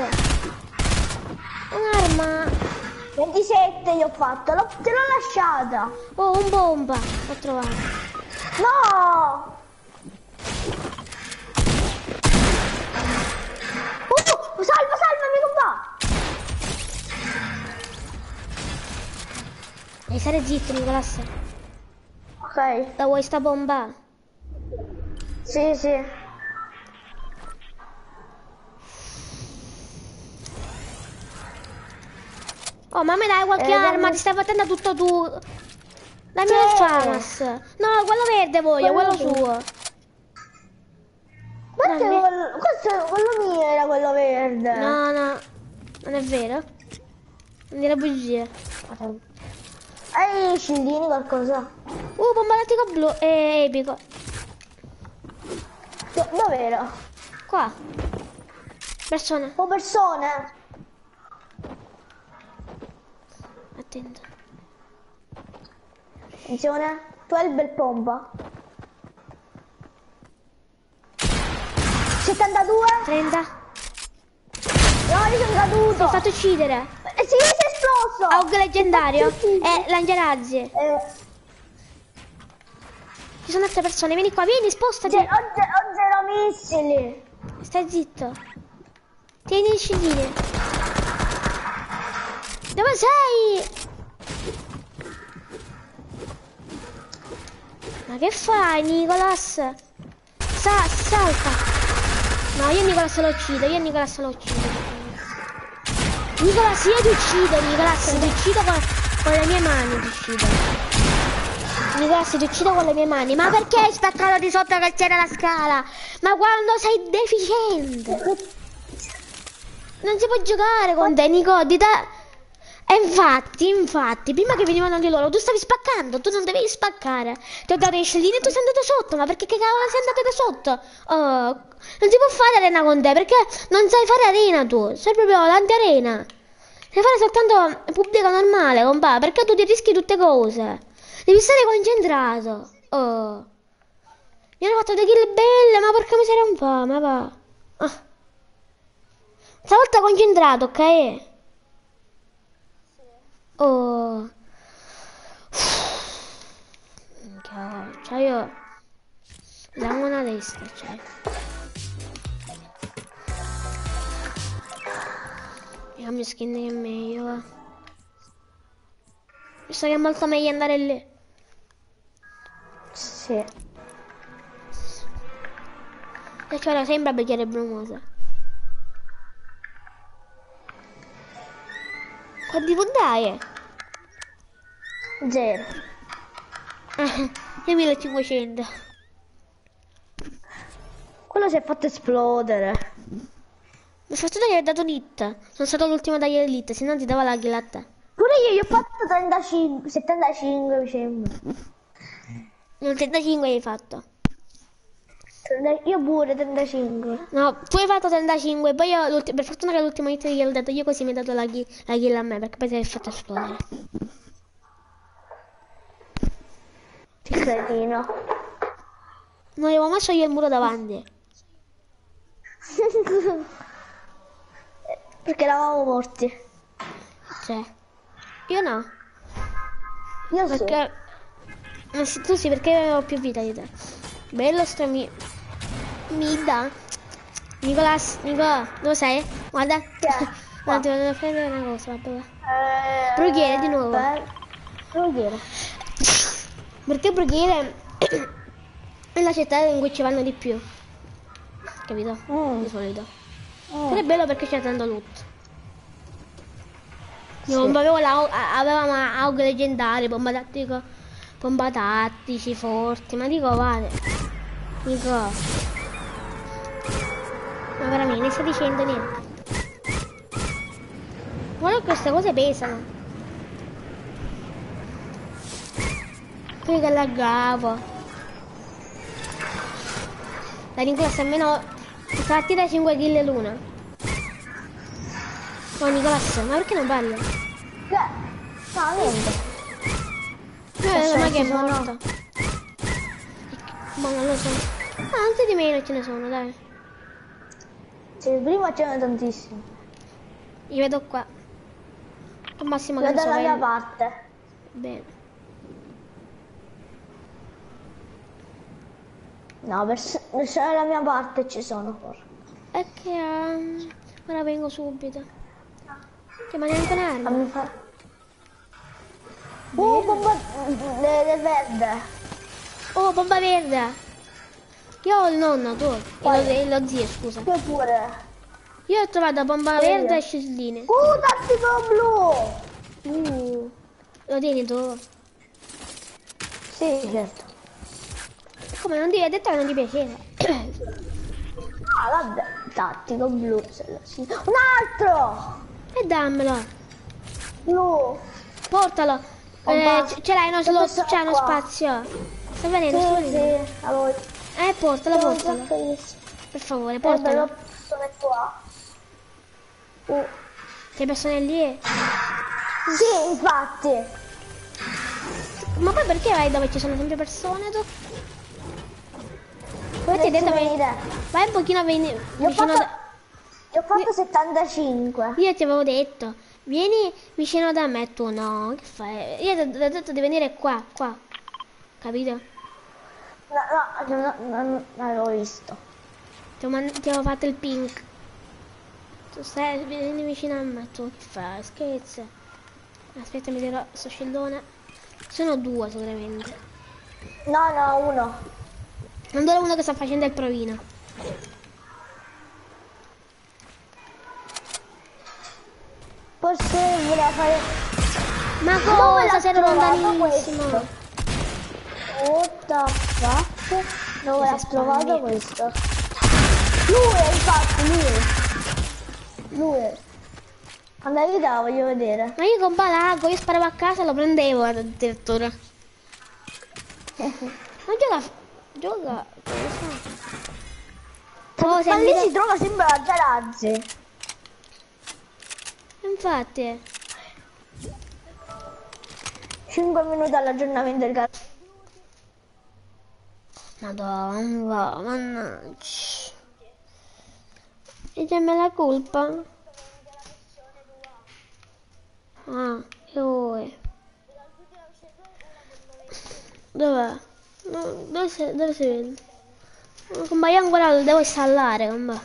Un'arma. ventisette gli ho fatto, l'ho- te l'ho lasciata. Oh, un bomba. Ho trovato. No! Uh, salva, salvami, non va! Devi stare zitto, Nicolas. Ok, La vuoi sta bomba? sì, sì. Oh, ma mi dai qualche Eh, arma? dammi- Ti stai facendo tutto tu. Dammi Sì. il FAMAS. No, quello verde voglio, quello Quello suo. Guarda, Dammi. quello, questo, quello mio era quello verde. No, no, non è vero. Non dire bugie. Hai scildini qualcosa? Uh, bomba elettrica blu. È epico. Do- Dov'era? Qua. Persona. O persone? Attento. Attenzione, tu hai il bel pompa. settantadue? trenta. No, io sono caduto. Ti ho fatto uccidere. Eh, sì, si è esploso. Aug leggendario. Sì, sì, sì. E lanciarazzi. Eh, Ci sono altre persone. Vieni qua, vieni, spostati. ge- ho, ge- ho zero missili. Stai zitto. Tieni i scildini. Dove sei? Ma che fai, Nicolas? Sa, salta. No, io Nicolas lo uccido, io Nicolas lo uccido. Nicolas, io ti uccido, Nicolas, ti uccido con, con le mie mani, ti uccido. Nicolas, ti uccido con le mie mani. Ma perché hai spaccato di sotto che c'era la scala? Ma quando sei deficiente? Non si può giocare con te, Nico, di te... E infatti, infatti, prima che venivano di loro, tu stavi spaccando, tu non dovevi spaccare. Ti ho dato i scellini e tu sei andato sotto, ma perché che cavolo sei andato da sotto? Oh, non si può fare arena con te, perché non sai fare arena tu, sei proprio l'anti-arena. Sai fare soltanto pubblica normale, compà, perché tu ti rischi tutte cose. Devi stare concentrato. Oh. Mi hanno fatto delle kill belle, ma porca miseria un po', ma va. Ah. Stavolta concentrato, ok? Oh. Minchia, cioè io dammi una testa, cioè. Io cambio skin che è meglio, va. Visto che è molto meglio andare lì. Sì. E cioè sembra bicchiere brumosa. Quanti puntai? Zero. Io millecinquecento. Quello si è fatto esplodere. Mi fortuna che hai dato l'hit. Sono stato l'ultimo dagli elite, se no ti dava la kill a te. Pure io gli ho fatto trentacinque, settantacinque mi sembra. Non trentacinque hai fatto. trenta Io pure trentacinque. No, tu hai fatto trentacinque, poi io, l'ulti- per fortuna che l'ultimo hit gliel'ho dato io, così mi hai dato la kill, la kill a me, perché poi ti hai fatto esplodere. Cretino. Non avevo messo io il muro davanti. Perché eravamo morti. Cioè, io no. Io sì. Perché... Ma sì, tu sì, perché avevo più vita di te. Bello sto mi... Mida. Nicolas, Nicola, dove sei? Guarda. Che è? No, ti volevo prendere una cosa, vabbè. Eh, Brughiere di nuovo. per- Brughiere. Perché Brughiere è la città in cui ci vanno di più. Capito? Mm. Di solito. Mm. Però è bello perché c'è tanto loot. Sì. Io bomba avevo la, a- avevamo aug leggendari, bomba tattico, bomba tattici forti, ma dico vale. Dico. Ma veramente non sta dicendo niente. Guarda che queste cose pesano. Qui che laggavo. La Nicolas almeno fatti da cinque kill l'una. Oh Nicolas, ma perché non parla? Che? No, niente. Eh, ma che è ci sono- morta? Ma non lo so. Ah, anche di meno ce ne sono, dai. Sì, prima c'erano tantissimi. Io vedo qua. Al massimo che Io ne so, dalla mia vai- parte. Bene. No, verso, verso la mia parte ci sono forse. È che ehm, ora vengo subito. Che ma neanche un'arma. Fammi fare. Uh, bomba de, de verde. Oh, bomba verde. Io ho il nonno, tu. E Quale? lo, e lo zio, scusa. Io pure. Io ho trovato bomba Verde. verde e scisline. Uh, tattico blu. Uh, lo tieni tu? Sì, certo. Come non ti hai detto che non ti piaceva? Ah, vabbè, tattico blu. se lo si- Un altro. E dammelo. Blu. Portalo. Eh, Bomba. c- ce l'hai uno Dove slot, sono c'è uno qua? spazio. Sta venendo, sta Sì, venendo. sì, allora. Eh, portalo, Sono portalo. già felice. Per favore, Eh, portalo. però sono qua. Uh. Che persone lì? Sì, infatti. Ma poi perché vai dove ci sono sempre persone tu? Poi ti ho Dovresti detto vai, venire. vai un pochino veni- Io ho vicino fatto, da... io ho fatto settantacinque. Io ti avevo detto, vieni vicino da me, tu no, che fai? Io ti ti ho detto di venire qua, qua. Capito? No, no, no, no, non l'avevo visto. Ti ho, man- ti ho fatto il pink. Tu stai, vieni vicino a me, tu che fai? Scherzi. Aspetta, mi dirò sto scellone. Sono due sicuramente. No, no, uno. Non vedo uno che sta facendo il provino. Forse voleva fare... Ma Dove cosa? l'ha Sei trovato lontanissimo. questo? What the fuck? Dove Che l'ha si trovato spagni. questo? Lui, infatti, lui. Lui. Quando vita voglio vedere. Ma io con Balago, io sparavo a casa e lo prendevo addirittura. Ma gioca... Gioca... Come fa? Oh, Ma sei lì invita- si trova sempre la Garazzi. Infatti. cinque minuti all'aggiornamento del Garazzi. Madonna, mannaggia. E c'è me la colpa? Ah, e ora? Dov'è? No, dove si, dove si vede? Compa, io ancora lo devo installare, compa.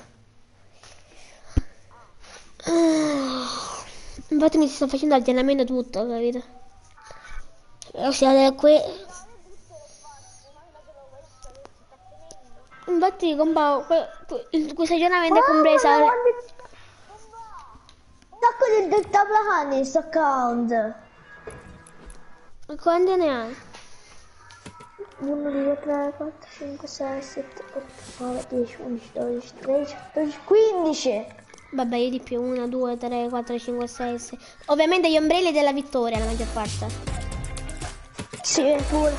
Ah, infatti mi sto facendo allenamento tutto, capito? Ossia, qui... Infatti, compa, que- que- questo aggiornamento è compreso... Un sacco di deltaplani in sto account. Quante ne hai? uno, due, tre, quattro, cinque, sei, sette, otto, nove, dieci, undici, dodici, tredici, quattordici, quindici. Vabbè, io di più, uno, due, tre, quattro, cinque, sei, sei. Ovviamente gli ombrelli della vittoria, la maggior parte. Sì, pure.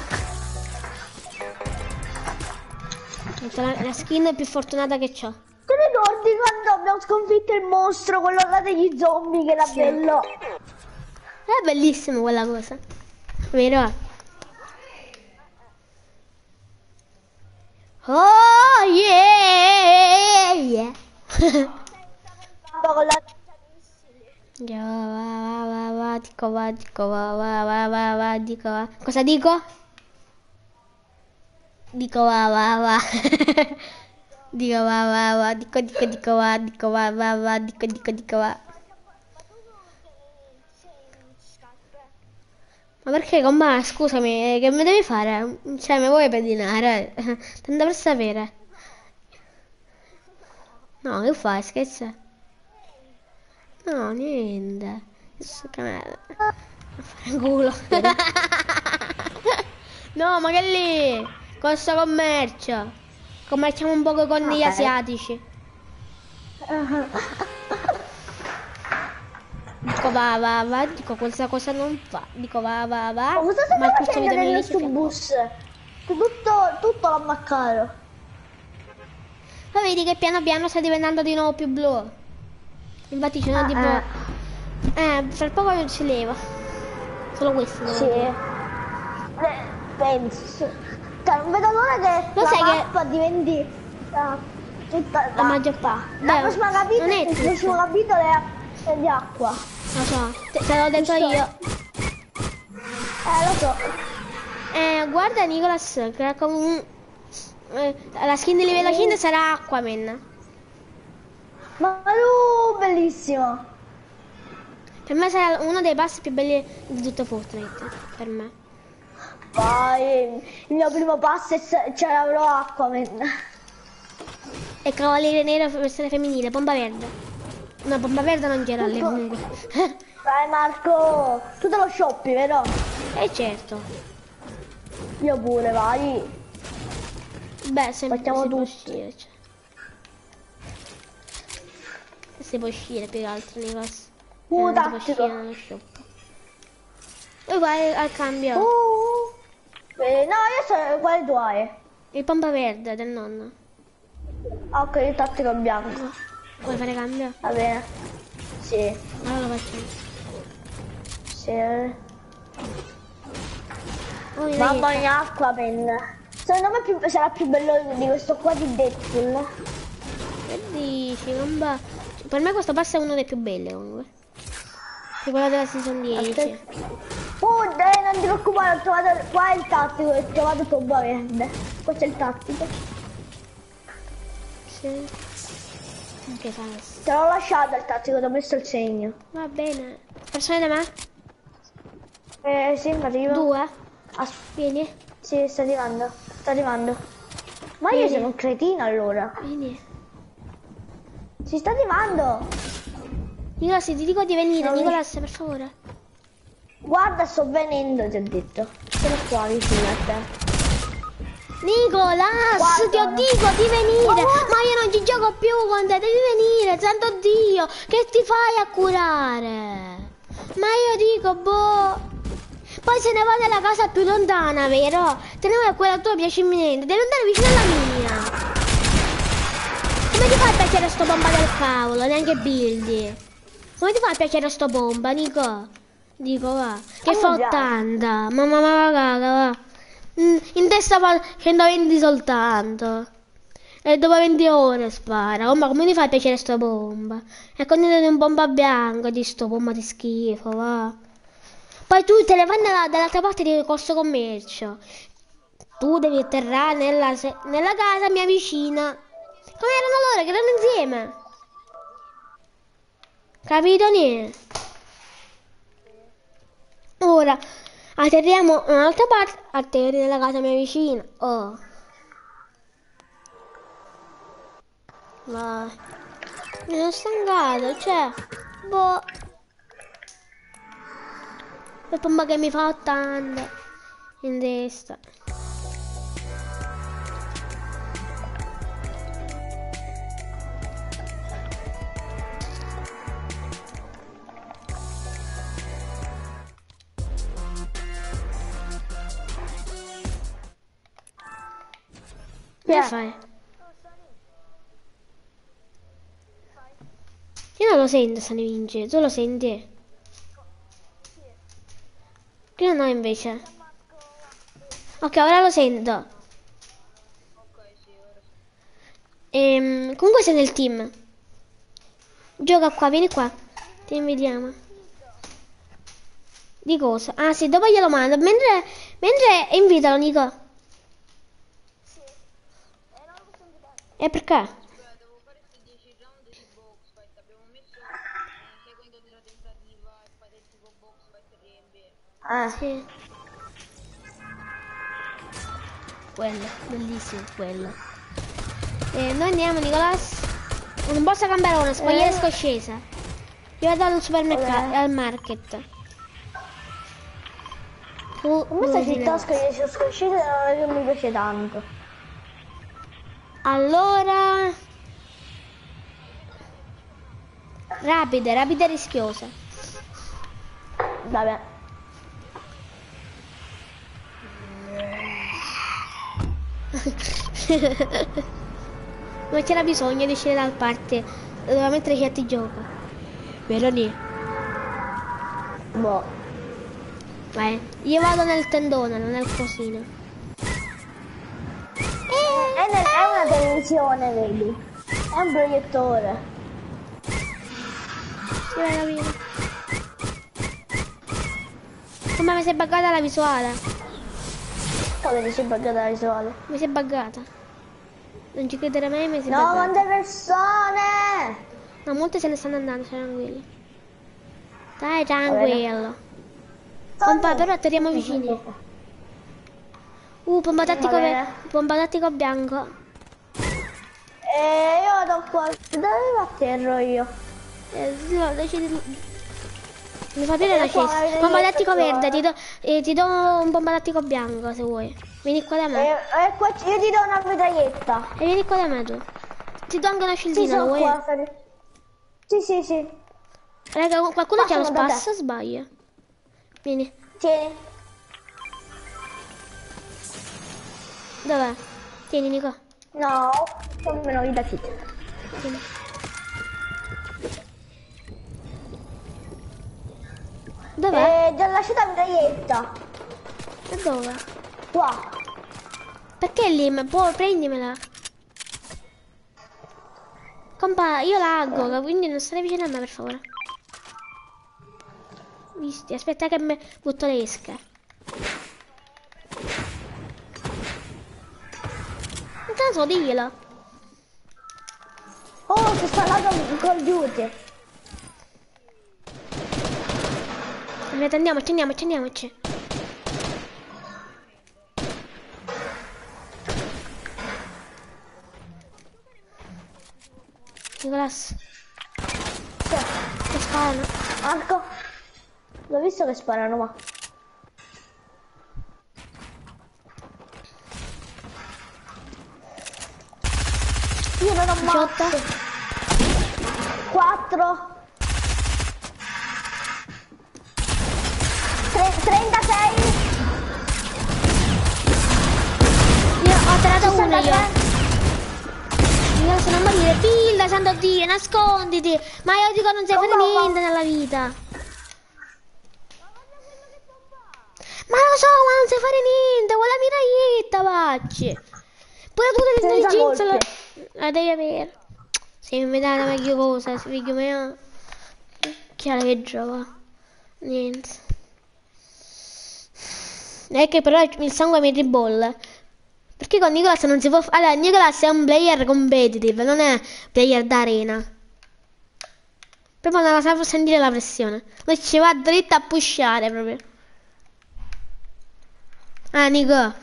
La, la skin più fortunata che ho. Ti ricordi quando abbiamo sconfitto il mostro, quello là degli zombie, che era Sì. bello? È bellissima quella cosa. Vero? Oh yeah, yeah. Con la Dico va va va va, dico va, dico va va va va va, dico va. Cosa dico? Dico va va va. Dico va va va, dico dico dico va, dico va va va, dico dico dico va. Ma perché con me, scusami, eh, che mi devi fare? Cioè, mi vuoi pedinare? Tanto per sapere. No, che fai, scherza? No, niente. Adesso che me... Fare culo. No, ma che lì? Costa commercio. Commerciamo un poco con gli Ok. asiatici. Dico va va va, dico questa cosa non fa. Dico va va va. Oh, cosa stai Ma questo facendo video mi nel dice tuo bus? Tutto, tutto l'ammaccaro. ma vedi che piano piano sta diventando di nuovo più blu. Infatti c'è una Ah, tipo... Eh, fra poco non ci leva. Solo questo. devo Sì. dire. Eh, penso. Cioè, non vedo l'ora che Lo la sai che- mappa diventi uh, tutta La maggior parte. La Beh, prossima capitolo, non è il tutto. prossimo capitolo è, è di acqua. Lo so, te, te l'ho detto Giusto. io. Eh, lo so. Eh, guarda Nicolas, che con un... eh, la skin di livello cinque sarà Aquaman. Ma lui, bellissimo. Per me sarà uno dei passi più belli di tutto Fortnite. Per me. Poi il mio primo passo è se- ce l'avrò Aquaman. E Cavaliere Nero versione femminile, bomba verde. No, bomba verde non c'era alle comunque. Vai Marco, tu te lo shoppi, vero? E certo. Io pure, vai. Beh, sempre Facciamo si può tutti. uscire. Cioè. Si può uscire più che altro, Nicolas. Uh, Eh, non si può tattico. uscire nello shop. Poi vai al cambio. Uh. Eh, no, io so quale tu hai. Il pompa verde del nonno. Ah, ok, il tattico bianco. Vuoi fare cambio? Va bene. Sì, Allora lo facciamo. sì. Oh, dai, Mamma mia, Aquaman. Secondo me più- sarà più bello di questo qua di Deadpool. che dici? Non va. Per me questo passo è uno dei più belli comunque. Che quello della season dieci. Oh, dai, non ti preoccupare, ho trovato qua è il tattico, ho trovato tomba verde. Qua c'è il tattico. Sì. Che passo. Te l'ho lasciato il tattico, ti ho messo il segno. Va bene. Persone da me? Eh, sì, mi arriva. Due? As- Vieni. sì, sta arrivando. Sta arrivando. Ma io Vieni. sono un cretino allora. Vieni. Si sta arrivando. Nicolas, ti dico di venire. No, Nicolas, per favore. Guarda, sto venendo, ti ho detto. Sono qua vicino a te. Nicolas, Guarda. ti ho dico di venire. Ma guarda. Ma io non ci gioco più con te. Devi venire, santo Dio. Che ti fai a curare? Ma io dico, boh. Poi se ne va nella casa più lontana, vero? Te ne vai a quella tua piacimento. Devi andare vicino alla mia. Come ti fa piacere sto bomba del cavolo? Neanche buildi. Come ti fa piacere sto bomba, Nico? Dico, va. Che A me fa piace. ottanta. Mamma ma caga, va. Mm, In testa fa centoventi soltanto. E dopo venti ore spara. Oh, ma come ti fa piacere sto bomba? E con di un bomba bianco di sto bomba di schifo, va. Poi tu te ne vai nella- dall'altra parte di corso commercio. Tu devi atterrare nella, se- nella casa mia vicina. Come erano loro che erano insieme? Capito niente? Ora atterriamo un'altra parte, atterri nella casa mia vicina. Oh. Ma mi sono stancato, cioè, boh. E pomba che mi fa ottanta in testa. Che Yeah. fai? Io non lo sento se ne vince, tu lo senti? Io no invece. Ok, ora lo sento. Ehm, comunque sei nel team. Gioca qua, vieni qua. Ti invitiamo. Di cosa? Ah sì, dopo glielo mando. Mentre, mentre invitalo, Nico. E perché? Eh. Sì. Quello, bellissimo quello. E noi andiamo, Nicolas. Non posso cambiare una scogliera Eh. scoscesa. Io vado al supermercato, Vabbè. al market. Tu, A me sta dove sei città Nicolas? che sono uscita non mi piace tanto. Allora... Rapida, rapida e rischiosa. Vabbè. Non c'era bisogno di uscire dal parte dove mentre certi gioca. Vero Ni? Boh. Vai. Io vado nel tendone, non nel cosino. È, nel- è una televisione, vedi? È un proiettore. Sì, vai, rapida. Come mi si è buggata la visuale? Come ti sei buggata la visuale? Mi si è buggata. Non ci credere mai, mi si è No, buggata. quante persone! No, molte se ne stanno andando, tranquilli. Dai, tranquillo. Pompa, però atterriamo vicini. Uh, pompa tattico, Va ve- bene. pompa tattico bianco. E io vado qua. Dove atterro io? Eh, no, decidi... Mi fa dire Eh, una qua, cesta. vedi, Pompa tattico persone. verde, ti do, eh, ti do un pompa tattico bianco se vuoi. Vieni qua da E, me. e qua io ti do una mitraglietta. E vieni qua da me tu. Ti do anche una Sì, scildina, lo sono vuoi? qua. Sari. Sì, sì, sì. Raga, qualcuno Ma c'ha lo sono da te. spasso o sbaglia? Vieni. Tieni. Dov'è? Tieni, Nico. No, sono meno vita fit. Tieni. Dov'è? E ti ho lasciato la mitraglietta. E dove? Qua. Perché lì? Ma può prendimela. Compa, io laggo, quindi non stare vicino a me, per favore. Visti, aspetta che mi butto le esche. Intanto diglielo. Oh, si è installato un Call of Duty. Aspetta, andiamoci, andiamoci, andiamoci. Nicolas, Sì. che sparano. Marco. L'ho visto che sparano, ma... Io non ho diciotto. morto. quattro. trentasei. Io ho tirato uno io. sessantatré. Io sono a morire. Pilda, santo Dio, nasconditi. Ma io dico non sai fare Come no? niente nella vita. Ma lo so, ma non sai fare niente. Quella miraglietta, vacci. Pure tu devi Senza intelligenza la... colpi. la devi avere. Se mi dai una meglio cosa, se figlio mio. Chiaro che gioca. Niente. È che però il sangue mi ribolle. Perché con Nicolas non si può... f- Allora, Nicolas è un player competitive, non è player d'arena. Proprio non la sa sentire la pressione. Lui ci va dritta a pushare proprio. Ah, Nico.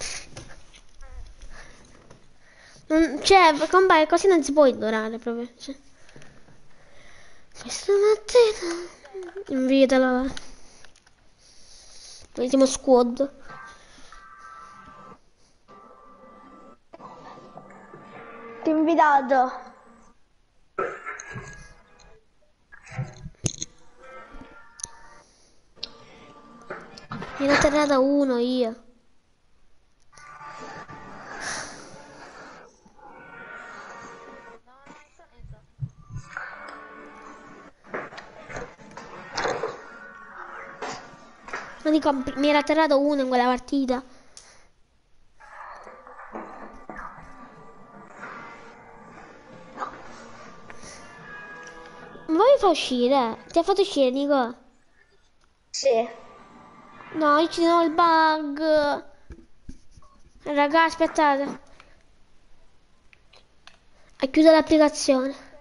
Non- cioè, compare così non si può ignorare proprio. Cioè. Questa mattina... Invitalo. Noi siamo squad. Ti ho invitato. Me ne ho atterrata uno io. Ma dico, mi era atterrato uno in quella partita. uscire. Ti ha fatto uscire, Nico? Sì. No, io ci devo il bug. Raga, aspettate. Ha chiuso l'applicazione.